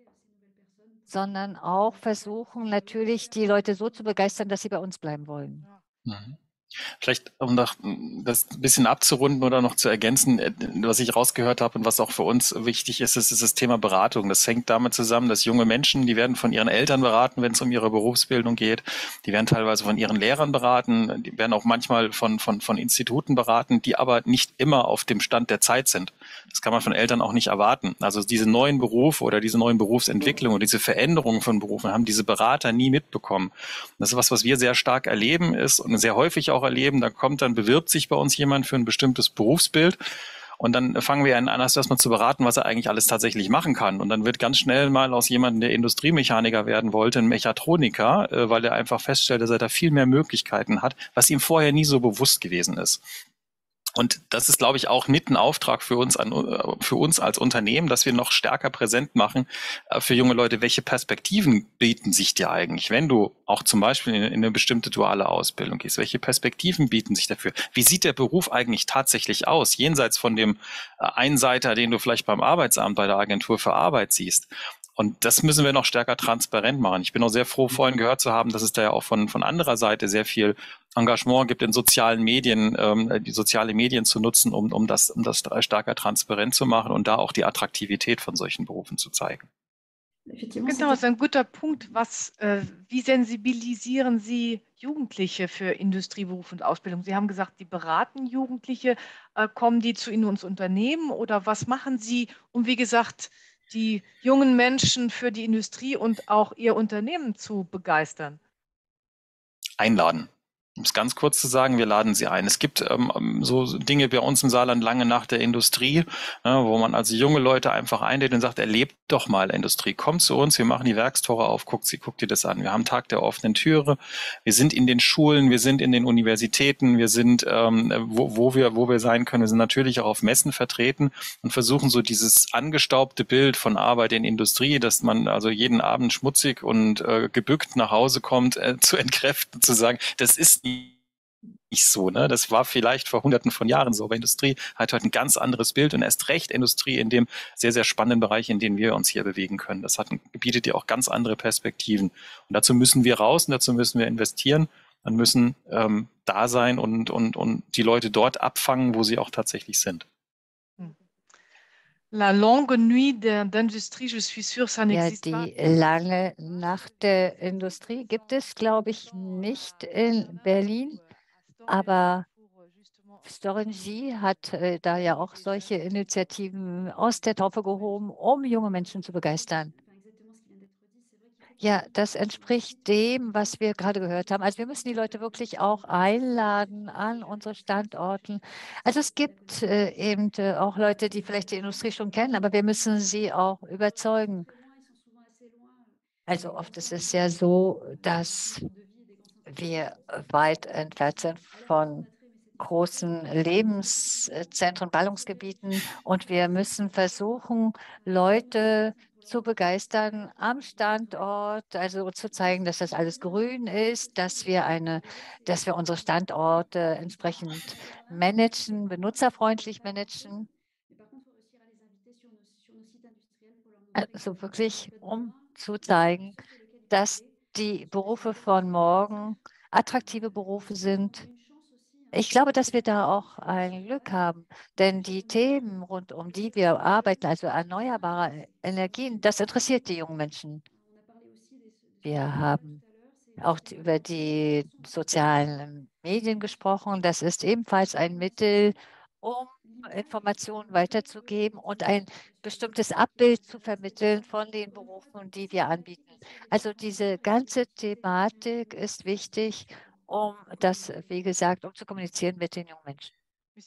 sondern auch versuchen, natürlich die Leute so zu begeistern, dass sie bei uns bleiben wollen. Mhm. Vielleicht, um das ein bisschen abzurunden oder noch zu ergänzen, was ich rausgehört habe und was auch für uns wichtig ist, ist, ist das Thema Beratung. Das hängt damit zusammen, dass junge Menschen, die werden von ihren Eltern beraten, wenn es um ihre Berufsbildung geht. Die werden teilweise von ihren Lehrern beraten. Die werden auch manchmal von, von, von Instituten beraten, die aber nicht immer auf dem Stand der Zeit sind. Das kann man von Eltern auch nicht erwarten. Also diese neuen Berufe oder diese neuen Berufsentwicklungen und diese Veränderungen von Berufen haben diese Berater nie mitbekommen. Das ist was, was wir sehr stark erleben ist und sehr häufig auch erleben. Da kommt dann, bewirbt sich bei uns jemand für ein bestimmtes Berufsbild. Und dann fangen wir an, erstmal zu beraten, was er eigentlich alles tatsächlich machen kann. Und dann wird ganz schnell mal aus jemandem, der Industriemechaniker werden wollte, ein Mechatroniker, weil er einfach feststellt, dass er da viel mehr Möglichkeiten hat, was ihm vorher nie so bewusst gewesen ist. Und das ist, glaube ich, auch mit ein Auftrag für uns, an, für uns als Unternehmen, dass wir noch stärker präsent machen für junge Leute, welche Perspektiven bieten sich dir eigentlich, wenn du auch zum Beispiel in, in eine bestimmte duale Ausbildung gehst. Welche Perspektiven bieten sich dafür? Wie sieht der Beruf eigentlich tatsächlich aus, jenseits von dem Einseiter, den du vielleicht beim Arbeitsamt, bei der Agentur für Arbeit siehst? Und das müssen wir noch stärker transparent machen. Ich bin auch sehr froh, vorhin gehört zu haben, dass es da ja auch von, von anderer Seite sehr viel Engagement gibt in sozialen Medien, ähm, die soziale Medien zu nutzen, um, um, das, um das stärker transparent zu machen und da auch die Attraktivität von solchen Berufen zu zeigen. Genau, das ist ein guter Punkt. Was, äh, wie sensibilisieren Sie Jugendliche für Industrieberufe und Ausbildung? Sie haben gesagt, Sie beraten Jugendliche. Äh, kommen die zu Ihnen ins Unternehmen oder was machen Sie, um, wie gesagt, die jungen Menschen für die Industrie und auch Ihr Unternehmen zu begeistern? Einladen. Um es ganz kurz zu sagen, wir laden Sie ein. Es gibt ähm, so Dinge bei uns im Saarland lange nach der Industrie, ne, wo man also junge Leute einfach einlädt und sagt, erlebt doch mal Industrie. Kommt zu uns, wir machen die Werkstore auf, guckt sie, guckt dir das an. Wir haben Tag der offenen Türe. Wir sind in den Schulen, wir sind in den Universitäten, wir sind, ähm, wo, wo wir, wo wir sein können. Wir sind natürlich auch auf Messen vertreten und versuchen so dieses angestaubte Bild von Arbeit in Industrie, dass man also jeden Abend schmutzig und äh, gebückt nach Hause kommt, äh, zu entkräften, zu sagen, das ist nicht so, ne? Das war vielleicht vor hunderten von Jahren so, aber Industrie hat heute ein ganz anderes Bild und erst recht Industrie in dem sehr, sehr spannenden Bereich, in dem wir uns hier bewegen können. Das hat, bietet ja auch ganz andere Perspektiven. Und dazu müssen wir raus und dazu müssen wir investieren und müssen ähm, da sein und, und, und die Leute dort abfangen, wo sie auch tatsächlich sind. La longue nuit d'industrie, je suis sûre, ça Ja, n'existe pas. die lange Nacht der Industrie gibt es, glaube ich, nicht in Berlin, aber Storengy hat äh, da ja auch solche Initiativen aus der Taufe gehoben, um junge Menschen zu begeistern. Ja, das entspricht dem, was wir gerade gehört haben. Also wir müssen die Leute wirklich auch einladen an unsere Standorten. Also es gibt äh, eben äh, auch Leute, die vielleicht die Industrie schon kennen, aber wir müssen sie auch überzeugen. Also oft ist es ja so, dass wir weit entfernt sind von großen Lebenszentren, Ballungsgebieten und wir müssen versuchen, Leute zu begeistern am Standort, also zu zeigen, dass das alles grün ist, dass wir eine, dass wir unsere Standorte entsprechend managen, benutzerfreundlich managen. Also wirklich, um zu zeigen, dass die Berufe von morgen attraktive Berufe sind. Ich glaube, dass wir da auch ein Glück haben, denn die Themen, rund um die wir arbeiten, also erneuerbare Energien, das interessiert die jungen Menschen. Wir haben auch über die sozialen Medien gesprochen. Das ist ebenfalls ein Mittel, um Informationen weiterzugeben und ein bestimmtes Abbild zu vermitteln von den Berufen, die wir anbieten. Also diese ganze Thematik ist wichtig, um das, wie gesagt, um zu kommunizieren mit den jungen Menschen.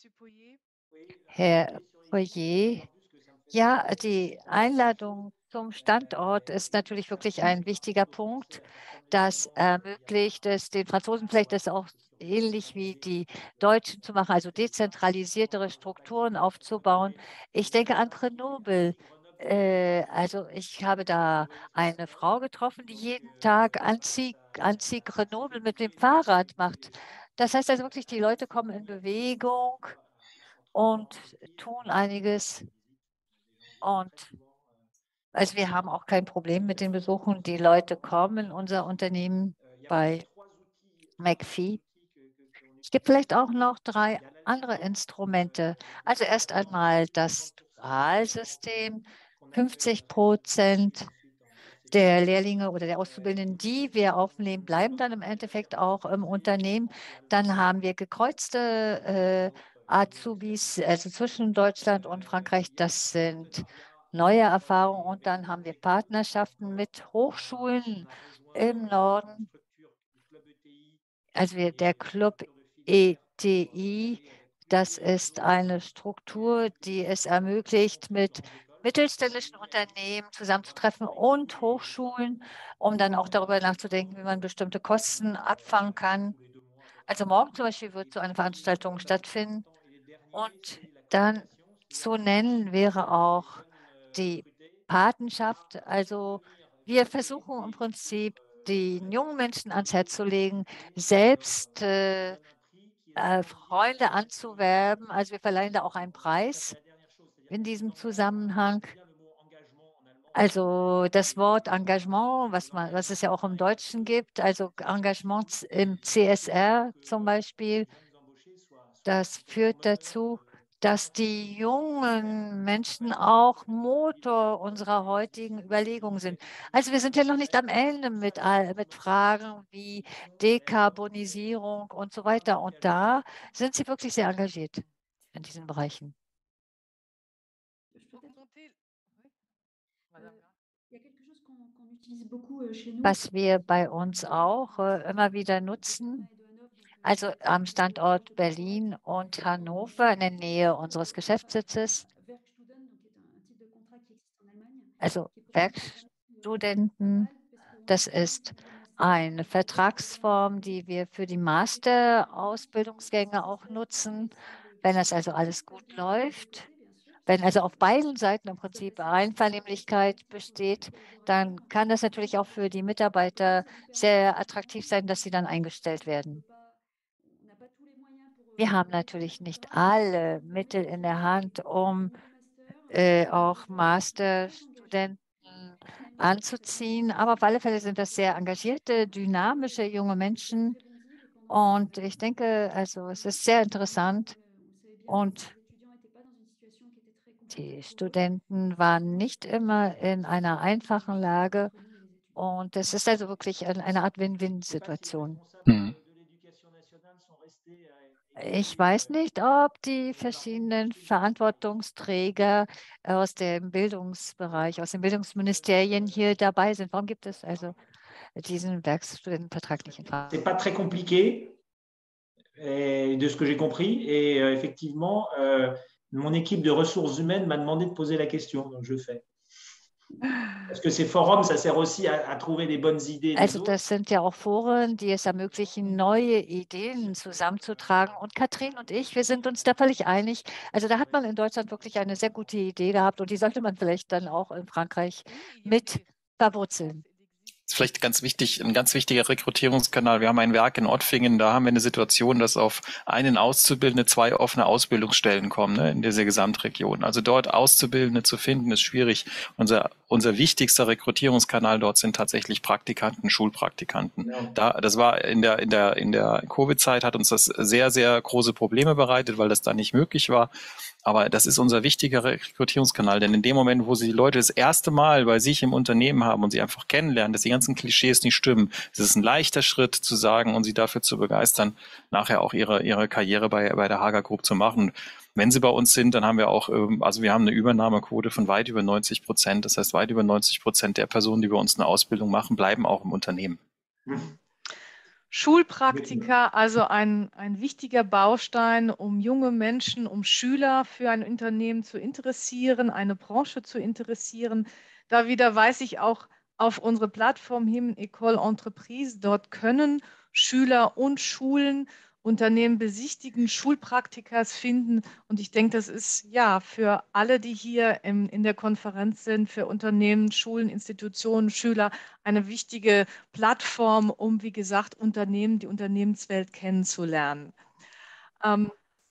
Herr Poirier, ja, die Einladung zum Standort ist natürlich wirklich ein wichtiger Punkt. Das ermöglicht es den Franzosen vielleicht das auch ähnlich wie die Deutschen zu machen, also dezentralisiertere Strukturen aufzubauen. Ich denke an Grenoble. Äh, also ich habe da eine Frau getroffen, die jeden Tag Anzieh, Anzieh Grenoble mit dem Fahrrad macht. Das heißt also wirklich, die Leute kommen in Bewegung und tun einiges. Und also wir haben auch kein Problem mit den Besuchen. Die Leute kommen in unser Unternehmen bei McPhee. Es gibt vielleicht auch noch drei andere Instrumente. Also erst einmal das Dualsystem. fünfzig Prozent der Lehrlinge oder der Auszubildenden, die wir aufnehmen, bleiben dann im Endeffekt auch im Unternehmen. Dann haben wir gekreuzte äh, Azubis, also zwischen Deutschland und Frankreich. Das sind neue Erfahrungen. Und dann haben wir Partnerschaften mit Hochschulen im Norden. Also wir, der Club E T I, das ist eine Struktur, die es ermöglicht, mit mittelständischen Unternehmen zusammenzutreffen und Hochschulen, um dann auch darüber nachzudenken, wie man bestimmte Kosten abfangen kann. Also morgen zum Beispiel wird so eine Veranstaltung stattfinden. Und dann zu nennen wäre auch die Patenschaft. Also wir versuchen im Prinzip den jungen Menschen ans Herz zu legen, selbst äh, äh, Freunde anzuwerben. Also wir verleihen da auch einen Preis in diesem Zusammenhang. Also das Wort Engagement, was, man, was es ja auch im Deutschen gibt, also Engagement im C S R zum Beispiel, das führt dazu, dass die jungen Menschen auch Motor unserer heutigen Überlegungen sind. Also wir sind ja noch nicht am Ende mit, all- mit Fragen wie Dekarbonisierung und so weiter. Und da sind sie wirklich sehr engagiert in diesen Bereichen. Was wir bei uns auch äh, immer wieder nutzen, also am Standort Berlin und Hannover in der Nähe unseres Geschäftssitzes. Also Werkstudenten, das ist eine Vertragsform, die wir für die Master-Ausbildungsgänge auch nutzen, wenn das also alles gut läuft. Wenn also auf beiden Seiten im Prinzip Einvernehmlichkeit besteht, dann kann das natürlich auch für die Mitarbeiter sehr attraktiv sein, dass sie dann eingestellt werden. Wir haben natürlich nicht alle Mittel in der Hand, um äh, auch Masterstudenten anzuziehen, aber auf alle Fälle sind das sehr engagierte, dynamische junge Menschen. Und ich denke, also es ist sehr interessant und die Studenten waren nicht immer in einer einfachen Lage und es ist also wirklich eine Art Win-Win-Situation. Hm. Ich weiß nicht, ob die verschiedenen Verantwortungsträger aus dem Bildungsbereich, aus den Bildungsministerien hier dabei sind. Warum gibt es also diesen Werkstudentenvertrag nicht in Frage? C'est pas très compliqué, et de ce que j'ai compris. Et euh, effectivement, euh, mon équipe de ressources humaines m'a demandé de poser la question, donc je le fais. Parce que ces forums, ça sert aussi à, à trouver des bonnes idées. des Also autres. das sind ja auch Foren, die es ermöglichen, neue Ideen zusammenzutragen. Und Katrin und ich, wir sind uns da völlig einig. Also da hat man in Deutschland wirklich eine sehr gute Idee gehabt und die sollte man vielleicht dann auch in Frankreich mit verwurzeln. Das ist vielleicht ganz wichtig, ein ganz wichtiger Rekrutierungskanal. Wir haben ein Werk in Ottfingen, da haben wir eine Situation, dass auf einen Auszubildende zwei offene Ausbildungsstellen kommen, ne, in dieser Gesamtregion. Also dort Auszubildende zu finden, ist schwierig. Unser, unser wichtigster Rekrutierungskanal dort sind tatsächlich Praktikanten, Schulpraktikanten. Ja. Da, das war in der, in der, in der Covid-Zeit hat uns das sehr, sehr große Probleme bereitet, weil das da nicht möglich war. Aber das ist unser wichtiger Rekrutierungskanal, denn in dem Moment, wo Sie die Leute das erste Mal bei sich im Unternehmen haben und sie einfach kennenlernen, dass die ganzen Klischees nicht stimmen, es ist ein leichter Schritt zu sagen und sie dafür zu begeistern, nachher auch ihre, ihre Karriere bei, bei der Hager Group zu machen. Wenn sie bei uns sind, dann haben wir auch, also wir haben eine Übernahmequote von weit über neunzig Prozent. Das heißt, weit über neunzig Prozent der Personen, die bei uns eine Ausbildung machen, bleiben auch im Unternehmen. Hm. Schulpraktika, also ein, ein wichtiger Baustein, um junge Menschen, um Schüler für ein Unternehmen zu interessieren, eine Branche zu interessieren. Da wieder weise ich auch auf unsere Plattform hin, École Entreprise. Dort können Schüler und Schulen Unternehmen besichtigen, Schulpraktikas finden. Und ich denke, das ist ja für alle, die hier im, in der Konferenz sind, für Unternehmen, Schulen, Institutionen, Schüler, eine wichtige Plattform, um, wie gesagt, Unternehmen, die Unternehmenswelt kennenzulernen. Ähm,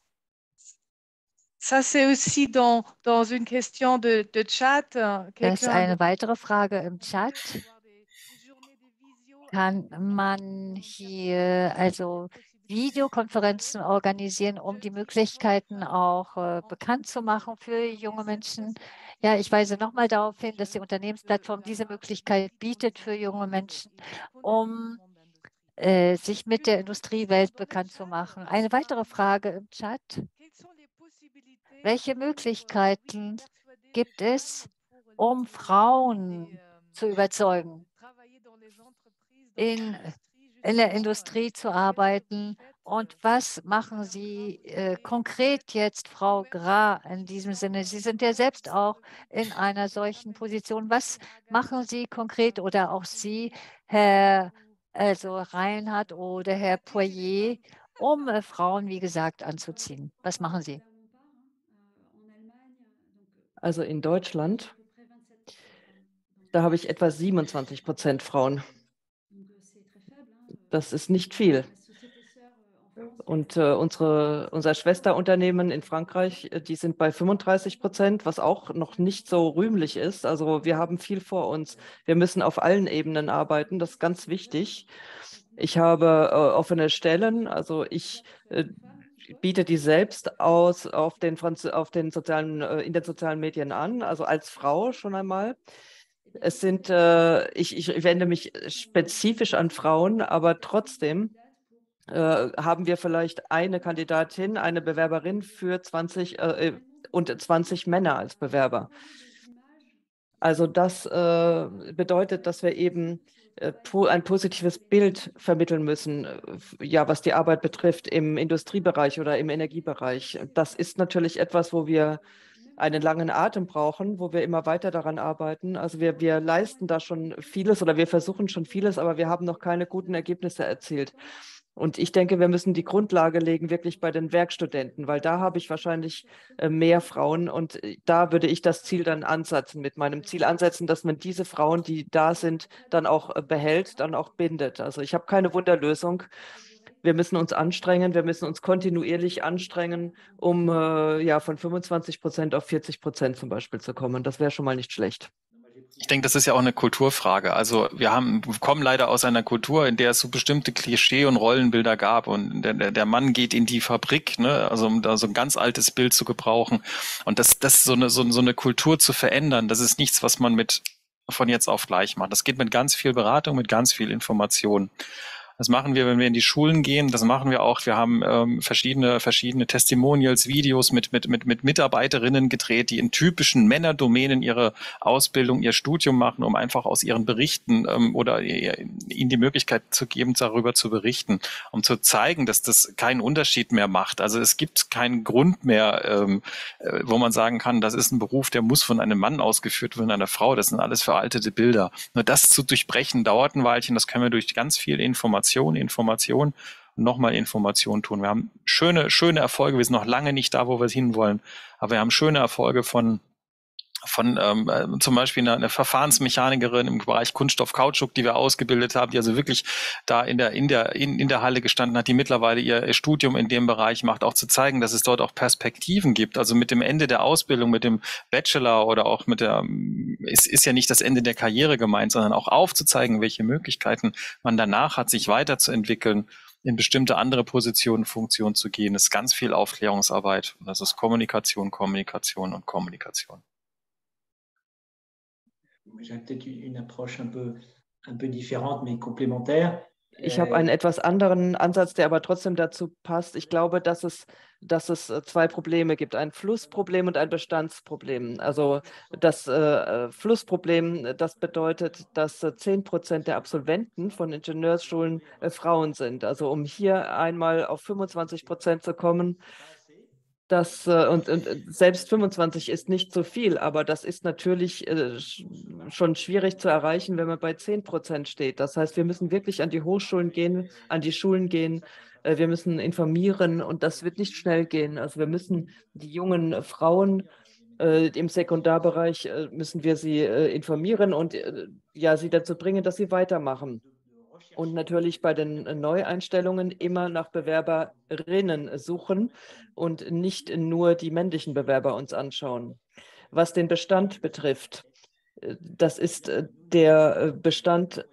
ça, c'est aussi dans, dans une question de, de chat. Das ist eine weitere Frage im Chat. Kann man hier also Videokonferenzen organisieren, um die Möglichkeiten auch äh, bekannt zu machen für junge Menschen? Ja, ich weise nochmal darauf hin, dass die Unternehmensplattform diese Möglichkeit bietet für junge Menschen, um äh, sich mit der Industriewelt bekannt zu machen. Eine weitere Frage im Chat. Welche Möglichkeiten gibt es, um Frauen zu überzeugen, in, in der Industrie zu arbeiten? Und was machen Sie äh, konkret jetzt, Frau Gra, in diesem Sinne? Sie sind ja selbst auch in einer solchen Position. Was machen Sie konkret oder auch Sie, Herr also Reinhardt oder Herr Poirier, um äh, Frauen, wie gesagt, anzuziehen? Was machen Sie? Also in Deutschland, da habe ich etwa siebenundzwanzig Prozent Frauen. Das ist nicht viel. Und äh, unsere, unser Schwesterunternehmen in Frankreich, äh, die sind bei fünfunddreißig Prozent, was auch noch nicht so rühmlich ist. Also wir haben viel vor uns. Wir müssen auf allen Ebenen arbeiten. Das ist ganz wichtig. Ich habe äh, offene Stellen. Also ich äh, biete die selbst aus auf den, Franz auf den sozialen, äh, in den sozialen Medien an, also als Frau schon einmal. Es sind, äh, ich, ich wende mich spezifisch an Frauen, aber trotzdem äh, haben wir vielleicht eine Kandidatin, eine Bewerberin für zwanzig äh, und zwanzig Männer als Bewerber. Also das äh, bedeutet, dass wir eben äh, ein positives Bild vermitteln müssen, äh, ja, was die Arbeit betrifft im Industriebereich oder im Energiebereich. Das ist natürlich etwas, wo wir einen langen Atem brauchen, wo wir immer weiter daran arbeiten. Also wir, wir leisten da schon vieles oder wir versuchen schon vieles, aber wir haben noch keine guten Ergebnisse erzielt. Und ich denke, wir müssen die Grundlage legen, wirklich bei den Werkstudenten, weil da habe ich wahrscheinlich äh, mehr Frauen und äh, da würde ich das Ziel dann ansetzen, mit meinem Ziel ansetzen, dass man diese Frauen, die da sind, dann auch äh, behält, dann auch bindet. Also ich habe keine Wunderlösung. Wir müssen uns anstrengen, wir müssen uns kontinuierlich anstrengen, um äh, ja, von fünfundzwanzig Prozent auf vierzig Prozent zum Beispiel zu kommen. Das wäre schon mal nicht schlecht. Ich denke, das ist ja auch eine Kulturfrage. Also wir haben, wir kommen leider aus einer Kultur, in der es so bestimmte Klischee- und Rollenbilder gab. Und der, der Mann geht in die Fabrik, ne? Also um da so ein ganz altes Bild zu gebrauchen. Und das, das so eine, so, so eine Kultur zu verändern, das ist nichts, was man mit von jetzt auf gleich macht. Das geht mit ganz viel Beratung, mit ganz viel Information. Das machen wir, wenn wir in die Schulen gehen. Das machen wir auch. Wir haben ähm, verschiedene, verschiedene Testimonials, Videos mit, mit, mit, mit Mitarbeiterinnen gedreht, die in typischen Männerdomänen ihre Ausbildung, ihr Studium machen, um einfach aus ihren Berichten ähm, oder ihnen die Möglichkeit zu geben, darüber zu berichten, um zu zeigen, dass das keinen Unterschied mehr macht. Also es gibt keinen Grund mehr, ähm, äh, wo man sagen kann, das ist ein Beruf, der muss von einem Mann ausgeführt werden, einer Frau. Das sind alles veraltete Bilder. Nur das zu durchbrechen dauert ein Weilchen. Das können wir durch ganz viel Information Information, Information und nochmal Information tun. Wir haben schöne, schöne Erfolge. Wir sind noch lange nicht da, wo wir hinwollen, aber wir haben schöne Erfolge von von ähm, zum Beispiel einer, einer Verfahrensmechanikerin im Bereich Kunststoff, Kautschuk, die wir ausgebildet haben, die also wirklich da in der in der in, in der Halle gestanden hat, die mittlerweile ihr Studium in dem Bereich macht, auch zu zeigen, dass es dort auch Perspektiven gibt. Also mit dem Ende der Ausbildung, mit dem Bachelor oder auch mit der, es ist ja nicht das Ende der Karriere gemeint, sondern auch aufzuzeigen, welche Möglichkeiten man danach hat, sich weiterzuentwickeln, in bestimmte andere Positionen, Funktionen zu gehen. Das ist ganz viel Aufklärungsarbeit. Und das ist Kommunikation, Kommunikation und Kommunikation. J'ai peut-être une approche un peu, un peu différente, mais complémentaire. Ich habe einen etwas anderen Ansatz, der aber trotzdem dazu passt. Ich glaube, dass es, dass es zwei Probleme gibt, ein Flussproblem und ein Bestandsproblem. Also das äh, Flussproblem, das bedeutet, dass zehn Prozent der Absolventen von Ingenieursschulen äh, Frauen sind. Also um hier einmal auf fünfundzwanzig Prozent zu kommen, Das, äh, und, und selbst fünfundzwanzig ist nicht so viel, aber das ist natürlich äh, schon schwierig zu erreichen, wenn man bei zehn Prozent steht. Das heißt, wir müssen wirklich an die Hochschulen gehen, an die Schulen gehen. Äh, wir müssen informieren und das wird nicht schnell gehen. Also wir müssen die jungen Frauen äh, im Sekundarbereich, äh, müssen wir sie äh, informieren und äh, ja, sie dazu bringen, dass sie weitermachen. Und natürlich bei den Neueinstellungen immer nach Bewerberinnen suchen und nicht nur die männlichen Bewerber uns anschauen. Was den Bestand betrifft, das ist der Bestand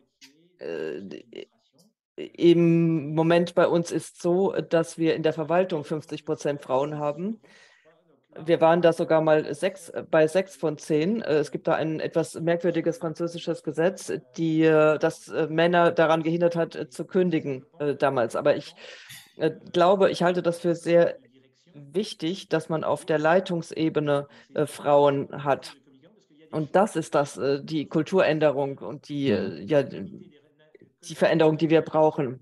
im Moment bei uns ist so, dass wir in der Verwaltung fünfzig Prozent Frauen haben. Wir waren da sogar mal sechs, bei sechs von zehn. Es gibt da ein etwas merkwürdiges französisches Gesetz, die das Männer daran gehindert hat, zu kündigen äh, damals. Aber ich äh, glaube, ich halte das für sehr wichtig, dass man auf der Leitungsebene äh, Frauen hat. Und das ist das, äh, die Kulturänderung und die, äh, ja, die Veränderung, die wir brauchen.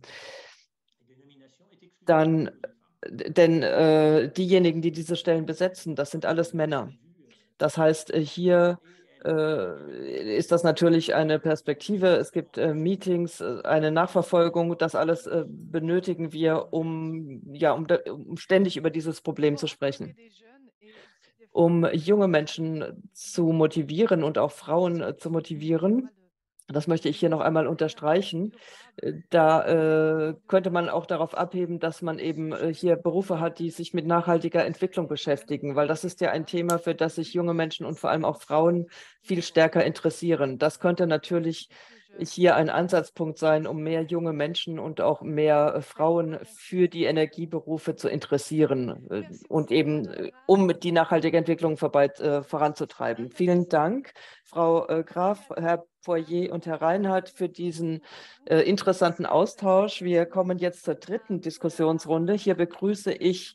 Dann Denn äh, diejenigen, die diese Stellen besetzen, das sind alles Männer. Das heißt, hier äh, ist das natürlich eine Perspektive. Es gibt äh, Meetings, äh, eine Nachverfolgung. Das alles äh, benötigen wir, um, ja, um, um ständig über dieses Problem zu sprechen. Um junge Menschen zu motivieren und auch Frauen äh, zu motivieren, das möchte ich hier noch einmal unterstreichen. Da äh, könnte man auch darauf abheben, dass man eben äh, hier Berufe hat, die sich mit nachhaltiger Entwicklung beschäftigen, weil das ist ja ein Thema, für das sich junge Menschen und vor allem auch Frauen viel stärker interessieren. Das könnte natürlich hier ein Ansatzpunkt sein, um mehr junge Menschen und auch mehr äh, Frauen für die Energieberufe zu interessieren äh, und eben äh, um die nachhaltige Entwicklung vorbei, äh, voranzutreiben. Vielen Dank, Frau äh, Graf, Herr Poirier und Herr Reinhardt, für diesen äh, interessanten Austausch. Wir kommen jetzt zur dritten Diskussionsrunde. Hier begrüße ich,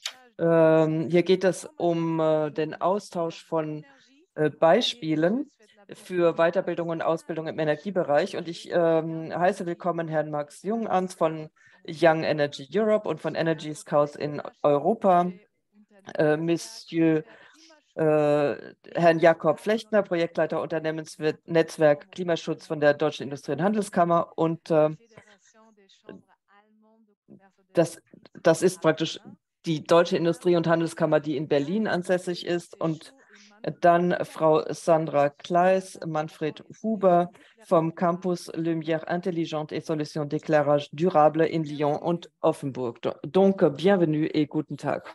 ähm, hier geht es um äh, den Austausch von äh, Beispielen für Weiterbildung und Ausbildung im Energiebereich. Und ich ähm, heiße willkommen Herrn Max Junghans von Young Energy Europe und von Energy Scouts in Europa, äh, Monsieur äh, Herrn Jakob Flechtner, Projektleiter Unternehmensnetzwerk Klimaschutz von der Deutschen Industrie- und Handelskammer. Und äh, das, das ist praktisch die Deutsche Industrie- und Handelskammer, die in Berlin ansässig ist. Und dann Frau Sandra Kleis, Manfred Huber vom Campus Lumière Intelligente et Solutions d'Éclairage Durable in Lyon und Offenburg. Donc, bienvenue et guten Tag.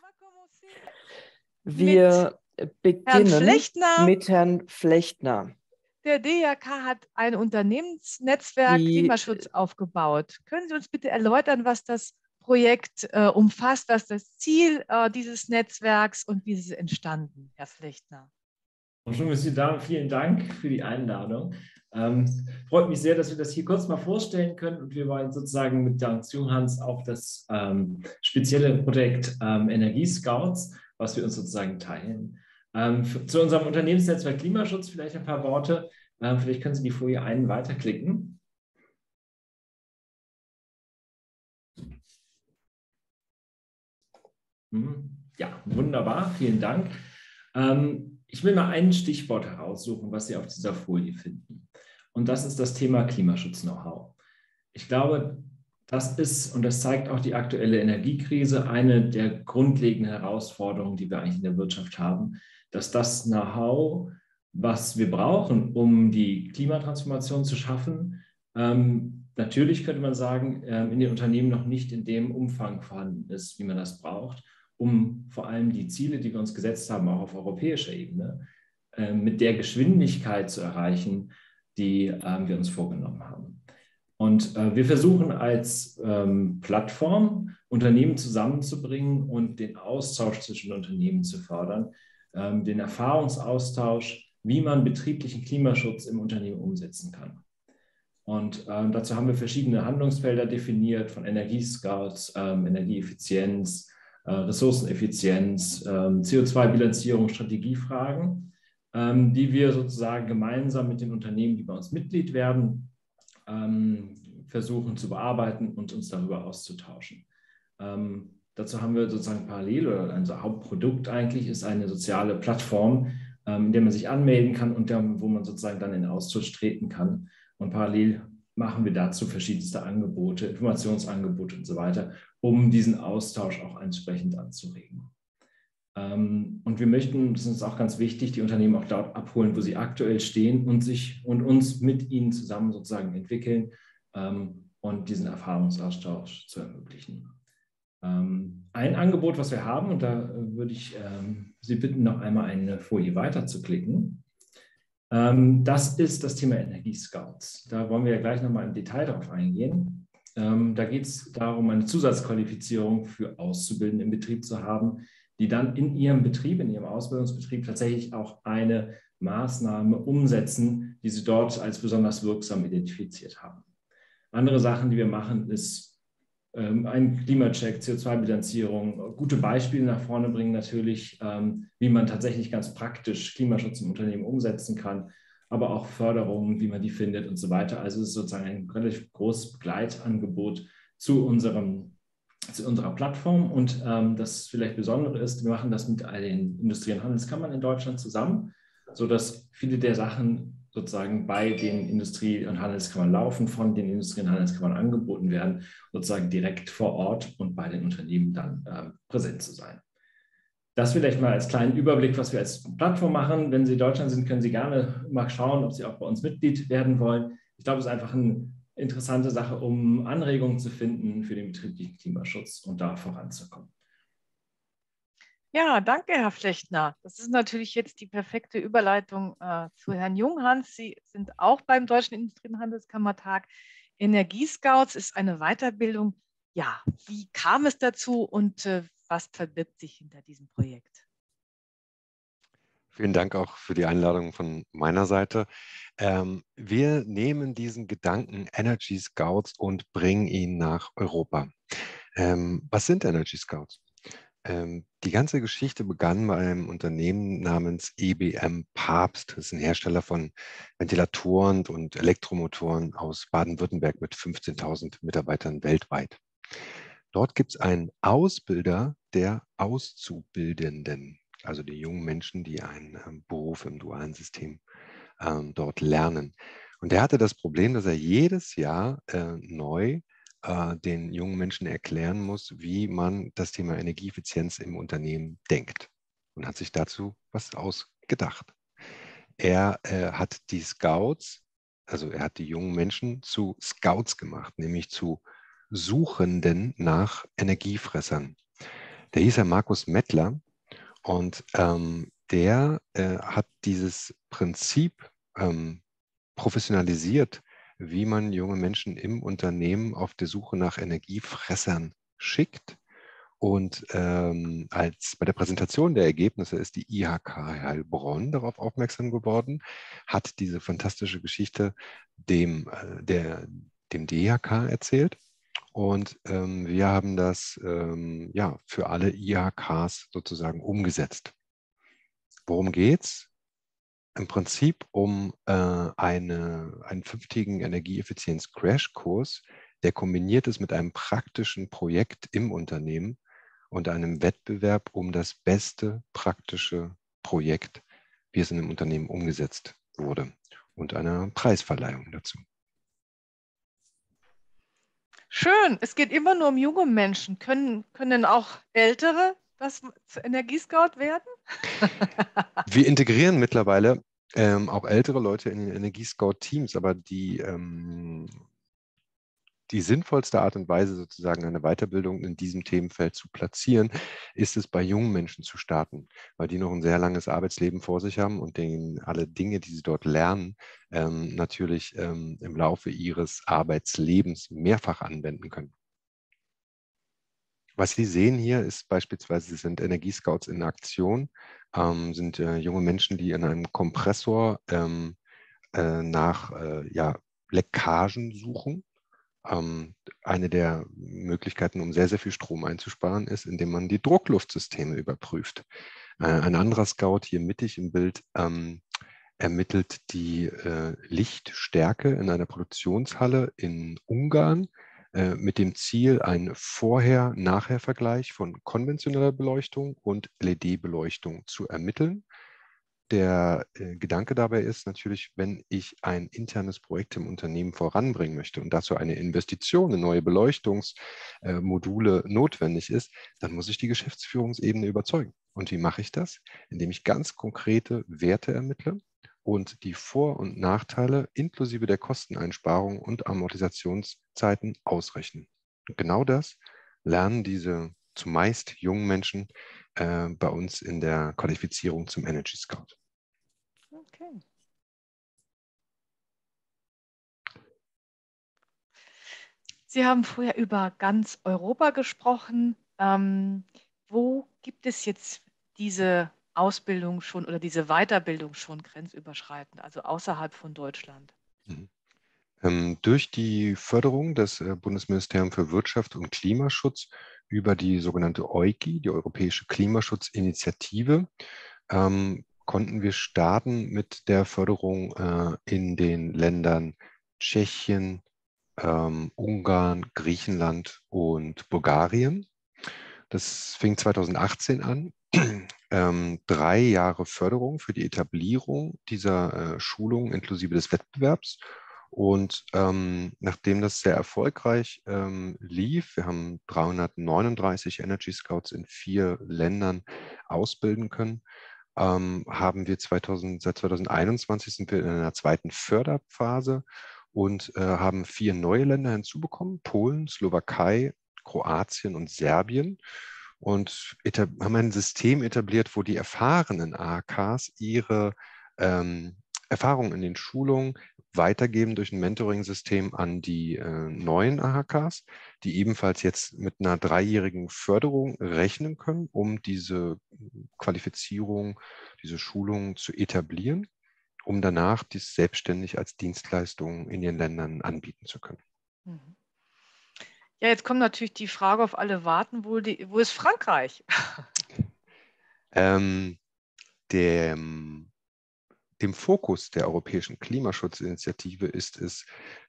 Wir beginnen Herrn mit Herrn Flechtner. Der D I H K hat ein Unternehmensnetzwerk Die, Klimaschutz aufgebaut. Können Sie uns bitte erläutern, was das Projekt äh, umfasst, was das Ziel äh, dieses Netzwerks und wie ist es entstanden, Herr Flechtner? Bonjour, Monsieur Dahm, vielen Dank für die Einladung. Ähm, freut mich sehr, dass wir das hier kurz mal vorstellen können und wir wollen sozusagen mit Max Junghans auch das ähm, spezielle Projekt ähm, Energiescouts, was wir uns sozusagen teilen. Ähm, für, zu unserem Unternehmensnetzwerk Klimaschutz vielleicht ein paar Worte. Ähm, vielleicht können Sie die Folie einen weiterklicken. Ja, wunderbar, vielen Dank. Ähm, Ich will mal ein Stichwort heraussuchen, was Sie auf dieser Folie finden. Und das ist das Thema Klimaschutz-Know-how. Ich glaube, das ist, und das zeigt auch die aktuelle Energiekrise, eine der grundlegenden Herausforderungen, die wir eigentlich in der Wirtschaft haben, dass das Know-how, was wir brauchen, um die Klimatransformation zu schaffen, ähm, natürlich könnte man sagen, ähm, in den Unternehmen noch nicht in dem Umfang vorhanden ist, wie man das braucht, um vor allem die Ziele, die wir uns gesetzt haben, auch auf europäischer Ebene, äh, mit der Geschwindigkeit zu erreichen, die äh, wir uns vorgenommen haben. Und äh, wir versuchen als ähm, Plattform, Unternehmen zusammenzubringen und den Austausch zwischen Unternehmen zu fördern, ähm, den Erfahrungsaustausch, wie man betrieblichen Klimaschutz im Unternehmen umsetzen kann. Und äh, dazu haben wir verschiedene Handlungsfelder definiert, von Energiescouts, ähm, Energieeffizienz, Ressourceneffizienz, C O zwei Bilanzierung, Strategiefragen, die wir sozusagen gemeinsam mit den Unternehmen, die bei uns Mitglied werden, versuchen zu bearbeiten und uns darüber auszutauschen. Dazu haben wir sozusagen parallel, oder unser Hauptprodukt eigentlich ist eine soziale Plattform, in der man sich anmelden kann und wo man sozusagen dann in den Austausch treten kann. Und parallel machen wir dazu verschiedenste Angebote, Informationsangebote und so weiter, um diesen Austausch auch entsprechend anzuregen. Und wir möchten, das ist uns auch ganz wichtig, die Unternehmen auch dort abholen, wo sie aktuell stehen und sich und uns mit ihnen zusammen sozusagen entwickeln und diesen Erfahrungsaustausch zu ermöglichen. Ein Angebot, was wir haben, und da würde ich Sie bitten, noch einmal eine Folie weiter zu klicken. Das ist das Thema Energiescouts. Da wollen wir ja gleich nochmal im Detail darauf eingehen. Da geht es darum, eine Zusatzqualifizierung für Auszubildende im Betrieb zu haben, die dann in ihrem Betrieb, in ihrem Ausbildungsbetrieb tatsächlich auch eine Maßnahme umsetzen, die sie dort als besonders wirksam identifiziert haben. Andere Sachen, die wir machen, ist ein Klimacheck, C O zwei Bilanzierung, gute Beispiele nach vorne bringen natürlich, wie man tatsächlich ganz praktisch Klimaschutz im Unternehmen umsetzen kann, aber auch Förderungen, wie man die findet und so weiter. Also es ist sozusagen ein relativ großes Begleitangebot zu, unserem, zu unserer Plattform. Und ähm, das vielleicht Besondere ist, wir machen das mit all den Industrie- und Handelskammern in Deutschland zusammen, sodass viele der Sachen sozusagen bei den Industrie- und Handelskammern laufen, von den Industrie- und Handelskammern angeboten werden, sozusagen direkt vor Ort und bei den Unternehmen dann äh, präsent zu sein. Das vielleicht mal als kleinen Überblick, was wir als Plattform machen. Wenn Sie in Deutschland sind, können Sie gerne mal schauen, ob Sie auch bei uns Mitglied werden wollen. Ich glaube, es ist einfach eine interessante Sache, um Anregungen zu finden für den betrieblichen Klimaschutz und da voranzukommen. Ja, danke, Herr Flechtner. Das ist natürlich jetzt die perfekte Überleitung äh, zu Herrn Junghans. Sie sind auch beim Deutschen Industrie- und Handelskammertag. Energiescouts ist eine Weiterbildung. Ja, wie kam es dazu und äh, was verbirgt sich hinter diesem Projekt? Vielen Dank auch für die Einladung von meiner Seite. Ähm, wir nehmen diesen Gedanken Energy Scouts und bringen ihn nach Europa. Ähm, was sind Energy Scouts? Ähm, die ganze Geschichte begann bei einem Unternehmen namens E B M Pabst. Das ist ein Hersteller von Ventilatoren und Elektromotoren aus Baden-Württemberg mit fünfzehntausend Mitarbeitern weltweit. Dort gibt es einen Ausbilder der Auszubildenden, also die jungen Menschen, die einen ähm, Beruf im dualen System ähm, dort lernen. Und der hatte das Problem, dass er jedes Jahr äh, neu äh, den jungen Menschen erklären muss, wie man das Thema Energieeffizienz im Unternehmen denkt. Und hat sich dazu was ausgedacht. Er äh, hat die Scouts, also er hat die jungen Menschen zu Scouts gemacht, nämlich zu Suchenden nach Energiefressern. Der hieß ja Markus Mettler und ähm, der äh, hat dieses Prinzip ähm, professionalisiert, wie man junge Menschen im Unternehmen auf der Suche nach Energiefressern schickt. Und ähm, als bei der Präsentation der Ergebnisse ist die I H K Heilbronn darauf aufmerksam geworden, hat diese fantastische Geschichte dem, äh, der, dem D H K erzählt. Und ähm, wir haben das ähm, ja, für alle I H Ks sozusagen umgesetzt. Worum geht's? Im Prinzip um äh, eine, einen fünftägigen Energieeffizienz-Crashkurs, der kombiniert ist mit einem praktischen Projekt im Unternehmen und einem Wettbewerb um das beste praktische Projekt, wie es in einem Unternehmen umgesetzt wurde, und einer Preisverleihung dazu. Schön, es geht immer nur um junge Menschen. Können, können auch Ältere das zu Energiescout werden? Wir integrieren mittlerweile ähm, auch ältere Leute in den Energiescout-Teams, aber die, ähm, die sinnvollste Art und Weise, sozusagen eine Weiterbildung in diesem Themenfeld zu platzieren, ist es, bei jungen Menschen zu starten, weil die noch ein sehr langes Arbeitsleben vor sich haben und denen alle Dinge, die sie dort lernen, ähm, natürlich ähm, im Laufe ihres Arbeitslebens mehrfach anwenden können. Was Sie sehen hier ist beispielsweise, sind Energiescouts in Aktion, ähm, sind äh, junge Menschen, die in einem Kompressor ähm, äh, nach äh, ja, Leckagen suchen. Ähm, eine der Möglichkeiten, um sehr, sehr viel Strom einzusparen, ist, indem man die Druckluftsysteme überprüft. Äh, ein anderer Scout hier mittig im Bild ähm, ermittelt die äh, Lichtstärke in einer Produktionshalle in Ungarn äh, mit dem Ziel, einen Vorher-Nachher-Vergleich von konventioneller Beleuchtung und L E D-Beleuchtung zu ermitteln. Der äh, Gedanke dabei ist natürlich, wenn ich ein internes Projekt im Unternehmen voranbringen möchte und dazu eine Investition in neue Beleuchtungsmodule äh, notwendig ist, dann muss ich die Geschäftsführungsebene überzeugen. Und wie mache ich das? Indem ich ganz konkrete Werte ermittle und die Vor- und Nachteile inklusive der Kosteneinsparung und Amortisationszeiten ausrechnen. Und genau das lernen diese zumeist jungen Menschen äh, bei uns in der Qualifizierung zum Energy Scout. Okay. Sie haben vorher über ganz Europa gesprochen. Ähm, wo gibt es jetzt diese Ausbildung schon oder diese Weiterbildung schon grenzüberschreitend, also außerhalb von Deutschland? Mhm. Ähm, durch die Förderung des äh, Bundesministeriums für Wirtschaft und Klimaschutz über die sogenannte E U K I, die Europäische Klimaschutzinitiative, ähm, konnten wir starten mit der Förderung äh, in den Ländern Tschechien, ähm, Ungarn, Griechenland und Bulgarien. Das fing zweitausendachtzehn an. Ähm, drei Jahre Förderung für die Etablierung dieser äh, Schulung inklusive des Wettbewerbs. Und ähm, nachdem das sehr erfolgreich ähm, lief, wir haben dreihundertneununddreißig Energy Scouts in vier Ländern ausbilden können, ähm, haben wir zweitausend, seit zweitausendeinundzwanzig sind wir in einer zweiten Förderphase und äh, haben vier neue Länder hinzubekommen: Polen, Slowakei, Kroatien und Serbien. Und haben ein System etabliert, wo die erfahrenen A H Ks ihre ähm, Erfahrungen in den Schulungen weitergeben durch ein Mentoring-System an die äh, neuen A H Ks, die ebenfalls jetzt mit einer dreijährigen Förderung rechnen können, um diese Qualifizierung, diese Schulung zu etablieren, um danach dies selbstständig als Dienstleistung in ihren Ländern anbieten zu können. Mhm. Ja, jetzt kommt natürlich die Frage, auf alle warten, wo, die, wo ist Frankreich? Ähm, dem, dem Fokus der Europäischen Klimaschutzinitiative ist es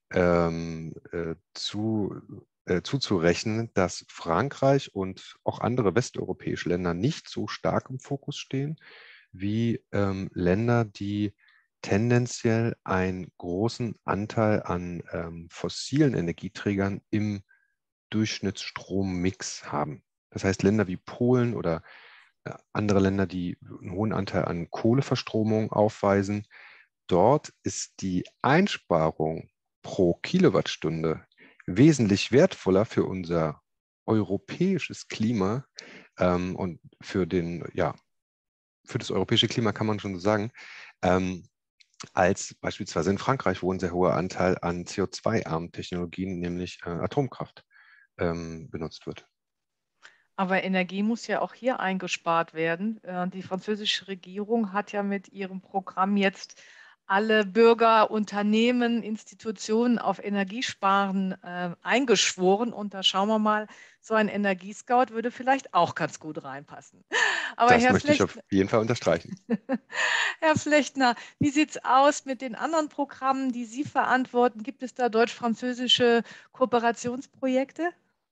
ähm, äh, zu, äh, zuzurechnen, dass Frankreich und auch andere westeuropäische Länder nicht so stark im Fokus stehen wie ähm, Länder, die tendenziell einen großen Anteil an ähm, fossilen Energieträgern im Durchschnittsstrommix haben. Das heißt, Länder wie Polen oder äh, andere Länder, die einen hohen Anteil an Kohleverstromung aufweisen, dort ist die Einsparung pro Kilowattstunde wesentlich wertvoller für unser europäisches Klima ähm, und für den, ja, für das europäische Klima kann man schon so sagen, ähm, als beispielsweise in Frankreich, wo ein sehr hoher Anteil an C O zwei armen Technologien, nämlich äh, Atomkraft, ähm, benutzt wird. Aber Energie muss ja auch hier eingespart werden. Äh, Die französische Regierung hat ja mit ihrem Programm jetzt alle Bürger, Unternehmen, Institutionen auf Energiesparen äh, eingeschworen. Und da schauen wir mal, so ein Energiescout würde vielleicht auch ganz gut reinpassen. Aber Das Herr möchte ich auf Flechtner, jeden Fall unterstreichen. Herr Flechtner, wie sieht es aus mit den anderen Programmen, die Sie verantworten? Gibt es da deutsch-französische Kooperationsprojekte?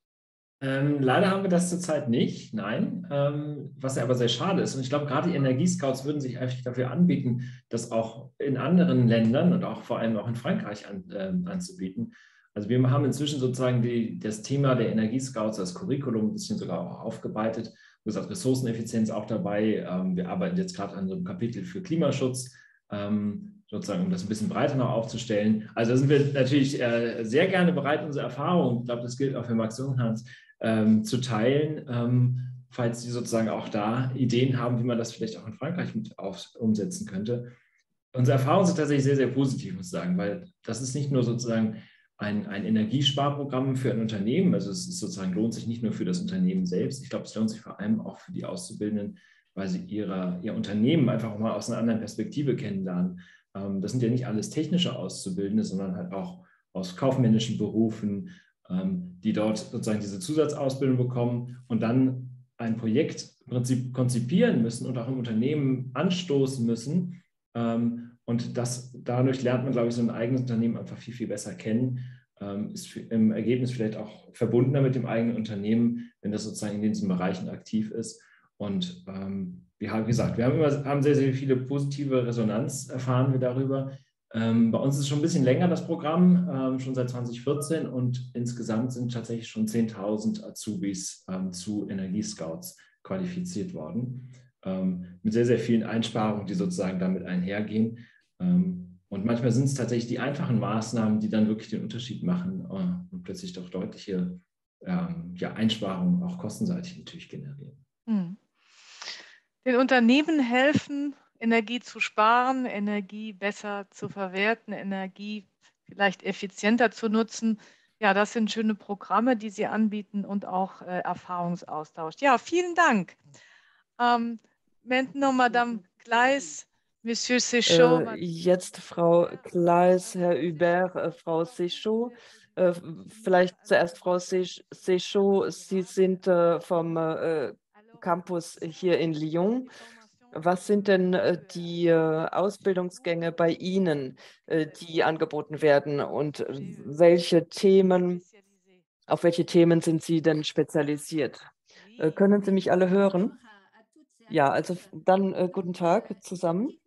Ähm, leider haben wir das zurzeit nicht, nein, ähm, was ja aber sehr schade ist. Und ich glaube, gerade die Energiescouts würden sich einfach dafür anbieten, das auch in anderen Ländern und auch vor allem auch in Frankreich an, äh, anzubieten. Also wir haben inzwischen sozusagen die, das Thema der Energiescouts, das Curriculum ein bisschen sogar auch aufgeweitet. Wie gesagt, Ressourceneffizienz auch dabei. Ähm, wir arbeiten jetzt gerade an so einem Kapitel für Klimaschutz, ähm, sozusagen, um das ein bisschen breiter noch aufzustellen. Also da sind wir natürlich äh, sehr gerne bereit, unsere Erfahrungen, ich glaube, das gilt auch für Max Junghans, ähm, zu teilen, ähm, falls Sie sozusagen auch da Ideen haben, wie man das vielleicht auch in Frankreich mit auf, umsetzen könnte. Unsere Erfahrungen sind tatsächlich sehr, sehr positiv, muss ich sagen, weil das ist nicht nur sozusagen ein, ein Energiesparprogramm für ein Unternehmen, also es ist sozusagen lohnt sich nicht nur für das Unternehmen selbst, ich glaube, es lohnt sich vor allem auch für die Auszubildenden, weil sie ihre, ihr Unternehmen einfach auch mal aus einer anderen Perspektive kennenlernen. Ähm, das sind ja nicht alles technische Auszubildende, sondern halt auch aus kaufmännischen Berufen, ähm, die dort sozusagen diese Zusatzausbildung bekommen und dann ein Projekt im Prinzip konzipieren müssen und auch im Unternehmen anstoßen müssen. Ähm, und das, dadurch lernt man, glaube ich, so ein eigenes Unternehmen einfach viel, viel besser kennen. Ähm, ist für, im Ergebnis vielleicht auch verbundener mit dem eigenen Unternehmen, wenn das sozusagen in diesen Bereichen aktiv ist. Und ähm, wir haben, wie gesagt, wir haben, immer, haben sehr, sehr viele positive Resonanz erfahren wir darüber. Ähm, bei uns ist es schon ein bisschen länger das Programm, ähm, schon seit zwanzig vierzehn und insgesamt sind tatsächlich schon zehntausend Azubis ähm, zu Energiescouts qualifiziert worden, ähm, mit sehr, sehr vielen Einsparungen, die sozusagen damit einhergehen. Ähm, und manchmal sind es tatsächlich die einfachen Maßnahmen, die dann wirklich den Unterschied machen äh, und plötzlich doch deutliche ähm, ja, Einsparungen auch kostenseitig natürlich generieren. Hm. Den Unternehmen helfen, Energie zu sparen, Energie besser zu verwerten, Energie vielleicht effizienter zu nutzen. Ja, das sind schöne Programme, die Sie anbieten und auch äh, Erfahrungsaustausch. Ja, vielen Dank. Ähm, maintenant, Madame Gleis, Monsieur Séchaud. Äh, jetzt Frau Kleis, Herr Hubert, äh, Frau Séchaud. Äh, vielleicht zuerst Frau Séchaud, Sie sind äh, vom äh, Campus hier in Lyon. Was sind denn äh, die äh, Ausbildungsgänge bei Ihnen, äh, die angeboten werden und äh, welche Themen, auf welche Themen sind Sie denn spezialisiert? Äh, können Sie mich alle hören? Ja, also dann äh, guten Tag zusammen.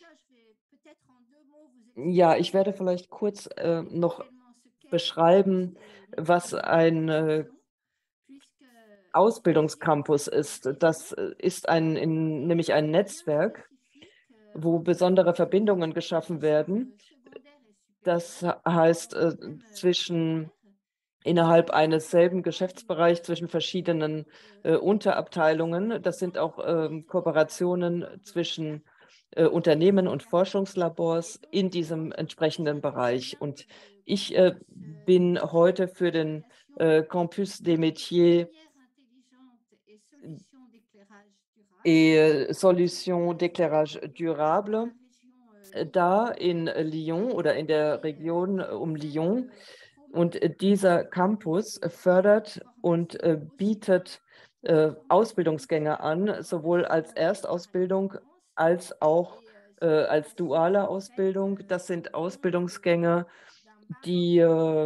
Ja, ich werde vielleicht kurz äh, noch beschreiben, was ein äh, Ausbildungscampus ist. Das äh, ist ein, in, nämlich ein Netzwerk, wo besondere Verbindungen geschaffen werden. Das heißt, äh, zwischen innerhalb eines selben Geschäftsbereichs zwischen verschiedenen äh, Unterabteilungen. Das sind auch ähm, Kooperationen zwischen äh, Unternehmen und Forschungslabors in diesem entsprechenden Bereich. Und ich äh, bin heute für den äh, Campus des Métiers et Solutions d'éclairage durable da in Lyon oder in der Region um Lyon. Und dieser Campus fördert und bietet Ausbildungsgänge an, sowohl als Erstausbildung als auch als duale Ausbildung. Das sind Ausbildungsgänge, die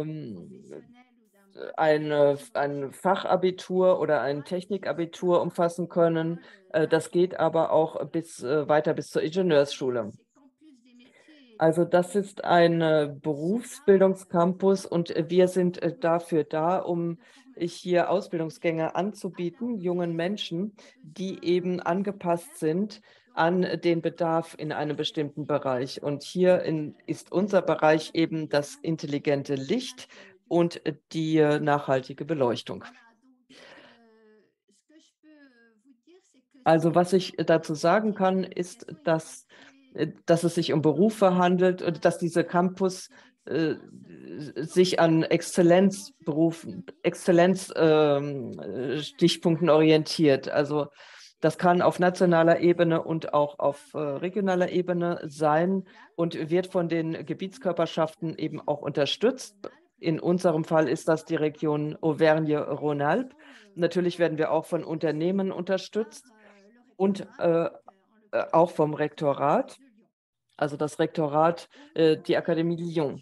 eine, ein Fachabitur oder ein Technikabitur umfassen können. Das geht aber auch bis, weiter bis zur Ingenieursschule. Also das ist ein Berufsbildungscampus und wir sind dafür da, um hier Ausbildungsgänge anzubieten, jungen Menschen, die eben angepasst sind an den Bedarf in einem bestimmten Bereich. Und hier in, ist unser Bereich eben das intelligente Licht und die nachhaltige Beleuchtung. Also was ich dazu sagen kann, ist, dass, dass es sich um Berufe handelt und dass dieser Campus äh, sich an Exzellenzberufen, Exzellenzstichpunkten äh, orientiert. Also das kann auf nationaler Ebene und auch auf äh, regionaler Ebene sein und wird von den Gebietskörperschaften eben auch unterstützt. In unserem Fall ist das die Region Auvergne-Rhône-Alpes. Natürlich werden wir auch von Unternehmen unterstützt und äh, auch vom Rektorat, also das Rektorat, äh, die Akademie Lyon.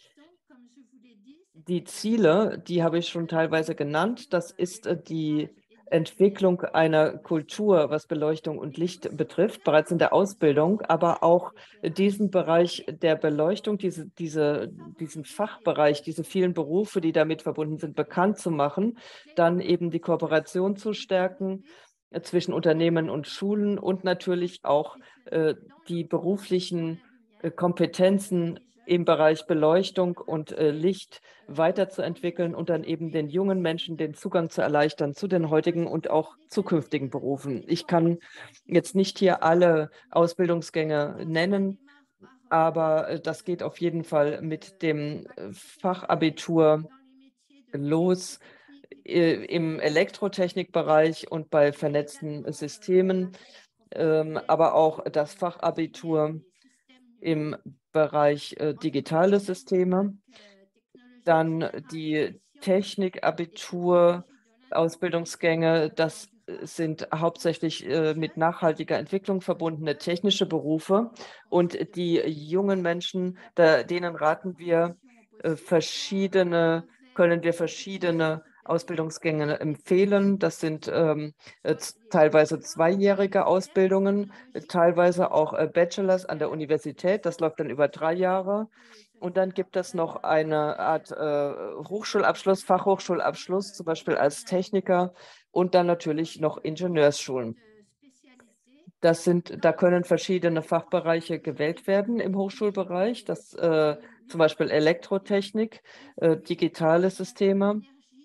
Die Ziele, die habe ich schon teilweise genannt. Das ist äh, die Entwicklung einer Kultur, was Beleuchtung und Licht betrifft, bereits in der Ausbildung, aber auch diesen Bereich der Beleuchtung, diese, diese, diesen Fachbereich, diese vielen Berufe, die damit verbunden sind, bekannt zu machen, dann eben die Kooperation zu stärken zwischen Unternehmen und Schulen und natürlich auch äh, die beruflichen äh, Kompetenzen im Bereich Beleuchtung und äh, Licht weiterzuentwickeln und dann eben den jungen Menschen den Zugang zu erleichtern zu den heutigen und auch zukünftigen Berufen. Ich kann jetzt nicht hier alle Ausbildungsgänge nennen, aber äh, das geht auf jeden Fall mit dem Fachabitur los äh, im Elektrotechnikbereich und bei vernetzten Systemen, ähm, aber auch das Fachabitur im Bereich äh, digitale Systeme, dann die Technikabitur, Ausbildungsgänge, das sind hauptsächlich äh, mit nachhaltiger Entwicklung verbundene technische Berufe. Und die jungen Menschen, da, denen raten wir äh, verschiedene, können wir verschiedene Ausbildungsgänge empfehlen. Das sind ähm, teilweise zweijährige Ausbildungen, teilweise auch äh, Bachelors an der Universität. Das läuft dann über drei Jahre. Und dann gibt es noch eine Art äh, Hochschulabschluss, Fachhochschulabschluss, zum Beispiel als Techniker und dann natürlich noch Ingenieursschulen. Das sind, da können verschiedene Fachbereiche gewählt werden im Hochschulbereich, das äh, zum Beispiel Elektrotechnik, äh, digitale Systeme,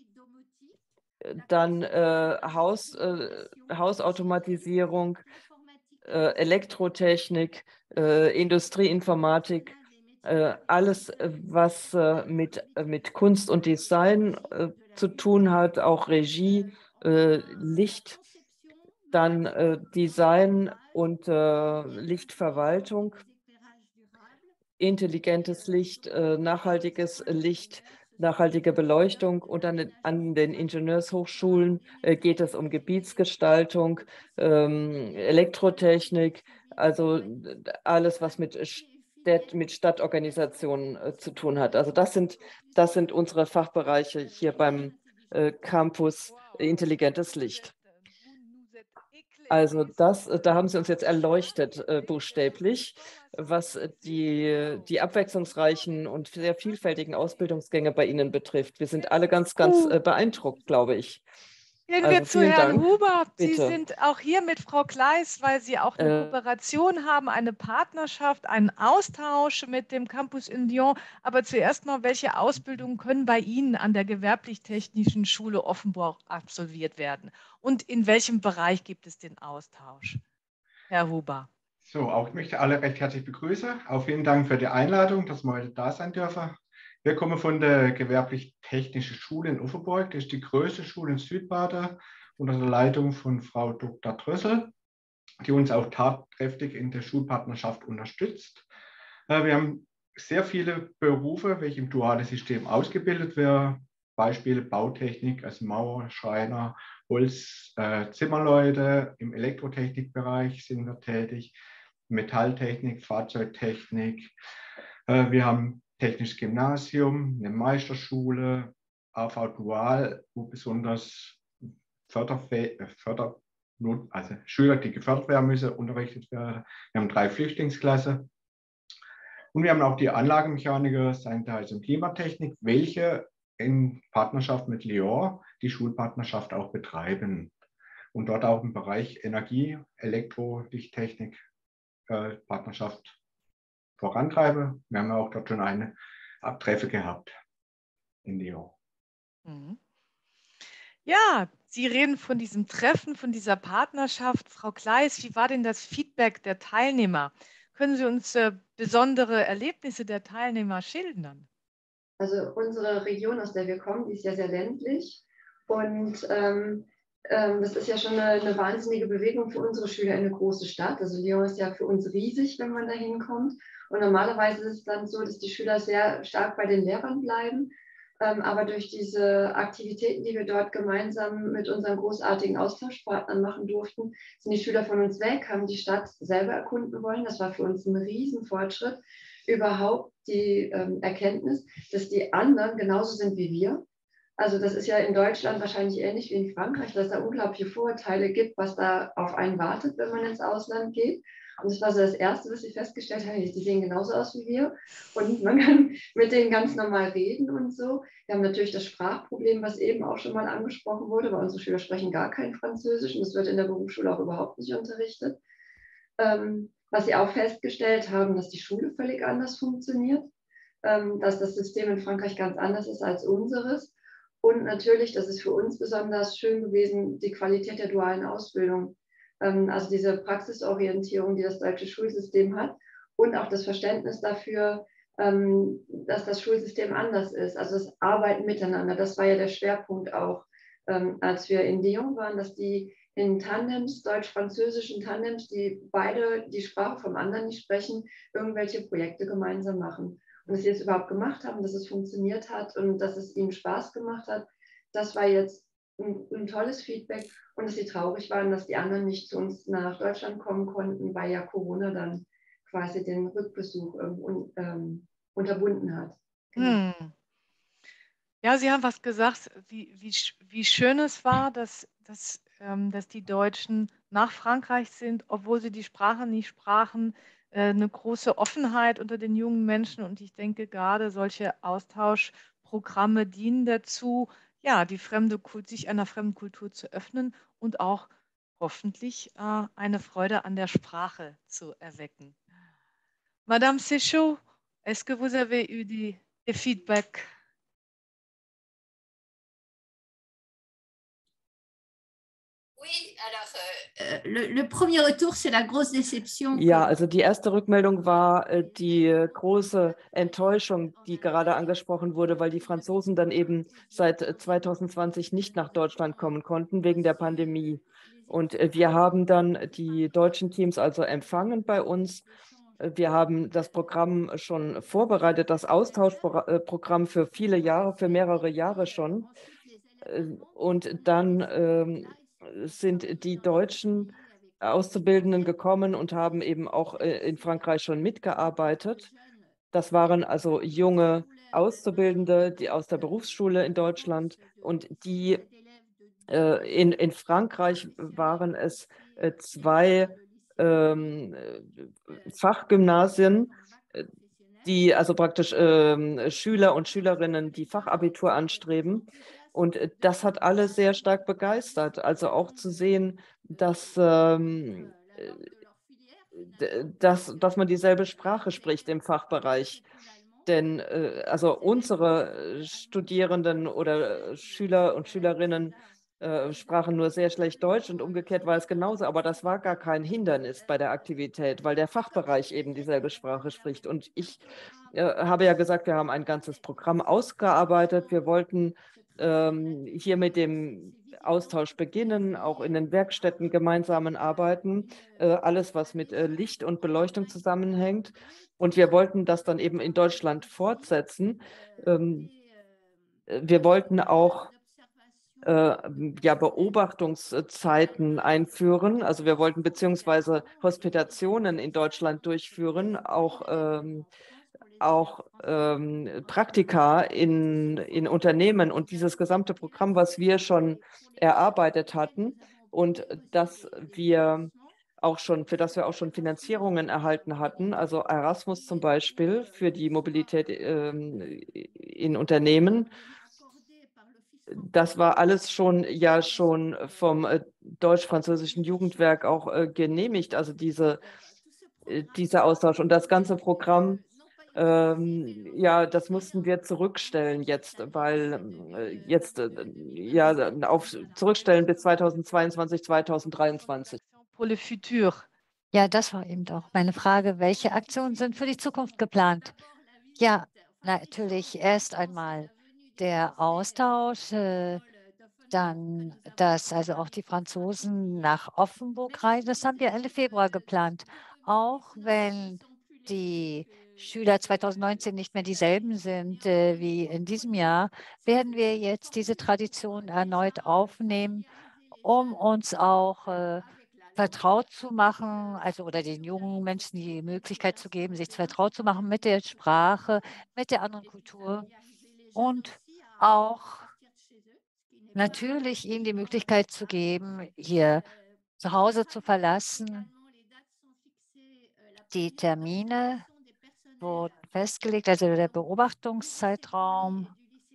dann äh, Haus, äh, Hausautomatisierung, äh, Elektrotechnik, äh, Industrieinformatik, äh, alles, was äh, mit, mit Kunst und Design äh, zu tun hat, auch Regie, äh, Licht, dann äh, Design und äh, Lichtverwaltung, intelligentes Licht, äh, nachhaltiges Licht, nachhaltige Beleuchtung und an den, an den Ingenieurshochschulen äh, geht es um Gebietsgestaltung, ähm, Elektrotechnik, also alles, was mit, Städt, mit Stadtorganisationen äh, zu tun hat. Also das sind, das sind unsere Fachbereiche hier beim äh, Campus Intelligentes Licht. Also das, da haben Sie uns jetzt erleuchtet, äh, buchstäblich, was die, die abwechslungsreichen und sehr vielfältigen Ausbildungsgänge bei Ihnen betrifft. Wir sind alle ganz, ganz äh, beeindruckt, glaube ich. Gehen Also wir zu Herrn Dank. Huber. Bitte. Sie sind auch hier mit Frau Kleis, weil Sie auch eine äh, Kooperation haben, eine Partnerschaft, einen Austausch mit dem Campus in Lyon. Aber zuerst mal, welche Ausbildungen können bei Ihnen an der Gewerblich-Technischen Schule Offenburg absolviert werden? Und in welchem Bereich gibt es den Austausch? Herr Huber. So, auch ich möchte alle recht herzlich begrüßen. Auch vielen Dank für die Einladung, dass wir heute da sein dürfen. Wir kommen von der Gewerblich-Technischen Schule in Offenburg. Das ist die größte Schule in Südbaden unter der Leitung von Frau Doktor Drössel, die uns auch tatkräftig in der Schulpartnerschaft unterstützt. Wir haben sehr viele Berufe, welche im dualen System ausgebildet werden. Beispiele Bautechnik, also Mauer, Schreiner, Holz, äh, Zimmerleute, im Elektrotechnikbereich sind wir tätig, Metalltechnik, Fahrzeugtechnik. Äh, wir haben technisches Gymnasium, eine Meisterschule, A V Dual, wo besonders Förderfäh Förder also Schüler, die gefördert werden müssen, unterrichtet werden. Wir haben drei Flüchtlingsklassen. Und wir haben auch die Anlagenmechaniker, Sanitäts- und Klimatechnik, welche in Partnerschaft mit Lyon die Schulpartnerschaft auch betreiben und dort auch im Bereich Energie, Elektrolichttechnik äh, Partnerschaft vorantreiben. Wir haben auch dort schon eine Abtreffe gehabt in Lyon. Mhm. Ja, Sie reden von diesem Treffen, von dieser Partnerschaft. Frau Kleis, wie war denn das Feedback der Teilnehmer? Können Sie uns äh, besondere Erlebnisse der Teilnehmer schildern? Also unsere Region, aus der wir kommen, die ist ja sehr ländlich und ähm, ähm, das ist ja schon eine, eine wahnsinnige Bewegung für unsere Schüler in eine große Stadt. Also Lyon ist ja für uns riesig, wenn man da hinkommt. Und normalerweise ist es dann so, dass die Schüler sehr stark bei den Lehrern bleiben. Ähm, aber durch diese Aktivitäten, die wir dort gemeinsam mit unseren großartigen Austauschpartnern machen durften, sind die Schüler von uns weg, haben die Stadt selber erkunden wollen. Das war für uns ein Riesenfortschritt. Überhaupt die ähm, Erkenntnis, dass die anderen genauso sind wie wir. Also das ist ja in Deutschland wahrscheinlich ähnlich wie in Frankreich, dass es da unglaubliche Vorurteile gibt, was da auf einen wartet, wenn man ins Ausland geht. Und das war so das Erste, was ich festgestellt habe, die sehen genauso aus wie wir und man kann mit denen ganz normal reden und so. Wir haben natürlich das Sprachproblem, was eben auch schon mal angesprochen wurde, weil unsere Schüler sprechen gar kein Französisch und das wird in der Berufsschule auch überhaupt nicht unterrichtet. Ähm, was sie auch festgestellt haben, dass die Schule völlig anders funktioniert, ähm, dass das System in Frankreich ganz anders ist als unseres. Und natürlich, das ist für uns besonders schön gewesen, die Qualität der dualen Ausbildung. Ähm, also diese Praxisorientierung, die das deutsche Schulsystem hat und auch das Verständnis dafür, ähm, dass das Schulsystem anders ist. Also das Arbeiten miteinander, das war ja der Schwerpunkt auch, ähm, als wir in Lyon waren, dass die in Tandems, deutsch-französischen Tandems, die beide die Sprache vom anderen nicht sprechen, irgendwelche Projekte gemeinsam machen. Und dass sie es überhaupt gemacht haben, dass es funktioniert hat und dass es ihnen Spaß gemacht hat, das war jetzt ein, ein tolles Feedback. Und dass sie traurig waren, dass die anderen nicht zu uns nach Deutschland kommen konnten, weil ja Corona dann quasi den Rückbesuch ähm, ähm, unterbunden hat. Hm. Ja, Sie haben was gesagt, wie, wie, wie schön es war, dass, dass, ähm, dass die Deutschen nach Frankreich sind, obwohl sie die Sprache nicht sprachen, äh, eine große Offenheit unter den jungen Menschen. Und ich denke, gerade solche Austauschprogramme dienen dazu, ja, die fremde Kult, sich einer fremden Kultur zu öffnen und auch hoffentlich äh, eine Freude an der Sprache zu erwecken. Madame Séchaud, est-ce que vous avez eu des, des feedbacks? Ja, also die erste Rückmeldung war äh, die äh, große Enttäuschung, die gerade angesprochen wurde, weil die Franzosen dann eben seit äh, zwanzig zwanzig nicht nach Deutschland kommen konnten wegen der Pandemie. Und äh, wir haben dann die deutschen Teams also empfangen bei uns. Wir haben das Programm schon vorbereitet, das Austauschprogramm für viele Jahre, für mehrere Jahre schon. Und dann ähm, sind die deutschen Auszubildenden gekommen und haben eben auch äh, in Frankreich schon mitgearbeitet. Das waren also junge Auszubildende, die aus der Berufsschule in Deutschland, und die äh, in, in Frankreich waren es äh, zwei ähm, Fachgymnasien, die also praktisch ähm, Schüler und Schülerinnen, die Fachabitur anstreben. Und das hat alle sehr stark begeistert. Also auch zu sehen, dass, ähm, dass, dass man dieselbe Sprache spricht im Fachbereich. Denn äh, also unsere Studierenden oder Schüler und Schülerinnen äh, sprachen nur sehr schlecht Deutsch und umgekehrt war es genauso. Aber das war gar kein Hindernis bei der Aktivität, weil der Fachbereich eben dieselbe Sprache spricht. Und ich äh, habe ja gesagt, wir haben ein ganzes Programm ausgearbeitet. Wir wollten ähm, hier mit dem Austausch beginnen, auch in den Werkstätten gemeinsamen arbeiten, äh, alles, was mit äh, Licht und Beleuchtung zusammenhängt. Und wir wollten das dann eben in Deutschland fortsetzen. Ähm, wir wollten auch äh, ja, Beobachtungszeiten einführen. Also wir wollten beziehungsweise Hospitationen in Deutschland durchführen, auch ähm, auch ähm, Praktika in, in Unternehmen und dieses gesamte Programm, was wir schon erarbeitet hatten und dass wir auch schon, für das wir auch schon Finanzierungen erhalten hatten, also Erasmus zum Beispiel für die Mobilität ähm, in Unternehmen. Das war alles schon ja schon vom äh, deutsch-französischen Jugendwerk auch äh, genehmigt, also diese, äh, dieser Austausch und das ganze Programm. Ähm, ja, das mussten wir zurückstellen jetzt, weil äh, jetzt äh, ja auf zurückstellen bis zweitausendzweiundzwanzig, zweitausenddreiundzwanzig. Pour le futur. Ja, das war eben auch meine Frage. Welche Aktionen sind für die Zukunft geplant? Ja, natürlich erst einmal der Austausch, äh, dann, dass also auch die Franzosen nach Offenburg reisen. Das haben wir Ende Februar geplant, auch wenn die Schüler zweitausendneunzehn nicht mehr dieselben sind äh, wie in diesem Jahr, werden wir jetzt diese Tradition erneut aufnehmen, um uns auch äh, vertraut zu machen, also oder den jungen Menschen die Möglichkeit zu geben, sich vertraut zu machen mit der Sprache, mit der anderen Kultur und auch natürlich ihnen die Möglichkeit zu geben, hier zu Hause zu verlassen. Die Termine wurden festgelegt, also der Beobachtungszeitraum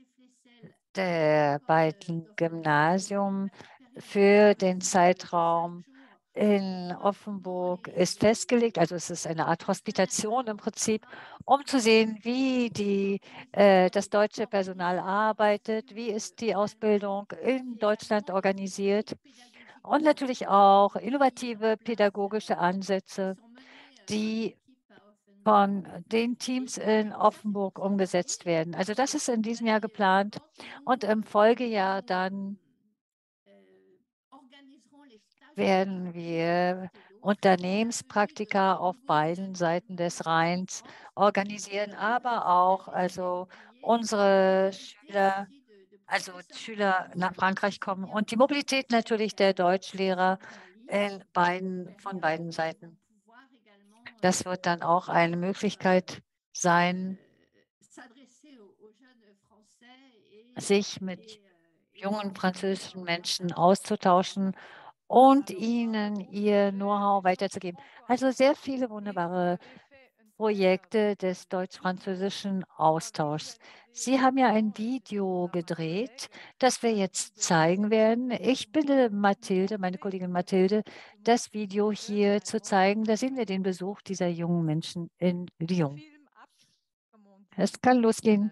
der beiden Gymnasien für den Zeitraum in Offenburg ist festgelegt. Also es ist eine Art Hospitation im Prinzip, um zu sehen, wie die, äh, das deutsche Personal arbeitet, wie ist die Ausbildung in Deutschland organisiert und natürlich auch innovative pädagogische Ansätze, die von den Teams in Offenburg umgesetzt werden. Also das ist in diesem Jahr geplant und im Folgejahr dann werden wir Unternehmenspraktika auf beiden Seiten des Rheins organisieren, aber auch also unsere Schüler, also Schüler nach Frankreich kommen und die Mobilität natürlich der Deutschlehrer in beiden, von beiden Seiten. Das wird dann auch eine Möglichkeit sein, sich mit jungen französischen Menschen auszutauschen und ihnen ihr Know-how weiterzugeben. Also sehr viele wunderbare Projekte des deutsch-französischen Austauschs. Sie haben ja ein Video gedreht, das wir jetzt zeigen werden. Ich bitte Mathilde, meine Kollegin Mathilde, das Video hier zu zeigen. Da sehen wir den Besuch dieser jungen Menschen in Lyon. Es kann losgehen.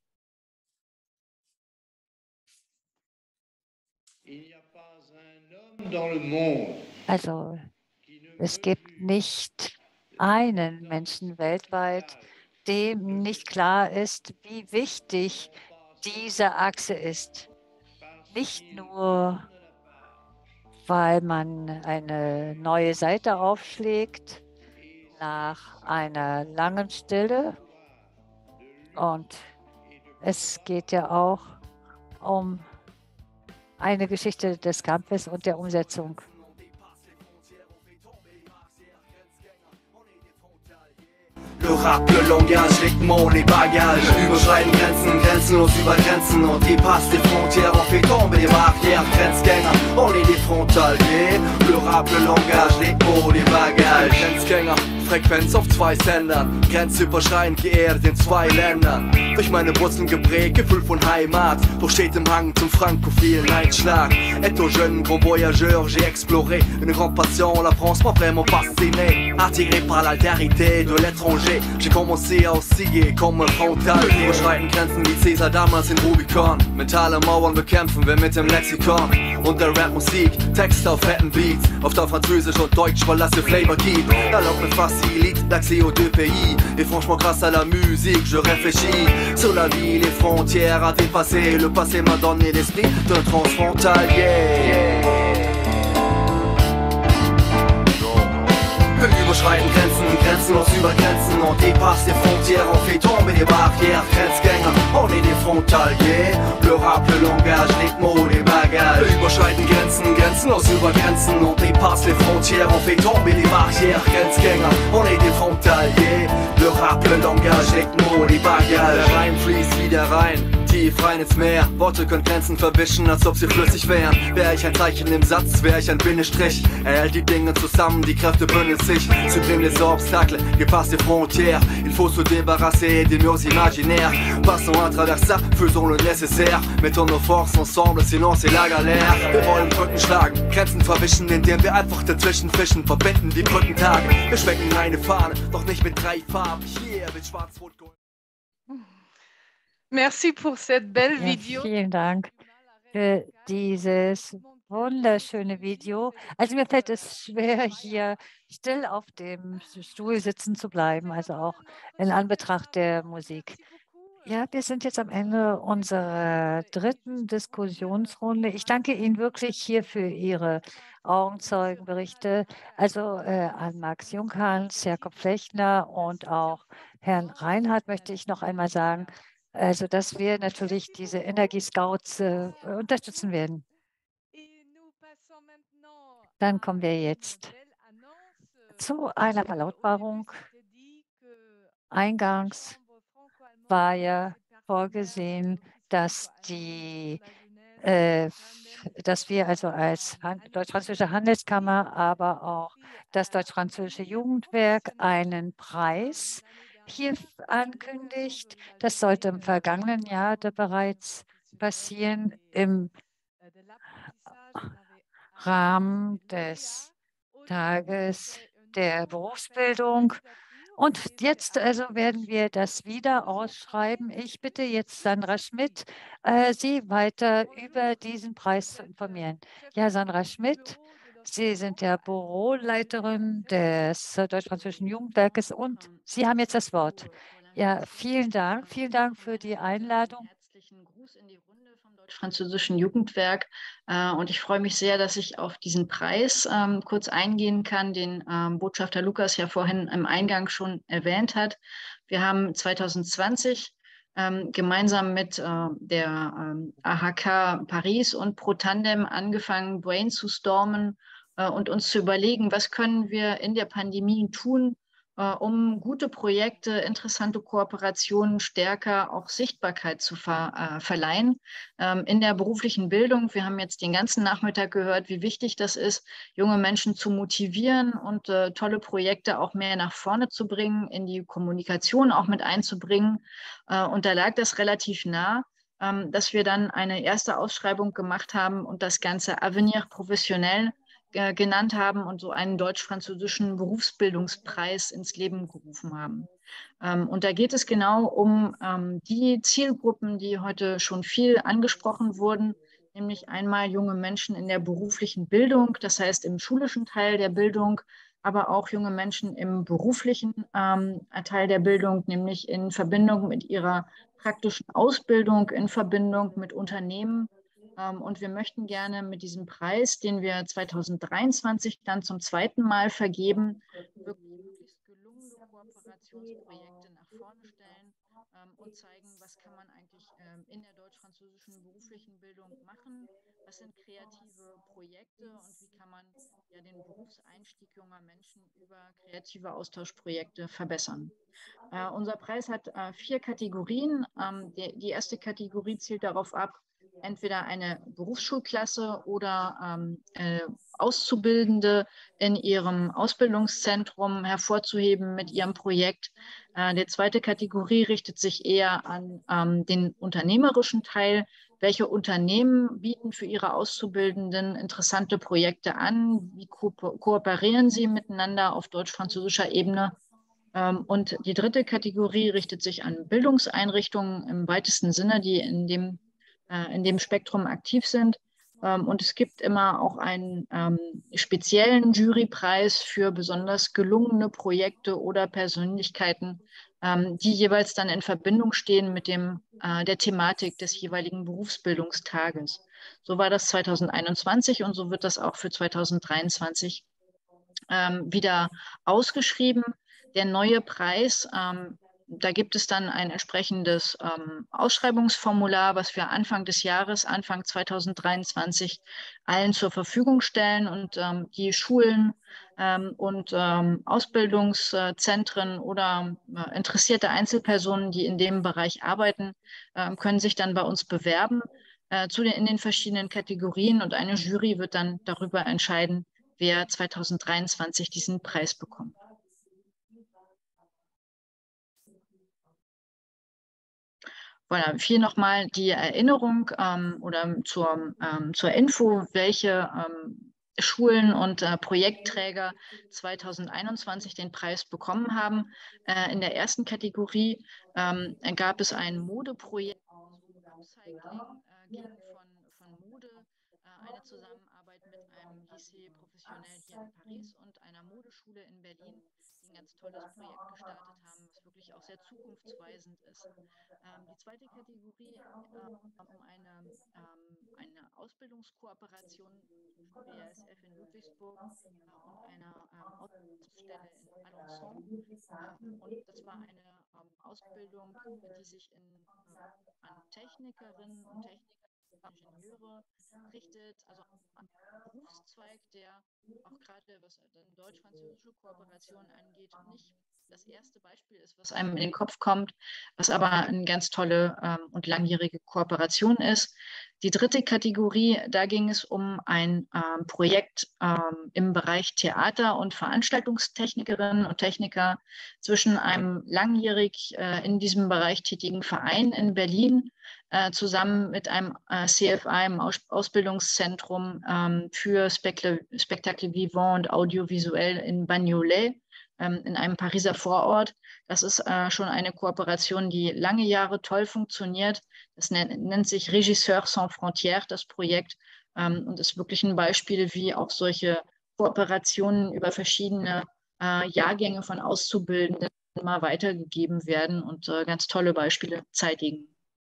Also, es gibt nicht einen Menschen weltweit, dem nicht klar ist, wie wichtig diese Achse ist. Nicht nur, weil man eine neue Seite aufschlägt nach einer langen Stille. Und es geht ja auch um eine Geschichte des Kampfes und der Umsetzung. Le rap, le langage, les mots, les bagages überschreiten Grenzen, grenzenlos über Grenzen und die passe des frontières, on fait tomber les barrières, Grenzgänger, on est des frontaliers. Le rap, le langage, les mots, les bagages, Grenzgänger, Frequenz auf zwei Sendern, grenzüberschreitend geehrt in zwei Ländern. Durch meine Wurzeln geprägt, Gefühl von Heimat, doch steht im Hang zum frankophilen Einschlag. Étant jeune, grand voyageur, j'ai exploré une grande passion, la France m'a vraiment fasciné. Attiré par l'altérité de l'étranger, j'ai commencé à osciller comme frontal. Überschreiten Grenzen wie Cäsar damals in Rubicon. Mentale Mauern bekämpfen wir mit dem Lexikon. Und der Rap-Musik, Texte auf fetten Beats, auf der Französisch und Deutsch, weil das ihr Flavor gibt. Erlaubt mir fast facilite l'accès aux deux pays. Et franchement grâce à la musique je réfléchis sur la vie, les frontières à dépasser. Le passé m'a donné l'esprit d'un transfrontalier. Wir überschreiten Grenzen, grenzenlos über Grenzen. On dépasse les frontières, on fait tomber les barrières. Grenzgänger, on est des frontaliers. Le rap, le langage, les mots, les bagages. Wir überschreiten Grenzen, grenzenlos über Grenzen. On dépasse les frontières, on fait tomber les barrières. Grenzgänger, on est des frontaliers. Le rap, le langage, les mots, les bagages. Der Rhein fließt wieder rein, tief rein ins Meer. Worte können Grenzen verwischen, als ob sie flüssig wären. Wär ich ein Zeichen im Satz, wär ich ein Bindestrich. Er hält die Dinge zusammen, die Kräfte bündeln sich. Supprime les obstacles, dépasse les frontières. Il faut se débarrasser des murs imaginaires. Passons à travers ça, faisons le nécessaire. Mettons nos forces ensemble, sinon c'est la galère. Wir wollen Brücken schlagen, Grenzen verwischen, indem wir einfach dazwischen fischen. Verbinden die Brückentage, wir schwenken eine Fahne, doch nicht mit drei Farben. Hier wird schwarz-rot-gold. Merci pour cette belle Ja, Video. vielen Dank für dieses wunderschöne Video. Also mir fällt es schwer, hier still auf dem Stuhl sitzen zu bleiben, also auch in Anbetracht der Musik. Ja, wir sind jetzt am Ende unserer dritten Diskussionsrunde. Ich danke Ihnen wirklich hier für Ihre Augenzeugenberichte, also äh, an Max Junghans, Jakob Flechner und auch Herrn Reinhardt möchte ich noch einmal sagen, also dass wir natürlich diese Energiescouts äh, unterstützen werden. Dann kommen wir jetzt zu einer Verlautbarung. Eingangs war ja vorgesehen, dass, die, äh, dass wir also als Deutsch-Französische Handelskammer, aber auch das Deutsch-Französische Jugendwerk einen Preis hier ankündigt. Das sollte im vergangenen Jahr bereits passieren, im Rahmen des Tages der Berufsbildung. Und jetzt also werden wir das wieder ausschreiben. Ich bitte jetzt Sandra Schmidt, äh, Sie weiter über diesen Preis zu informieren. Ja, Sandra Schmidt, Sie sind ja Büroleiterin des Deutsch-Französischen Jugendwerkes und Sie haben jetzt das Wort. Ja, vielen Dank. Vielen Dank für die Einladung. Herzlichen Gruß in die Runde vom Deutsch-Französischen Jugendwerk. Und ich freue mich sehr, dass ich auf diesen Preis ähm, kurz eingehen kann, den ähm, Botschafter Lukas ja vorhin im Eingang schon erwähnt hat. Wir haben zwanzig zwanzig ähm, gemeinsam mit äh, der ähm, A H K Paris und ProTandem angefangen, brainstormen äh, und uns zu überlegen, was können wir in der Pandemie tun, um gute Projekte, interessante Kooperationen stärker auch Sichtbarkeit zu ver, äh, verleihen. Ähm, in der beruflichen Bildung, wir haben jetzt den ganzen Nachmittag gehört, wie wichtig das ist, junge Menschen zu motivieren und äh, tolle Projekte auch mehr nach vorne zu bringen, in die Kommunikation auch mit einzubringen. Äh, und da lag das relativ nah, ähm, dass wir dann eine erste Ausschreibung gemacht haben und das Ganze Avenir Professionnel genannt haben und so einen deutsch-französischen Berufsbildungspreis ins Leben gerufen haben. Und da geht es genau um die Zielgruppen, die heute schon viel angesprochen wurden, nämlich einmal junge Menschen in der beruflichen Bildung, das heißt im schulischen Teil der Bildung, aber auch junge Menschen im beruflichen Teil der Bildung, nämlich in Verbindung mit ihrer praktischen Ausbildung, in Verbindung mit Unternehmen. Und wir möchten gerne mit diesem Preis, den wir zwanzig dreiundzwanzig dann zum zweiten Mal vergeben, wirklich gelungene Kooperationsprojekte nach vorne stellen und zeigen, was kann man eigentlich in der deutsch-französischen beruflichen Bildung machen, was sind kreative Projekte und wie kann man ja den Berufseinstieg junger Menschen über kreative Austauschprojekte verbessern. Uh, unser Preis hat uh, vier Kategorien. Um, die, die erste Kategorie zielt darauf ab, entweder eine Berufsschulklasse oder ähm, äh, Auszubildende in ihrem Ausbildungszentrum hervorzuheben mit ihrem Projekt. Äh, die zweite Kategorie richtet sich eher an ähm, den unternehmerischen Teil. Welche Unternehmen bieten für ihre Auszubildenden interessante Projekte an? Wie ko kooperieren sie miteinander auf deutsch-französischer Ebene? Ähm, und die dritte Kategorie richtet sich an Bildungseinrichtungen im weitesten Sinne, die in dem in dem Spektrum aktiv sind. Ähm, und es gibt immer auch einen ähm, speziellen Jurypreis für besonders gelungene Projekte oder Persönlichkeiten, ähm, die jeweils dann in Verbindung stehen mit dem, äh, der Thematik des jeweiligen Berufsbildungstages. So war das zweitausendeinundzwanzig und so wird das auch für zweitausenddreiundzwanzig ähm, wieder ausgeschrieben. Der neue Preis, ähm, da gibt es dann ein entsprechendes ähm, Ausschreibungsformular, was wir Anfang des Jahres, Anfang zweitausenddreiundzwanzig allen zur Verfügung stellen und ähm, die Schulen ähm, und ähm, Ausbildungszentren oder äh, interessierte Einzelpersonen, die in dem Bereich arbeiten, äh, können sich dann bei uns bewerben äh, zu den, in den verschiedenen Kategorien und eine Jury wird dann darüber entscheiden, wer zweitausenddreiundzwanzig diesen Preis bekommt. Voilà, hier nochmal die Erinnerung ähm, oder zur, ähm, zur Info, welche ähm, Schulen und äh, Projektträger zweitausendeinundzwanzig den Preis bekommen haben. Äh, in der ersten Kategorie ähm, gab es ein Modeprojekt, Upcycling äh, ging von, von Mode, äh, eine Zusammenarbeit mit einem Lycée professionnel hier in Paris und einer Modeschule in Berlin, die ein ganz tolles Projekt gestartet haben, was wirklich auch sehr zukunftsweisend ist. Ähm, die zweite Kategorie äh, um eine, ähm, eine Ausbildungskooperation zwischen B A S F in Ludwigsburg äh, und einer ähm, Ausbildungsstelle in Alençon. Ähm, und das war eine ähm, Ausbildung, die sich in, äh, an Technikerinnen und Techniker, Ingenieure richtet, also an Berufszweig, der auch gerade was die deutsch-französische Kooperation angeht, nicht das erste Beispiel ist, was einem in den Kopf kommt, was aber eine ganz tolle ähm, und langjährige Kooperation ist. Die dritte Kategorie, da ging es um ein ähm, Projekt ähm, im Bereich Theater- und Veranstaltungstechnikerinnen und Techniker zwischen einem langjährig äh, in diesem Bereich tätigen Verein in Berlin äh, zusammen mit einem äh, C F A, einem Aus Ausbildungszentrum ähm, für Spektacle, Spektacle Vivant und Audiovisuell in Bagnolet, in einem Pariser Vorort. Das ist äh, schon eine Kooperation, die lange Jahre toll funktioniert. Das nennt, nennt sich Régisseurs sans frontières, das Projekt, ähm, und ist wirklich ein Beispiel, wie auch solche Kooperationen über verschiedene äh, Jahrgänge von Auszubildenden immer weitergegeben werden und äh, ganz tolle Beispiele zeitigen.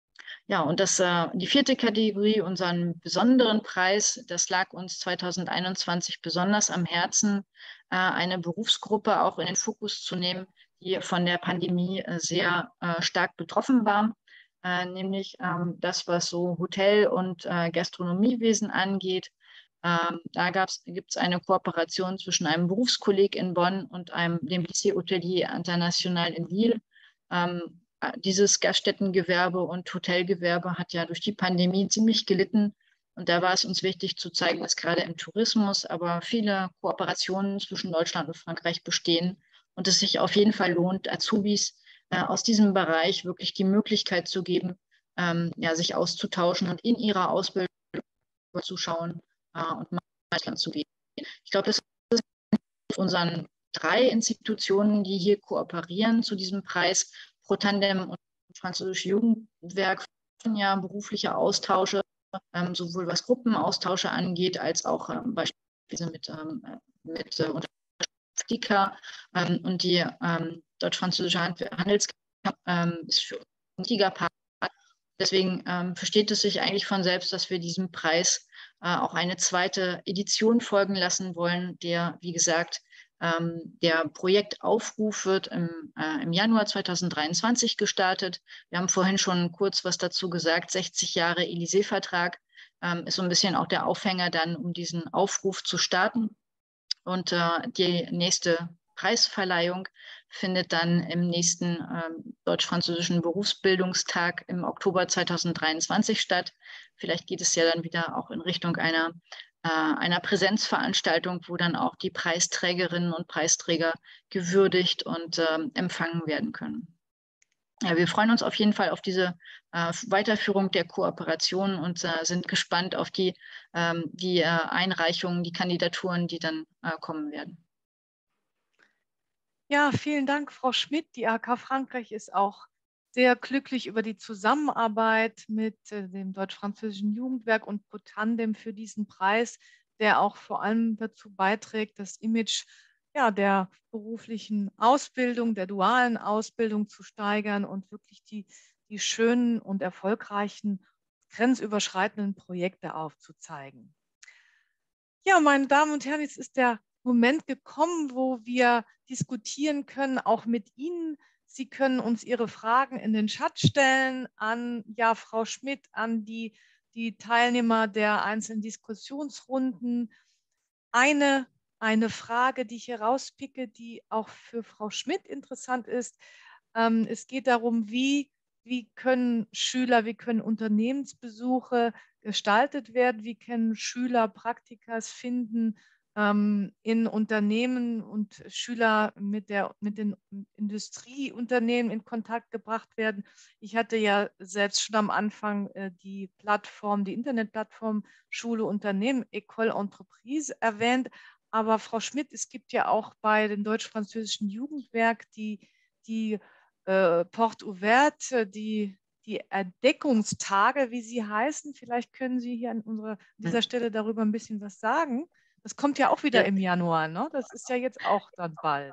Ja, und das, äh, die vierte Kategorie, unseren besonderen Preis, das lag uns zweitausendeinundzwanzig besonders am Herzen, äh, eine Berufsgruppe auch in den Fokus zu nehmen, die von der Pandemie äh, sehr äh, stark betroffen war, äh, nämlich ähm, das, was so Hotel- und äh, Gastronomiewesen angeht. Ähm, da gibt es eine Kooperation zwischen einem Berufskolleg in Bonn und einem, dem Lycée Hôtelier International in Lille. Ähm, Dieses Gaststättengewerbe und Hotelgewerbe hat ja durch die Pandemie ziemlich gelitten. Und da war es uns wichtig zu zeigen, dass gerade im Tourismus aber viele Kooperationen zwischen Deutschland und Frankreich bestehen und es sich auf jeden Fall lohnt, Azubis äh, aus diesem Bereich wirklich die Möglichkeit zu geben, ähm, ja, sich auszutauschen und in ihrer Ausbildung zu schauen äh, und mal ins Ausland zu gehen. Ich glaube, das ist unseren drei Institutionen, die hier kooperieren zu diesem Preis, Pro-Tandem und Französische Jugendwerk, ja berufliche Austausche, ähm, sowohl was Gruppenaustausche angeht, als auch ähm, beispielsweise mit, ähm, mit äh, Stika ähm, und die ähm, deutsch-französische Handelskammer ähm, ist für uns ein wichtiger Part. Deswegen ähm, versteht es sich eigentlich von selbst, dass wir diesem Preis äh, auch eine zweite Edition folgen lassen wollen, der, wie gesagt, ähm, der Projektaufruf wird im, äh, im Januar zweitausenddreiundzwanzig gestartet. Wir haben vorhin schon kurz was dazu gesagt, sechzig Jahre Élysée-Vertrag ähm, ist so ein bisschen auch der Aufhänger dann, um diesen Aufruf zu starten. Und äh, die nächste Preisverleihung findet dann im nächsten ähm, deutsch-französischen Berufsbildungstag im Oktober zweitausenddreiundzwanzig statt. Vielleicht geht es ja dann wieder auch in Richtung einer, äh, einer Präsenzveranstaltung, wo dann auch die Preisträgerinnen und Preisträger gewürdigt und äh, empfangen werden können. Ja, wir freuen uns auf jeden Fall auf diese äh, Weiterführung der Kooperation und äh, sind gespannt auf die, ähm, die äh, Einreichungen, die Kandidaturen, die dann äh, kommen werden. Ja, vielen Dank, Frau Schmidt. Die A H K Frankreich ist auch sehr glücklich über die Zusammenarbeit mit äh, dem Deutsch-Französischen Jugendwerk und Cotandem für diesen Preis, der auch vor allem dazu beiträgt, das Image ja, der beruflichen Ausbildung, der dualen Ausbildung zu steigern und wirklich die, die schönen und erfolgreichen grenzüberschreitenden Projekte aufzuzeigen. Ja, meine Damen und Herren, jetzt ist der Moment gekommen, wo wir diskutieren können, auch mit Ihnen. Sie können uns Ihre Fragen in den Chat stellen an ja, Frau Schmidt, an die, die Teilnehmer der einzelnen Diskussionsrunden. Eine, eine Frage, die ich herauspicke, die auch für Frau Schmidt interessant ist. Ähm, es geht darum, wie, wie können Schüler, wie können Unternehmensbesuche gestaltet werden, wie können Schüler Praktikas finden, in Unternehmen und Schüler mit, der, mit den Industrieunternehmen in Kontakt gebracht werden. Ich hatte ja selbst schon am Anfang die Plattform, die Internetplattform Schule Unternehmen, École Entreprise erwähnt. Aber Frau Schmidt, es gibt ja auch bei dem Deutsch-Französischen Jugendwerk die, die äh, Porte Ouverte, die, die Entdeckungstage, wie sie heißen. Vielleicht können Sie hier an, unserer, an dieser Stelle darüber ein bisschen was sagen. Das kommt ja auch wieder ja. im Januar, ne? Das ist ja jetzt auch dann bald.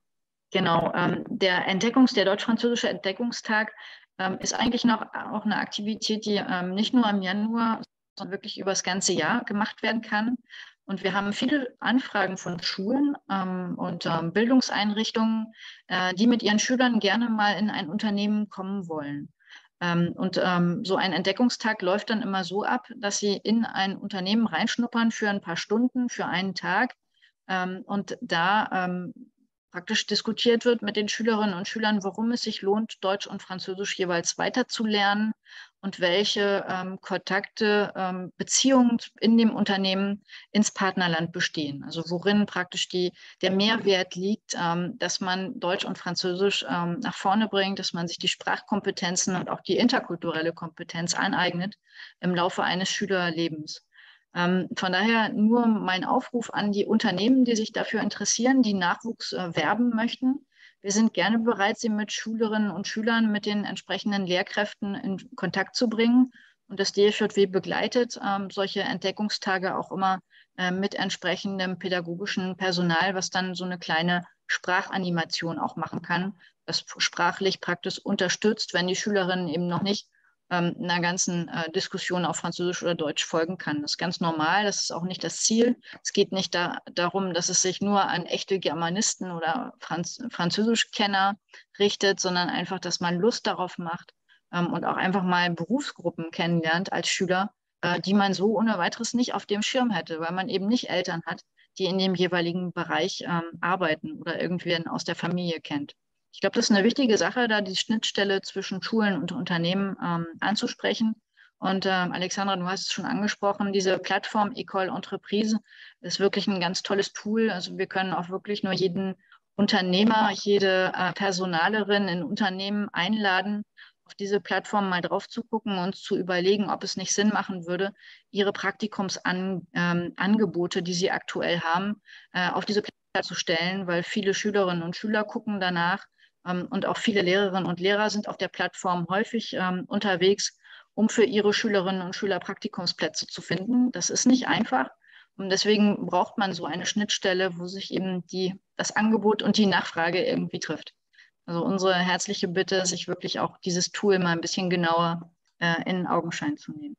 Genau, ähm, der Entdeckungs-, der deutsch-französische Entdeckungstag ähm, ist eigentlich noch auch eine Aktivität, die ähm, nicht nur im Januar, sondern wirklich über das ganze Jahr gemacht werden kann. Und wir haben viele Anfragen von Schulen ähm, und ähm, Bildungseinrichtungen, äh, die mit ihren Schülern gerne mal in ein Unternehmen kommen wollen. Ähm, und ähm, so ein Entdeckungstag läuft dann immer so ab, dass sie in ein Unternehmen reinschnuppern für ein paar Stunden, für einen Tag ähm, und da ähm, praktisch diskutiert wird mit den Schülerinnen und Schülern, warum es sich lohnt, Deutsch und Französisch jeweils weiterzulernen und welche ähm, Kontakte, ähm, Beziehungen in dem Unternehmen ins Partnerland bestehen. Also worin praktisch die, der Mehrwert liegt, ähm, dass man Deutsch und Französisch ähm, nach vorne bringt, dass man sich die Sprachkompetenzen und auch die interkulturelle Kompetenz aneignet im Laufe eines Schülerlebens. Ähm, von daher nur mein Aufruf an die Unternehmen, die sich dafür interessieren, die Nachwuchs äh, werben möchten. Wir sind gerne bereit, sie mit Schülerinnen und Schülern, mit den entsprechenden Lehrkräften in Kontakt zu bringen. Und das D F J W begleitet ähm, solche Entdeckungstage auch immer äh, mit entsprechendem pädagogischen Personal, was dann so eine kleine Sprachanimation auch machen kann, das sprachlich praktisch unterstützt, wenn die Schülerinnen eben noch nicht ähm, einer ganzen äh, Diskussion auf Französisch oder Deutsch folgen kann. Das ist ganz normal, das ist auch nicht das Ziel. Es geht nicht da, darum, dass es sich nur an echte Germanisten oder Franz Französischkenner richtet, sondern einfach, dass man Lust darauf macht ähm, und auch einfach mal Berufsgruppen kennenlernt als Schüler, äh, die man so ohne weiteres nicht auf dem Schirm hätte, weil man eben nicht Eltern hat, die in dem jeweiligen Bereich ähm, arbeiten oder irgendwen aus der Familie kennt. Ich glaube, das ist eine wichtige Sache, da die Schnittstelle zwischen Schulen und Unternehmen ähm, anzusprechen. Und ähm, Alexandra, du hast es schon angesprochen, diese Plattform École Entreprise ist wirklich ein ganz tolles Tool. Also wir können auch wirklich nur jeden Unternehmer, jede äh, Personalerin in Unternehmen einladen, auf diese Plattform mal drauf zu gucken und zu überlegen, ob es nicht Sinn machen würde, ihre Praktikumsangebote, ähm, die sie aktuell haben, äh, auf diese Plattform zu stellen, weil viele Schülerinnen und Schüler gucken danach, und auch viele Lehrerinnen und Lehrer sind auf der Plattform häufig ähm, unterwegs, um für ihre Schülerinnen und Schüler Praktikumsplätze zu finden. Das ist nicht einfach. Und deswegen braucht man so eine Schnittstelle, wo sich eben die, das Angebot und die Nachfrage irgendwie trifft. Also unsere herzliche Bitte, sich wirklich auch dieses Tool mal ein bisschen genauer äh, in den Augenschein zu nehmen.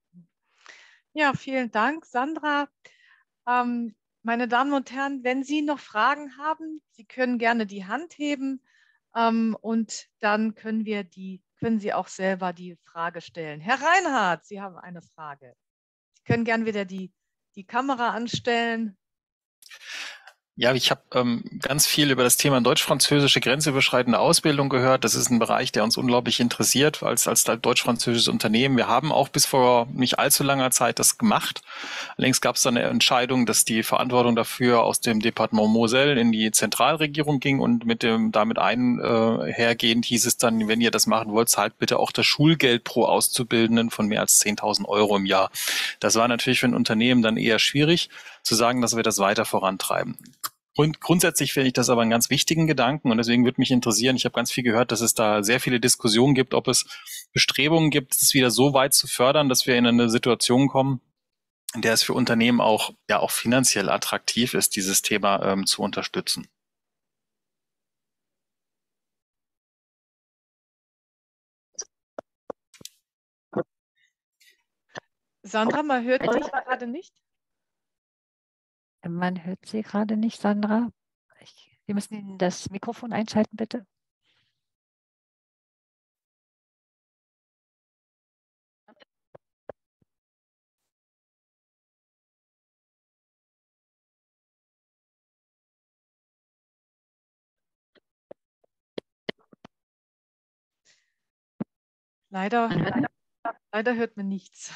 Ja, vielen Dank, Sandra. Ähm, meine Damen und Herren, wenn Sie noch Fragen haben, Sie können gerne die Hand heben. Um, und dann können wir die, können Sie auch selber die Frage stellen. Herr Reinhardt, Sie haben eine Frage. Sie können gerne wieder die, die Kamera anstellen. Ja, ich habe ähm, ganz viel über das Thema deutsch-französische grenzüberschreitende Ausbildung gehört. Das ist ein Bereich, der uns unglaublich interessiert als als deutsch-französisches Unternehmen. Wir haben auch bis vor nicht allzu langer Zeit das gemacht. Allerdings gab es dann eine Entscheidung, dass die Verantwortung dafür aus dem Departement Moselle in die Zentralregierung ging und mit dem damit einhergehend hieß es dann, wenn ihr das machen wollt, zahlt bitte auch das Schulgeld pro Auszubildenden von mehr als zehntausend Euro im Jahr. Das war natürlich für ein Unternehmen dann eher schwierig zu sagen, dass wir das weiter vorantreiben. Grund, grundsätzlich finde ich das aber einen ganz wichtigen Gedanken und deswegen würde mich interessieren, ich habe ganz viel gehört, dass es da sehr viele Diskussionen gibt, ob es Bestrebungen gibt, es wieder so weit zu fördern, dass wir in eine Situation kommen, in der es für Unternehmen auch, ja, auch finanziell attraktiv ist, dieses Thema ähm, zu unterstützen. Sandra, man hört dich gerade nicht. Man hört Sie gerade nicht, Sandra. Ich, wir müssen Ihnen das Mikrofon einschalten, bitte. Leider, leider hört man nichts.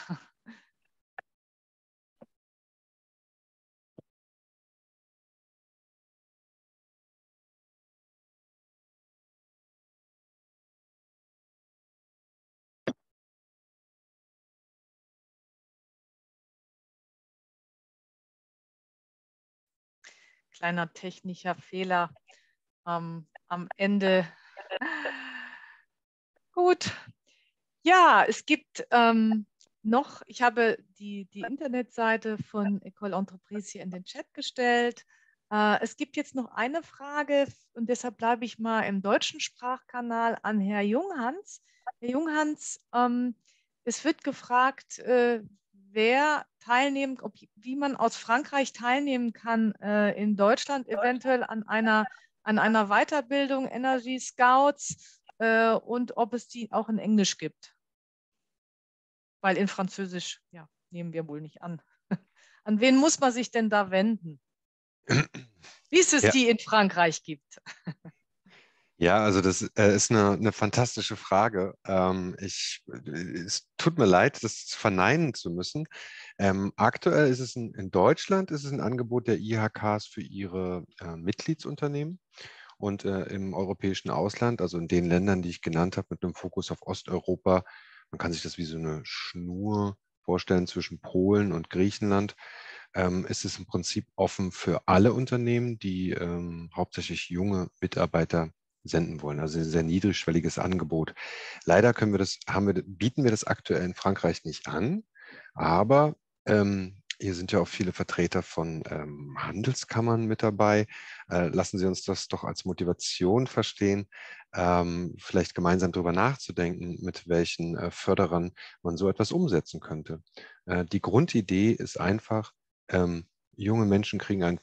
Kleiner technischer Fehler ähm, am Ende. Gut. Ja, es gibt ähm, noch, ich habe die, die Internetseite von École Entreprise hier in den Chat gestellt. Äh, es gibt jetzt noch eine Frage und deshalb bleibe ich mal im deutschen Sprachkanal an Herr Junghans. Herr Junghans, ähm, es wird gefragt, äh, wer teilnehmen, ob, wie man aus Frankreich teilnehmen kann äh, in Deutschland eventuell an einer, an einer Weiterbildung Energy Scouts äh, und ob es die auch in Englisch gibt. Weil in Französisch, ja, nehmen wir wohl nicht an. An wen muss man sich denn da wenden? Wie es es Ja. die in Frankreich gibt. Ja, also das äh, ist eine, eine fantastische Frage. Ähm, ich, es tut mir leid, das verneinen zu müssen. Ähm, aktuell ist es ein, in Deutschland ist es ein Angebot der I H Ks für ihre äh, Mitgliedsunternehmen und äh, im europäischen Ausland, also in den Ländern, die ich genannt habe, mit einem Fokus auf Osteuropa. Man kann sich das wie so eine Schnur vorstellen zwischen Polen und Griechenland. Ähm, ist es im Prinzip offen für alle Unternehmen, die ähm, hauptsächlich junge Mitarbeiter senden wollen. Also ein sehr niedrigschwelliges Angebot. Leider können wir das, haben wir, bieten wir das aktuell in Frankreich nicht an, aber ähm, hier sind ja auch viele Vertreter von ähm, Handelskammern mit dabei. Äh, lassen Sie uns das doch als Motivation verstehen, ähm, vielleicht gemeinsam darüber nachzudenken, mit welchen äh, Förderern man so etwas umsetzen könnte. Äh, die Grundidee ist einfach, ähm, junge Menschen kriegen einen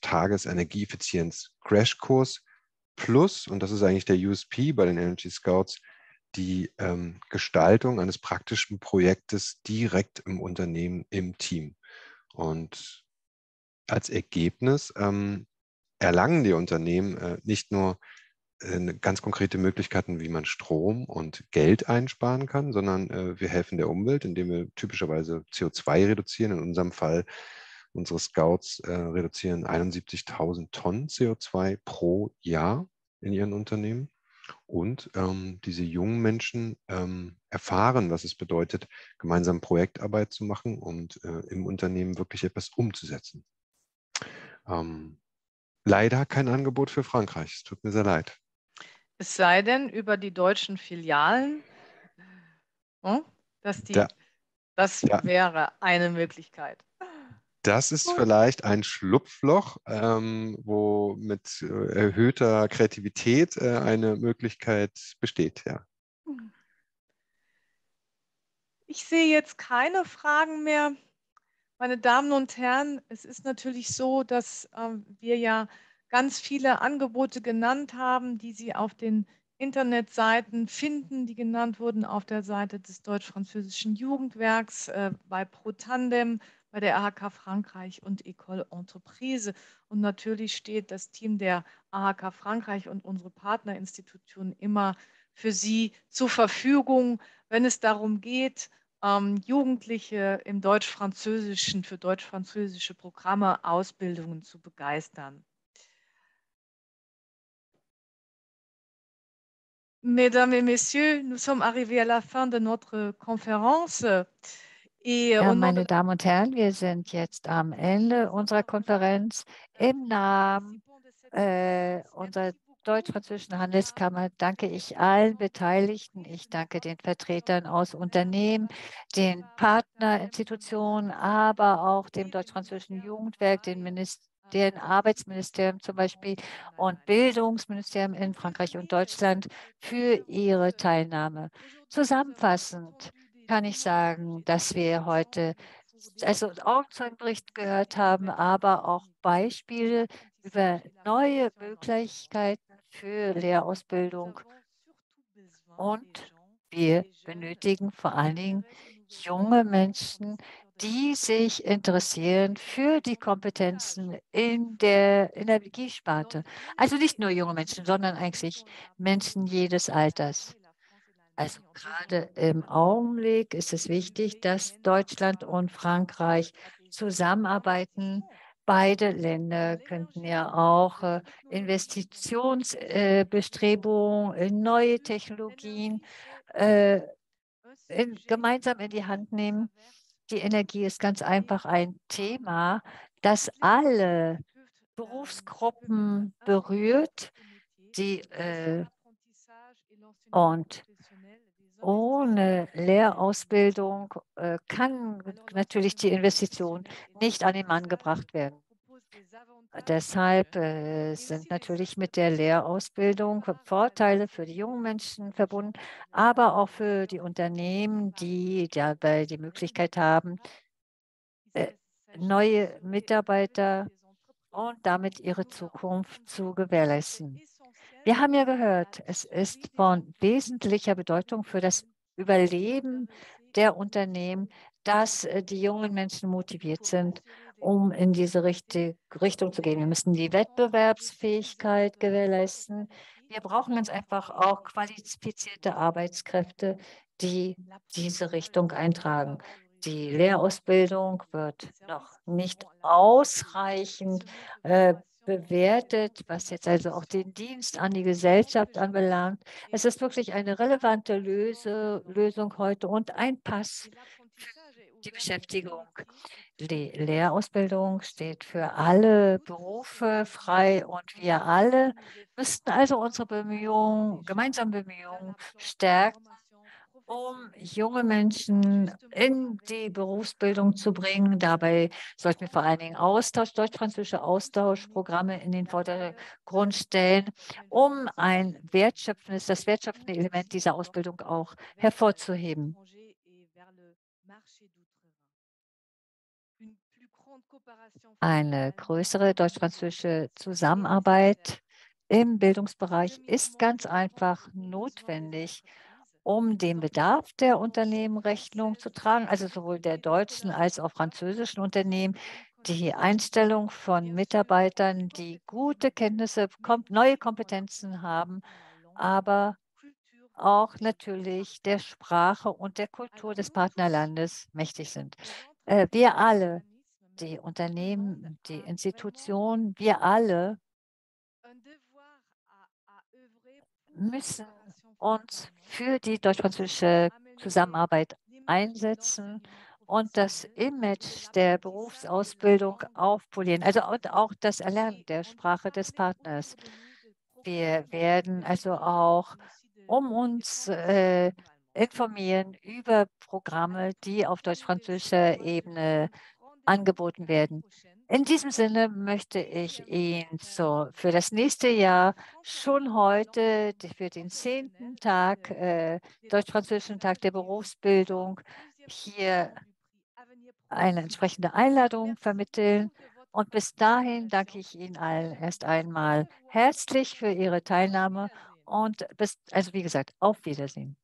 fünf-Tages-Energieeffizienz-Crashkurs plus, und das ist eigentlich der U S P bei den Energy Scouts, die ähm, Gestaltung eines praktischen Projektes direkt im Unternehmen, im Team. Und als Ergebnis ähm, erlangen die Unternehmen äh, nicht nur äh, ganz konkrete Möglichkeiten, wie man Strom und Geld einsparen kann, sondern äh, wir helfen der Umwelt, indem wir typischerweise C O zwei reduzieren. In unserem Fall, unsere Scouts äh, reduzieren einundsiebzigtausend Tonnen C O zwei pro Jahr in ihren Unternehmen. Und ähm, diese jungen Menschen ähm, erfahren, was es bedeutet, gemeinsam Projektarbeit zu machen und äh, im Unternehmen wirklich etwas umzusetzen. Ähm, leider kein Angebot für Frankreich. Es tut mir sehr leid. Es sei denn, über die deutschen Filialen, hm, dass die, Da, das da, wäre eine Möglichkeit. das ist Gut. vielleicht ein Schlupfloch, ähm, wo mit äh, erhöhter Kreativität äh, eine Möglichkeit besteht, ja. Ich sehe jetzt keine Fragen mehr. Meine Damen und Herren, es ist natürlich so, dass ähm, wir ja ganz viele Angebote genannt haben, die Sie auf den Internetseiten finden, die genannt wurden auf der Seite des Deutsch-Französischen Jugendwerks, äh, bei ProTandem, bei der A H K Frankreich und École Entreprise. Und natürlich steht das Team der A H K Frankreich und unsere Partnerinstitutionen immer für Sie zur Verfügung, wenn es darum geht, ähm, Jugendliche im Deutsch-Französischen, für deutsch-französische Programme, Ausbildungen zu begeistern. Mesdames et Messieurs, nous sommes arrivés à la fin de notre conférence. Ja, meine Damen und Herren, wir sind jetzt am Ende unserer Konferenz. Im Namen äh, unserer Deutsch-Französischen Handelskammer danke ich allen Beteiligten. Ich danke den Vertretern aus Unternehmen, den Partnerinstitutionen, aber auch dem Deutsch-Französischen Jugendwerk, den Minister den Arbeitsministerium zum Beispiel und Bildungsministerium in Frankreich und Deutschland für ihre Teilnahme. Zusammenfassend kann ich sagen, dass wir heute also Augenzeugenbericht gehört haben, aber auch Beispiele über neue Möglichkeiten für Lehrausbildung. Und wir benötigen vor allen Dingen junge Menschen, die sich interessieren für die Kompetenzen in der Energiesparte. Also nicht nur junge Menschen, sondern eigentlich Menschen jedes Alters. Also gerade im Augenblick ist es wichtig, dass Deutschland und Frankreich zusammenarbeiten. Beide Länder könnten ja auch äh, Investitionsbestrebungen äh, in neue Technologien äh, in, gemeinsam in die Hand nehmen. Die Energie ist ganz einfach ein Thema, das alle Berufsgruppen berührt, die äh, und ohne Lehrausbildung äh, kann natürlich die Investition nicht an den Mann gebracht werden. Deshalb äh, sind natürlich mit der Lehrausbildung Vorteile für die jungen Menschen verbunden, aber auch für die Unternehmen, die dabei die Möglichkeit haben, äh, neue Mitarbeiter und damit ihre Zukunft zu gewährleisten. Wir haben ja gehört, es ist von wesentlicher Bedeutung für das Überleben der Unternehmen, dass äh, die jungen Menschen motiviert sind, um in diese Richtung zu gehen. Wir müssen die Wettbewerbsfähigkeit gewährleisten. Wir brauchen ganz einfach auch qualifizierte Arbeitskräfte, die diese Richtung eintragen. Die Lehrausbildung wird noch nicht ausreichend äh, bewertet, was jetzt also auch den Dienst an die Gesellschaft anbelangt. Es ist wirklich eine relevante Löse, Lösung heute und ein Pass für die Beschäftigung. Die Lehrausbildung steht für alle Berufe frei und wir alle müssten also unsere Bemühungen, gemeinsame Bemühungen stärken, um junge Menschen in die Berufsbildung zu bringen. Dabei sollten wir vor allen Dingen Austausch, deutsch-französische Austauschprogramme in den Vordergrund stellen, um ein wertschöpfendes, das wertschöpfende Element dieser Ausbildung auch hervorzuheben. Eine größere deutsch-französische Zusammenarbeit im Bildungsbereich ist ganz einfach notwendig, um dem Bedarf der Unternehmen Rechnung zu tragen, also sowohl der deutschen als auch französischen Unternehmen, die Einstellung von Mitarbeitern, die gute Kenntnisse, neue Kompetenzen haben, aber auch natürlich der Sprache und der Kultur des Partnerlandes mächtig sind. Äh, wir alle, die Unternehmen, die Institutionen, wir alle müssen uns für die deutsch-französische Zusammenarbeit einsetzen und das Image der Berufsausbildung aufpolieren, also auch das Erlernen der Sprache des Partners. Wir werden also auch um uns äh, informieren über Programme, die auf deutsch-französischer Ebene angeboten werden. In diesem Sinne möchte ich Ihnen so für das nächste Jahr schon heute für den zehnten Tag, äh, Deutsch-Französischen Tag der Berufsbildung, hier eine entsprechende Einladung vermitteln. Und bis dahin danke ich Ihnen allen erst einmal herzlich für Ihre Teilnahme und bis, also wie gesagt, auf Wiedersehen.